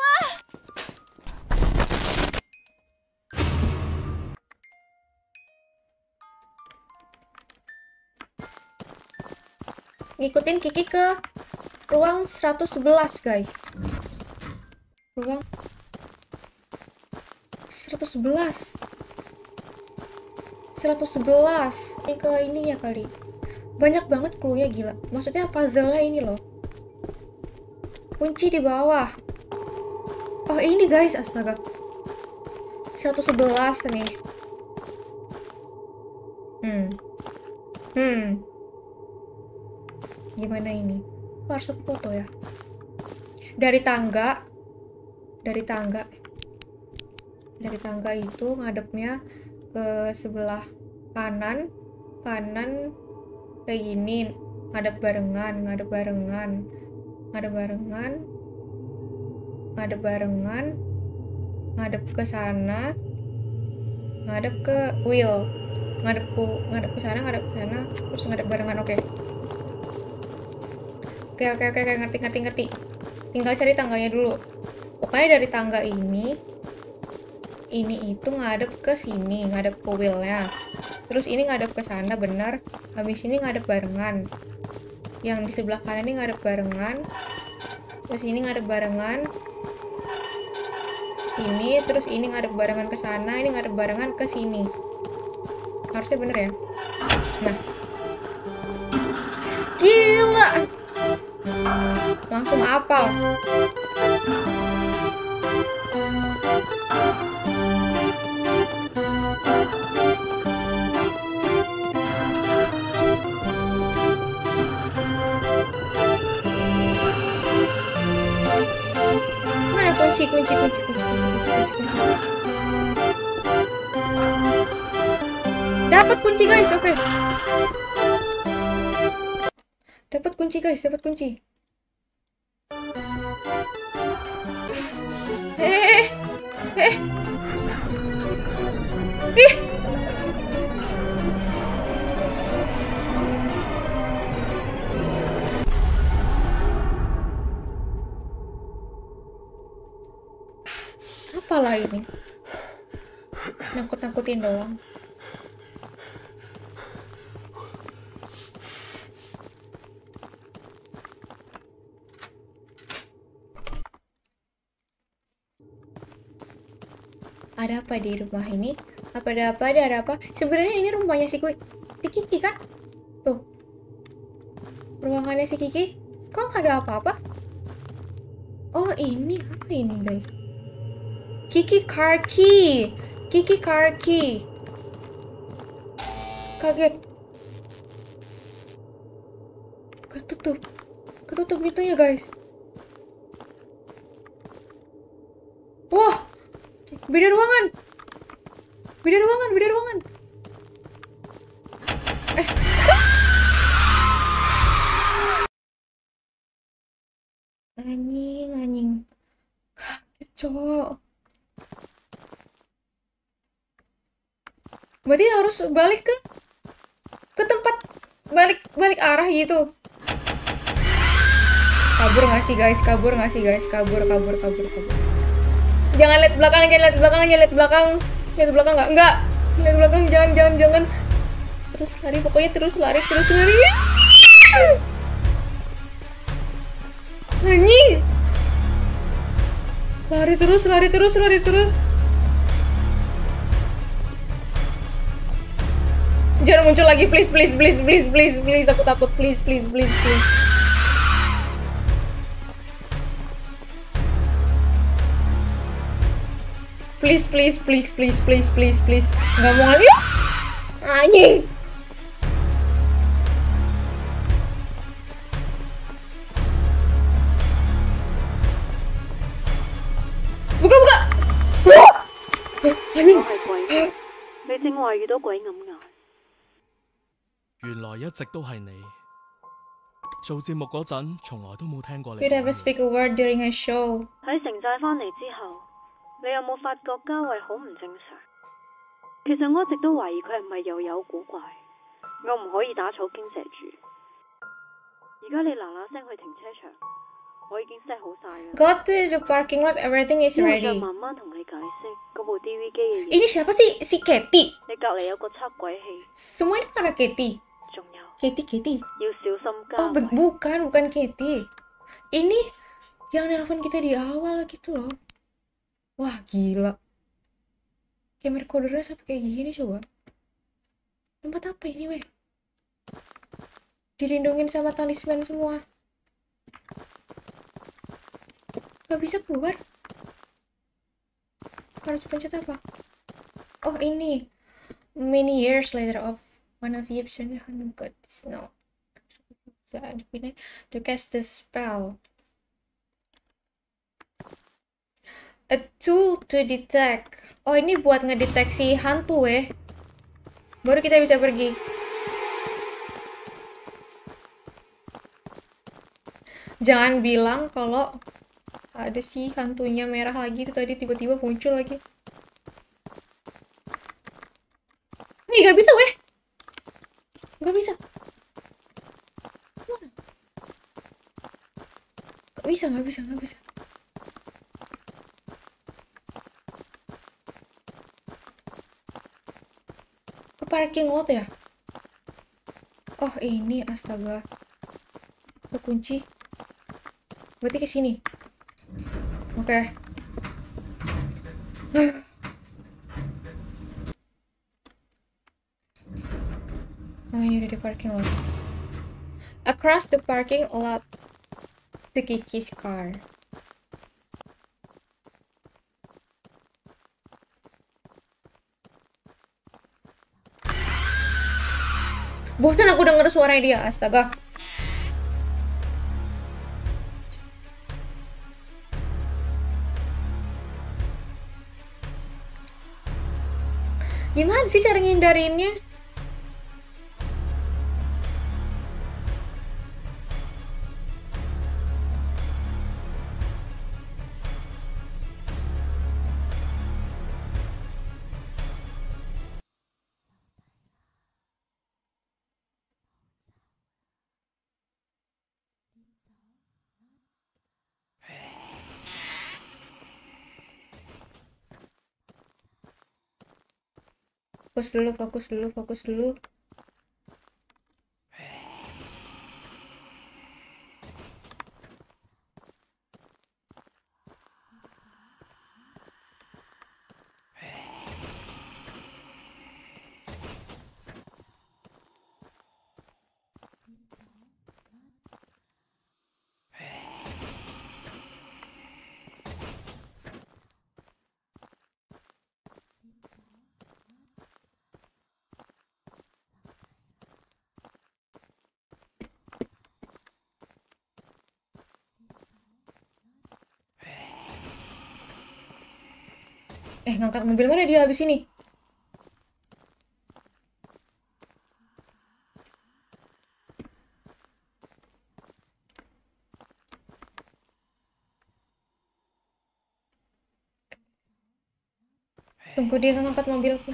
Ngikutin Kiki ke ruang seratus sebelas, guys. Ruang seratus sebelas. seratus sebelas. Ini ke ininya kali. Banyak banget clue-nya, gila. Maksudnya puzzle-nya ini loh. Kunci di bawah. Oh, ini guys, astaga. seratus sebelas nih. Hmm. Hmm. Gimana ini? Oh, harus aku foto ya. Dari tangga. Dari tangga. Dari tangga itu ngadepnya ke sebelah kanan. Kanan kayak gini. Ngadep barengan, ngadep barengan. Ngadep barengan. Ngadep barengan. Ngadep ke sana. Ngadep ke wheel. Ngadep ke ngadep ke sana, ngadep ke sana, terus ngadep barengan. Oke. Okay. Oke, oke, oke, ngerti, ngerti, ngerti. Tinggal cari tangganya dulu. Pokoknya dari tangga ini, ini itu ngadep ke sini, ngadep ke wheelnya. Terus ini ngadep ke sana, bener. Habis ini ngadep barengan. Yang di sebelah kanan ini ngadep barengan. Terus ini ngadep barengan. Sini, terus ini ngadep barengan ke sana, ini ngadep barengan ke sini. Harusnya bener ya. Nah. Gila! Langsung apal. Mana kunci, kunci, kunci, kunci, kunci, kunci, kunci, kunci. Dapat kunci, guys. Oke. Okay. Dapat kunci, guys. Dapat kunci. Eh, eh, ih. Apalah ini? Nangkut-nangkutin doang. Ada apa di rumah ini? Apa ada apa? Ada, ada apa? Sebenarnya ini rumahnya si, si Kiki kan? Tuh. Ruangannya si Kiki. Kok nggak ada apa-apa? Oh, ini apa ini, guys? Kiki car key. Kiki car key. Kaget. Ketutup. Ketutup pintunya, guys. Wah. Beda ruangan. Beda ruangan, beda ruangan. Eh. Anjing, anjing. Kaget, cowok. Berarti harus balik ke ke tempat balik balik arah gitu. Kabur nggak sih, guys? Kabur nggak sih, guys? Kabur, kabur, kabur, kabur. Jangan lihat belakang, jangan lihat belakang, jangan lihat belakang. Lihat belakang nggak? Enggak. Lihat belakang, jangan, jangan, jangan. Terus lari, pokoknya terus lari, terus lari. Anjing. Lari terus, lari terus, lari terus. Jangan muncul lagi, please, please, please, please, please, please. Aku takut, please, please, please, please. Please, please, please, please, please, please, please. Nggak mau lagi. Anjing. Buka, buka. Anjing. 我係鬼，你正話遇到鬼咁眼。 原來一直都係你。做節目嗰陣，從來都冇聽過你 We 講 never 嘢。 speak a word during a show. 喺城寨翻嚟之後，你有冇發覺嘉慧好唔正常？其實我一直都懷疑佢係咪又有古怪，我唔可以打草驚蛇住。而家你嗱嗱聲去停車場，我已經 set 好晒啦。 Go to the parking lot, everything is 之後再 ready. 慢慢同你解釋嗰部 D V 機嘅嘢。 Ini siapa sih? Si Katy. 你隔離有個測鬼器， Semua ini pada Katy. 仲有 Katy, Katy. 要小心嘉 Oh, 慧。 bu- bukan, bukan Katy. Ini yang nelfon kita di awal gitu loh. Wah, gila. Camera recordernya sampai kayak gini coba. Tempat apa ini, weh? Dilindungin sama talisman semua. Gak bisa keluar. Harus pencet apa? Oh, ini. Many years later of one of Egyptian who got this no. To cast the spell. A tool to detect. Oh, ini buat ngedeteksi hantu, weh. Baru kita bisa pergi. Jangan bilang kalau ada si hantunya merah lagi itu tadi tiba-tiba muncul lagi. Nih, gak bisa, weh. Gak bisa. Mana? Gak bisa, gak bisa, gak bisa. Ke parking lot ya? Oh, ini astaga. Kekunci. Berarti ke sini. Oke. Oh, ini udah di parking lot. Across the parking lot to Kiki's car. Bosan aku denger suaranya dia, astaga. Gimana sih cara ngindarinnya? Fokus dulu, fokus dulu, fokus dulu. Eh, ngangkat mobil mana dia habis ini? Tunggu dia ngangkat mobilku.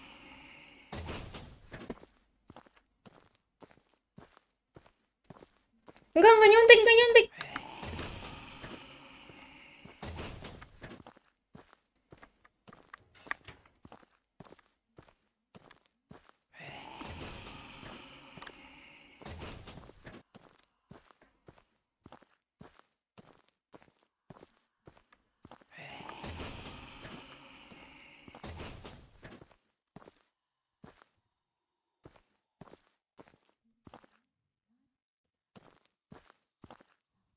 Enggak, enggak nyontek, enggak nyontek.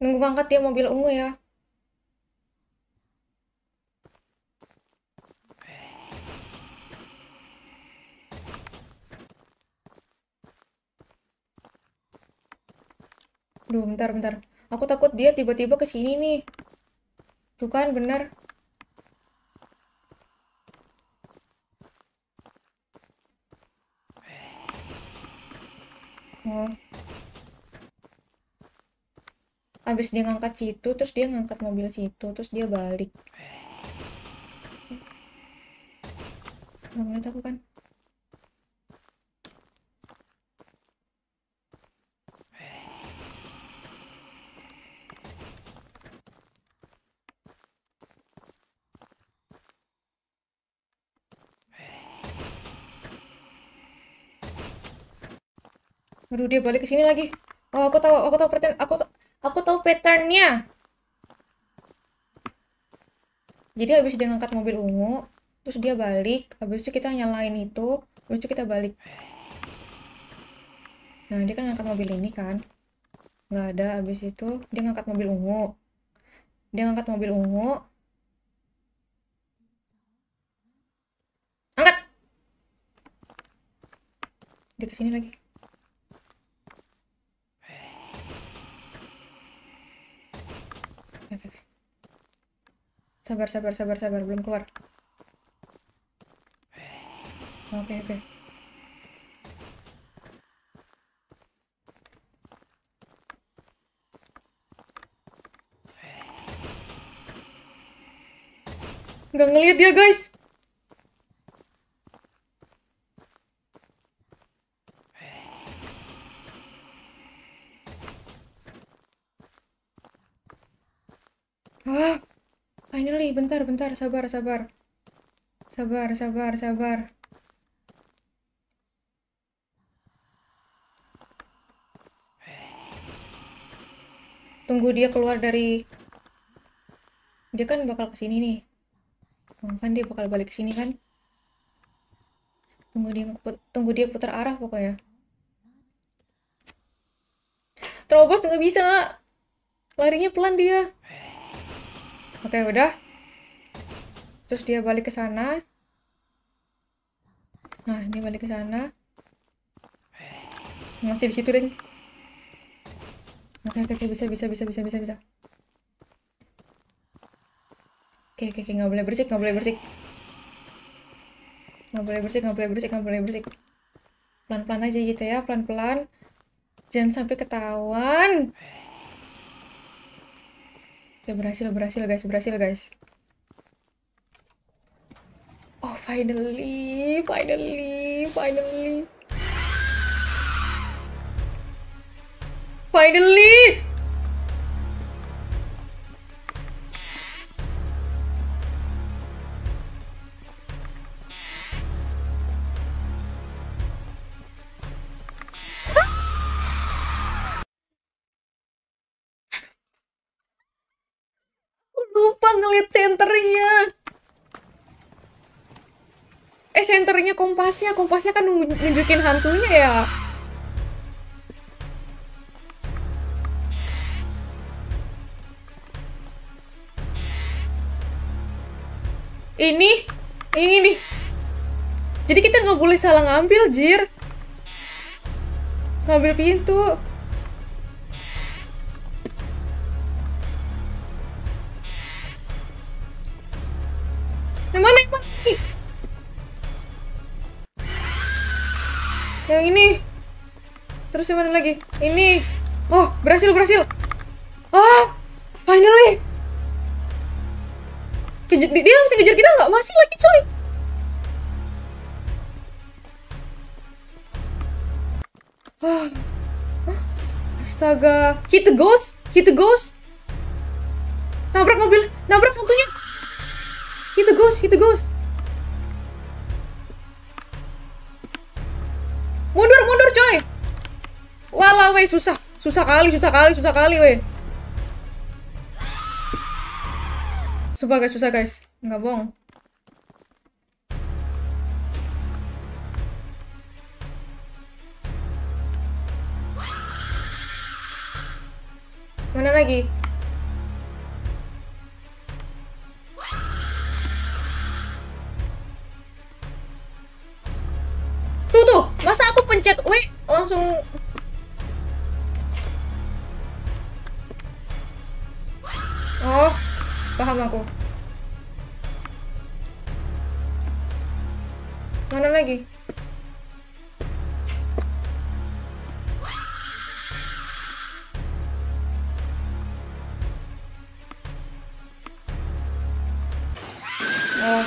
Nunggu ngangkat dia mobil ungu ya. Duh, bentar, bentar. Aku takut dia tiba-tiba ke sini nih. Tuh kan, bener. Oh. Abis dia ngangkat situ, terus dia ngangkat mobil situ, terus dia balik. Gak ngeliat aku kan? Aduh, dia balik ke sini lagi. Oh, aku tahu, aku tahu pattern, aku tahu, aku tahu patternnya. Jadi habis dia ngangkat mobil ungu, terus dia balik, habis itu kita nyalain itu, habis itu kita balik. Nah, dia kan ngangkat mobil ini kan. Nggak ada, habis itu dia ngangkat mobil ungu. Dia ngangkat mobil ungu. Angkat! Dia kesini lagi. Oke, oke. Sabar, sabar, sabar, sabar. Belum keluar. Oke, oke. Nggak ngeliat dia, guys. Ah, finally, bentar, bentar, sabar, sabar. Sabar, sabar, sabar. Tunggu dia keluar dari... Dia kan bakal kesini nih. Oh, kan dia bakal balik ke sini kan? Tunggu dia tunggu dia putar arah pokoknya. Terobos nggak bisa. Larinya pelan dia. Oke, udah. Terus dia balik ke sana. Nah, dia balik ke sana. Masih di situ, Deng. Oke, oke, oke, bisa, bisa, bisa, bisa, bisa, bisa. Oke, oke, oke, nggak boleh berisik, nggak boleh berisik. Nggak boleh berisik, nggak boleh berisik, nggak boleh berisik. Pelan-pelan aja gitu ya, pelan-pelan. Jangan sampai ketahuan. Ya, berhasil, berhasil, guys, berhasil, guys. Oh, finally, finally, finally. Finally! Lupa ngeliat senternya. Eh, senternya kompasnya. Kompasnya kan nunjukin hantunya ya. Ini. Ini. Jadi kita nggak boleh salah ngambil, Jir. Ngambil pintu. Yang mana, yang mana? Yang ini. Terus yang mana lagi? Ini. Oh, berhasil, berhasil. Oh, finally. Kejar, dia masih ngejar kita nggak? Masih lagi, coy. Oh. Astaga. Hit the ghost. Hit the ghost. Nabrak mobil. Nabrak hantunya. Hit the ghost, hit the ghost. Mundur, mundur, coy. Walah, weh, susah. Susah kali, susah kali, susah kali, weh. Sumpah, guys, susah, guys. Nggak bohong. Mana lagi? sama aku. Mana lagi? Oh.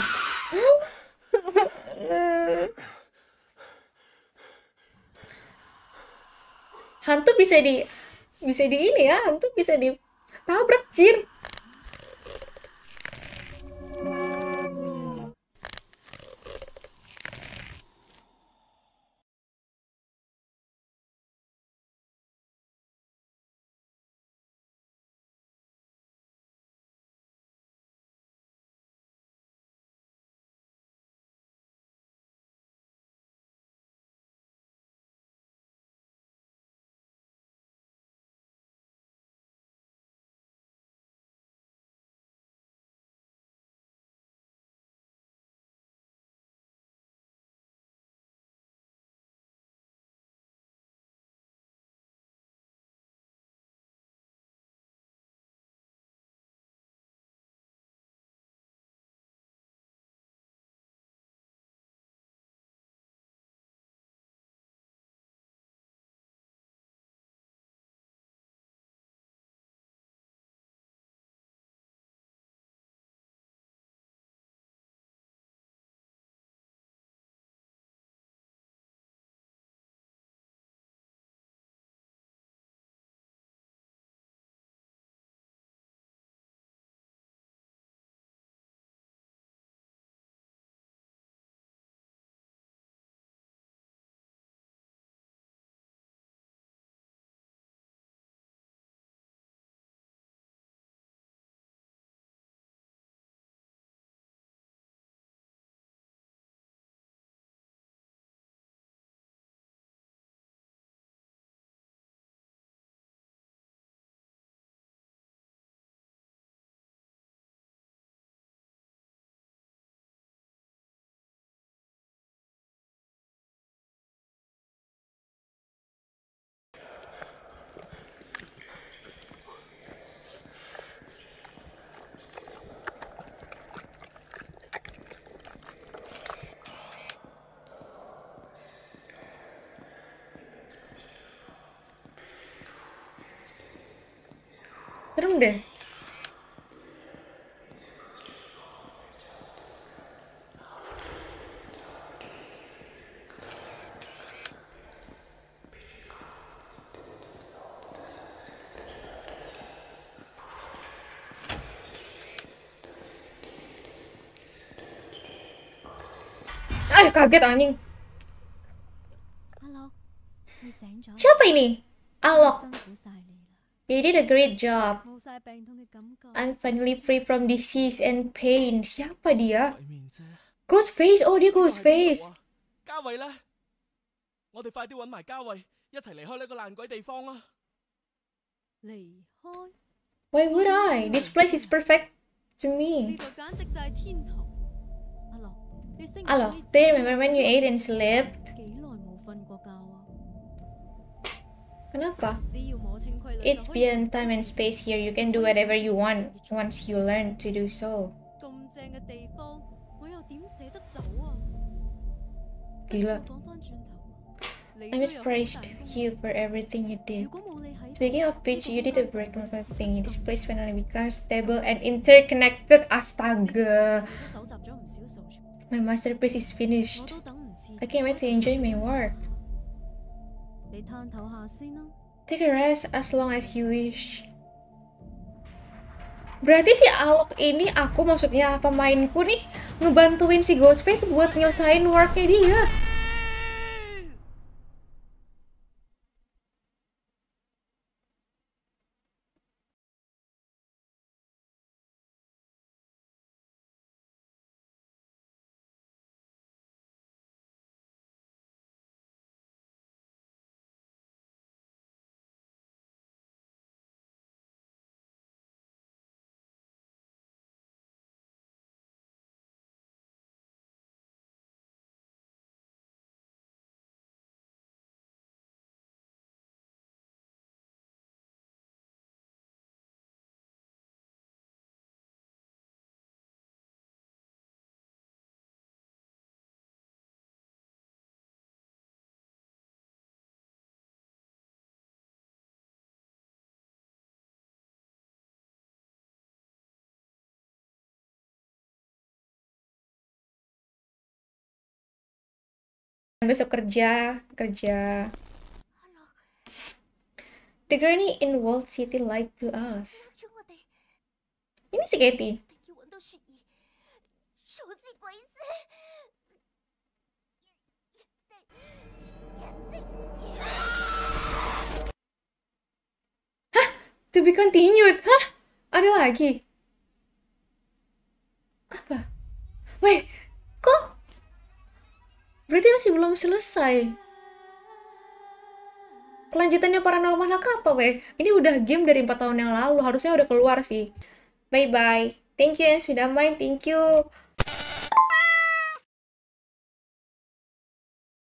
Hantu bisa di bisa di ini ya, hantu bisa ditabrak, Cir. Serem deh. Ah, kaget anjing. Siapa ini? Alok. You did a great job. I'm finally free from disease and pain. Siapa dia? 鬼面啫， Ghostface. Oh, dia Ghostface. 嘉慧呢？我哋快啲揾埋嘉慧，一齊離開呢個爛鬼地方啦！ 離開 Why would I? This place is perfect to 呢 me. 度簡直就係天堂。阿樂，你識唔識 Alok, do you remember when you ate and slept? 幾耐冇瞓過覺啊？ Kenapa? 只要摸清規律 It's 就可以 beyond time and space here. You can do whatever you want once you learn to do so. 咁正嘅地方，我又點捨得走啊？ Gila. 講返轉頭，你 I 都有 mispraised 好大功。 you for everything you 如 did. 果冇你喺， Speaking of which, you did a breakthrough thing. This place finally becomes stable and interconnected. 呢段時間 Astaga. 我都搜集咗唔少數據， My masterpiece is 我 finished. 都等唔切。 I can't wait to enjoy my work. 你攤唞下先啦。 Take a rest as long as you wish. Berarti si Alok ini, aku maksudnya pemainku nih, ngebantuin si Ghostface buat nyelesain worknya dia. besok kerja, kerja. The granny in Walled City lied to us. 着我哋， Ini si Katie. 一定要揾到雪兒，數字鬼死，一定一定要。 To be continued. Hah? Ada lagi? Apa? Wait, kok? Berarti masih belum selesai. Kelanjutannya Paranormal apa, weh? Ini udah game dari empat tahun yang lalu. Harusnya udah keluar sih. Bye-bye. Thank you yang sudah main. Thank you.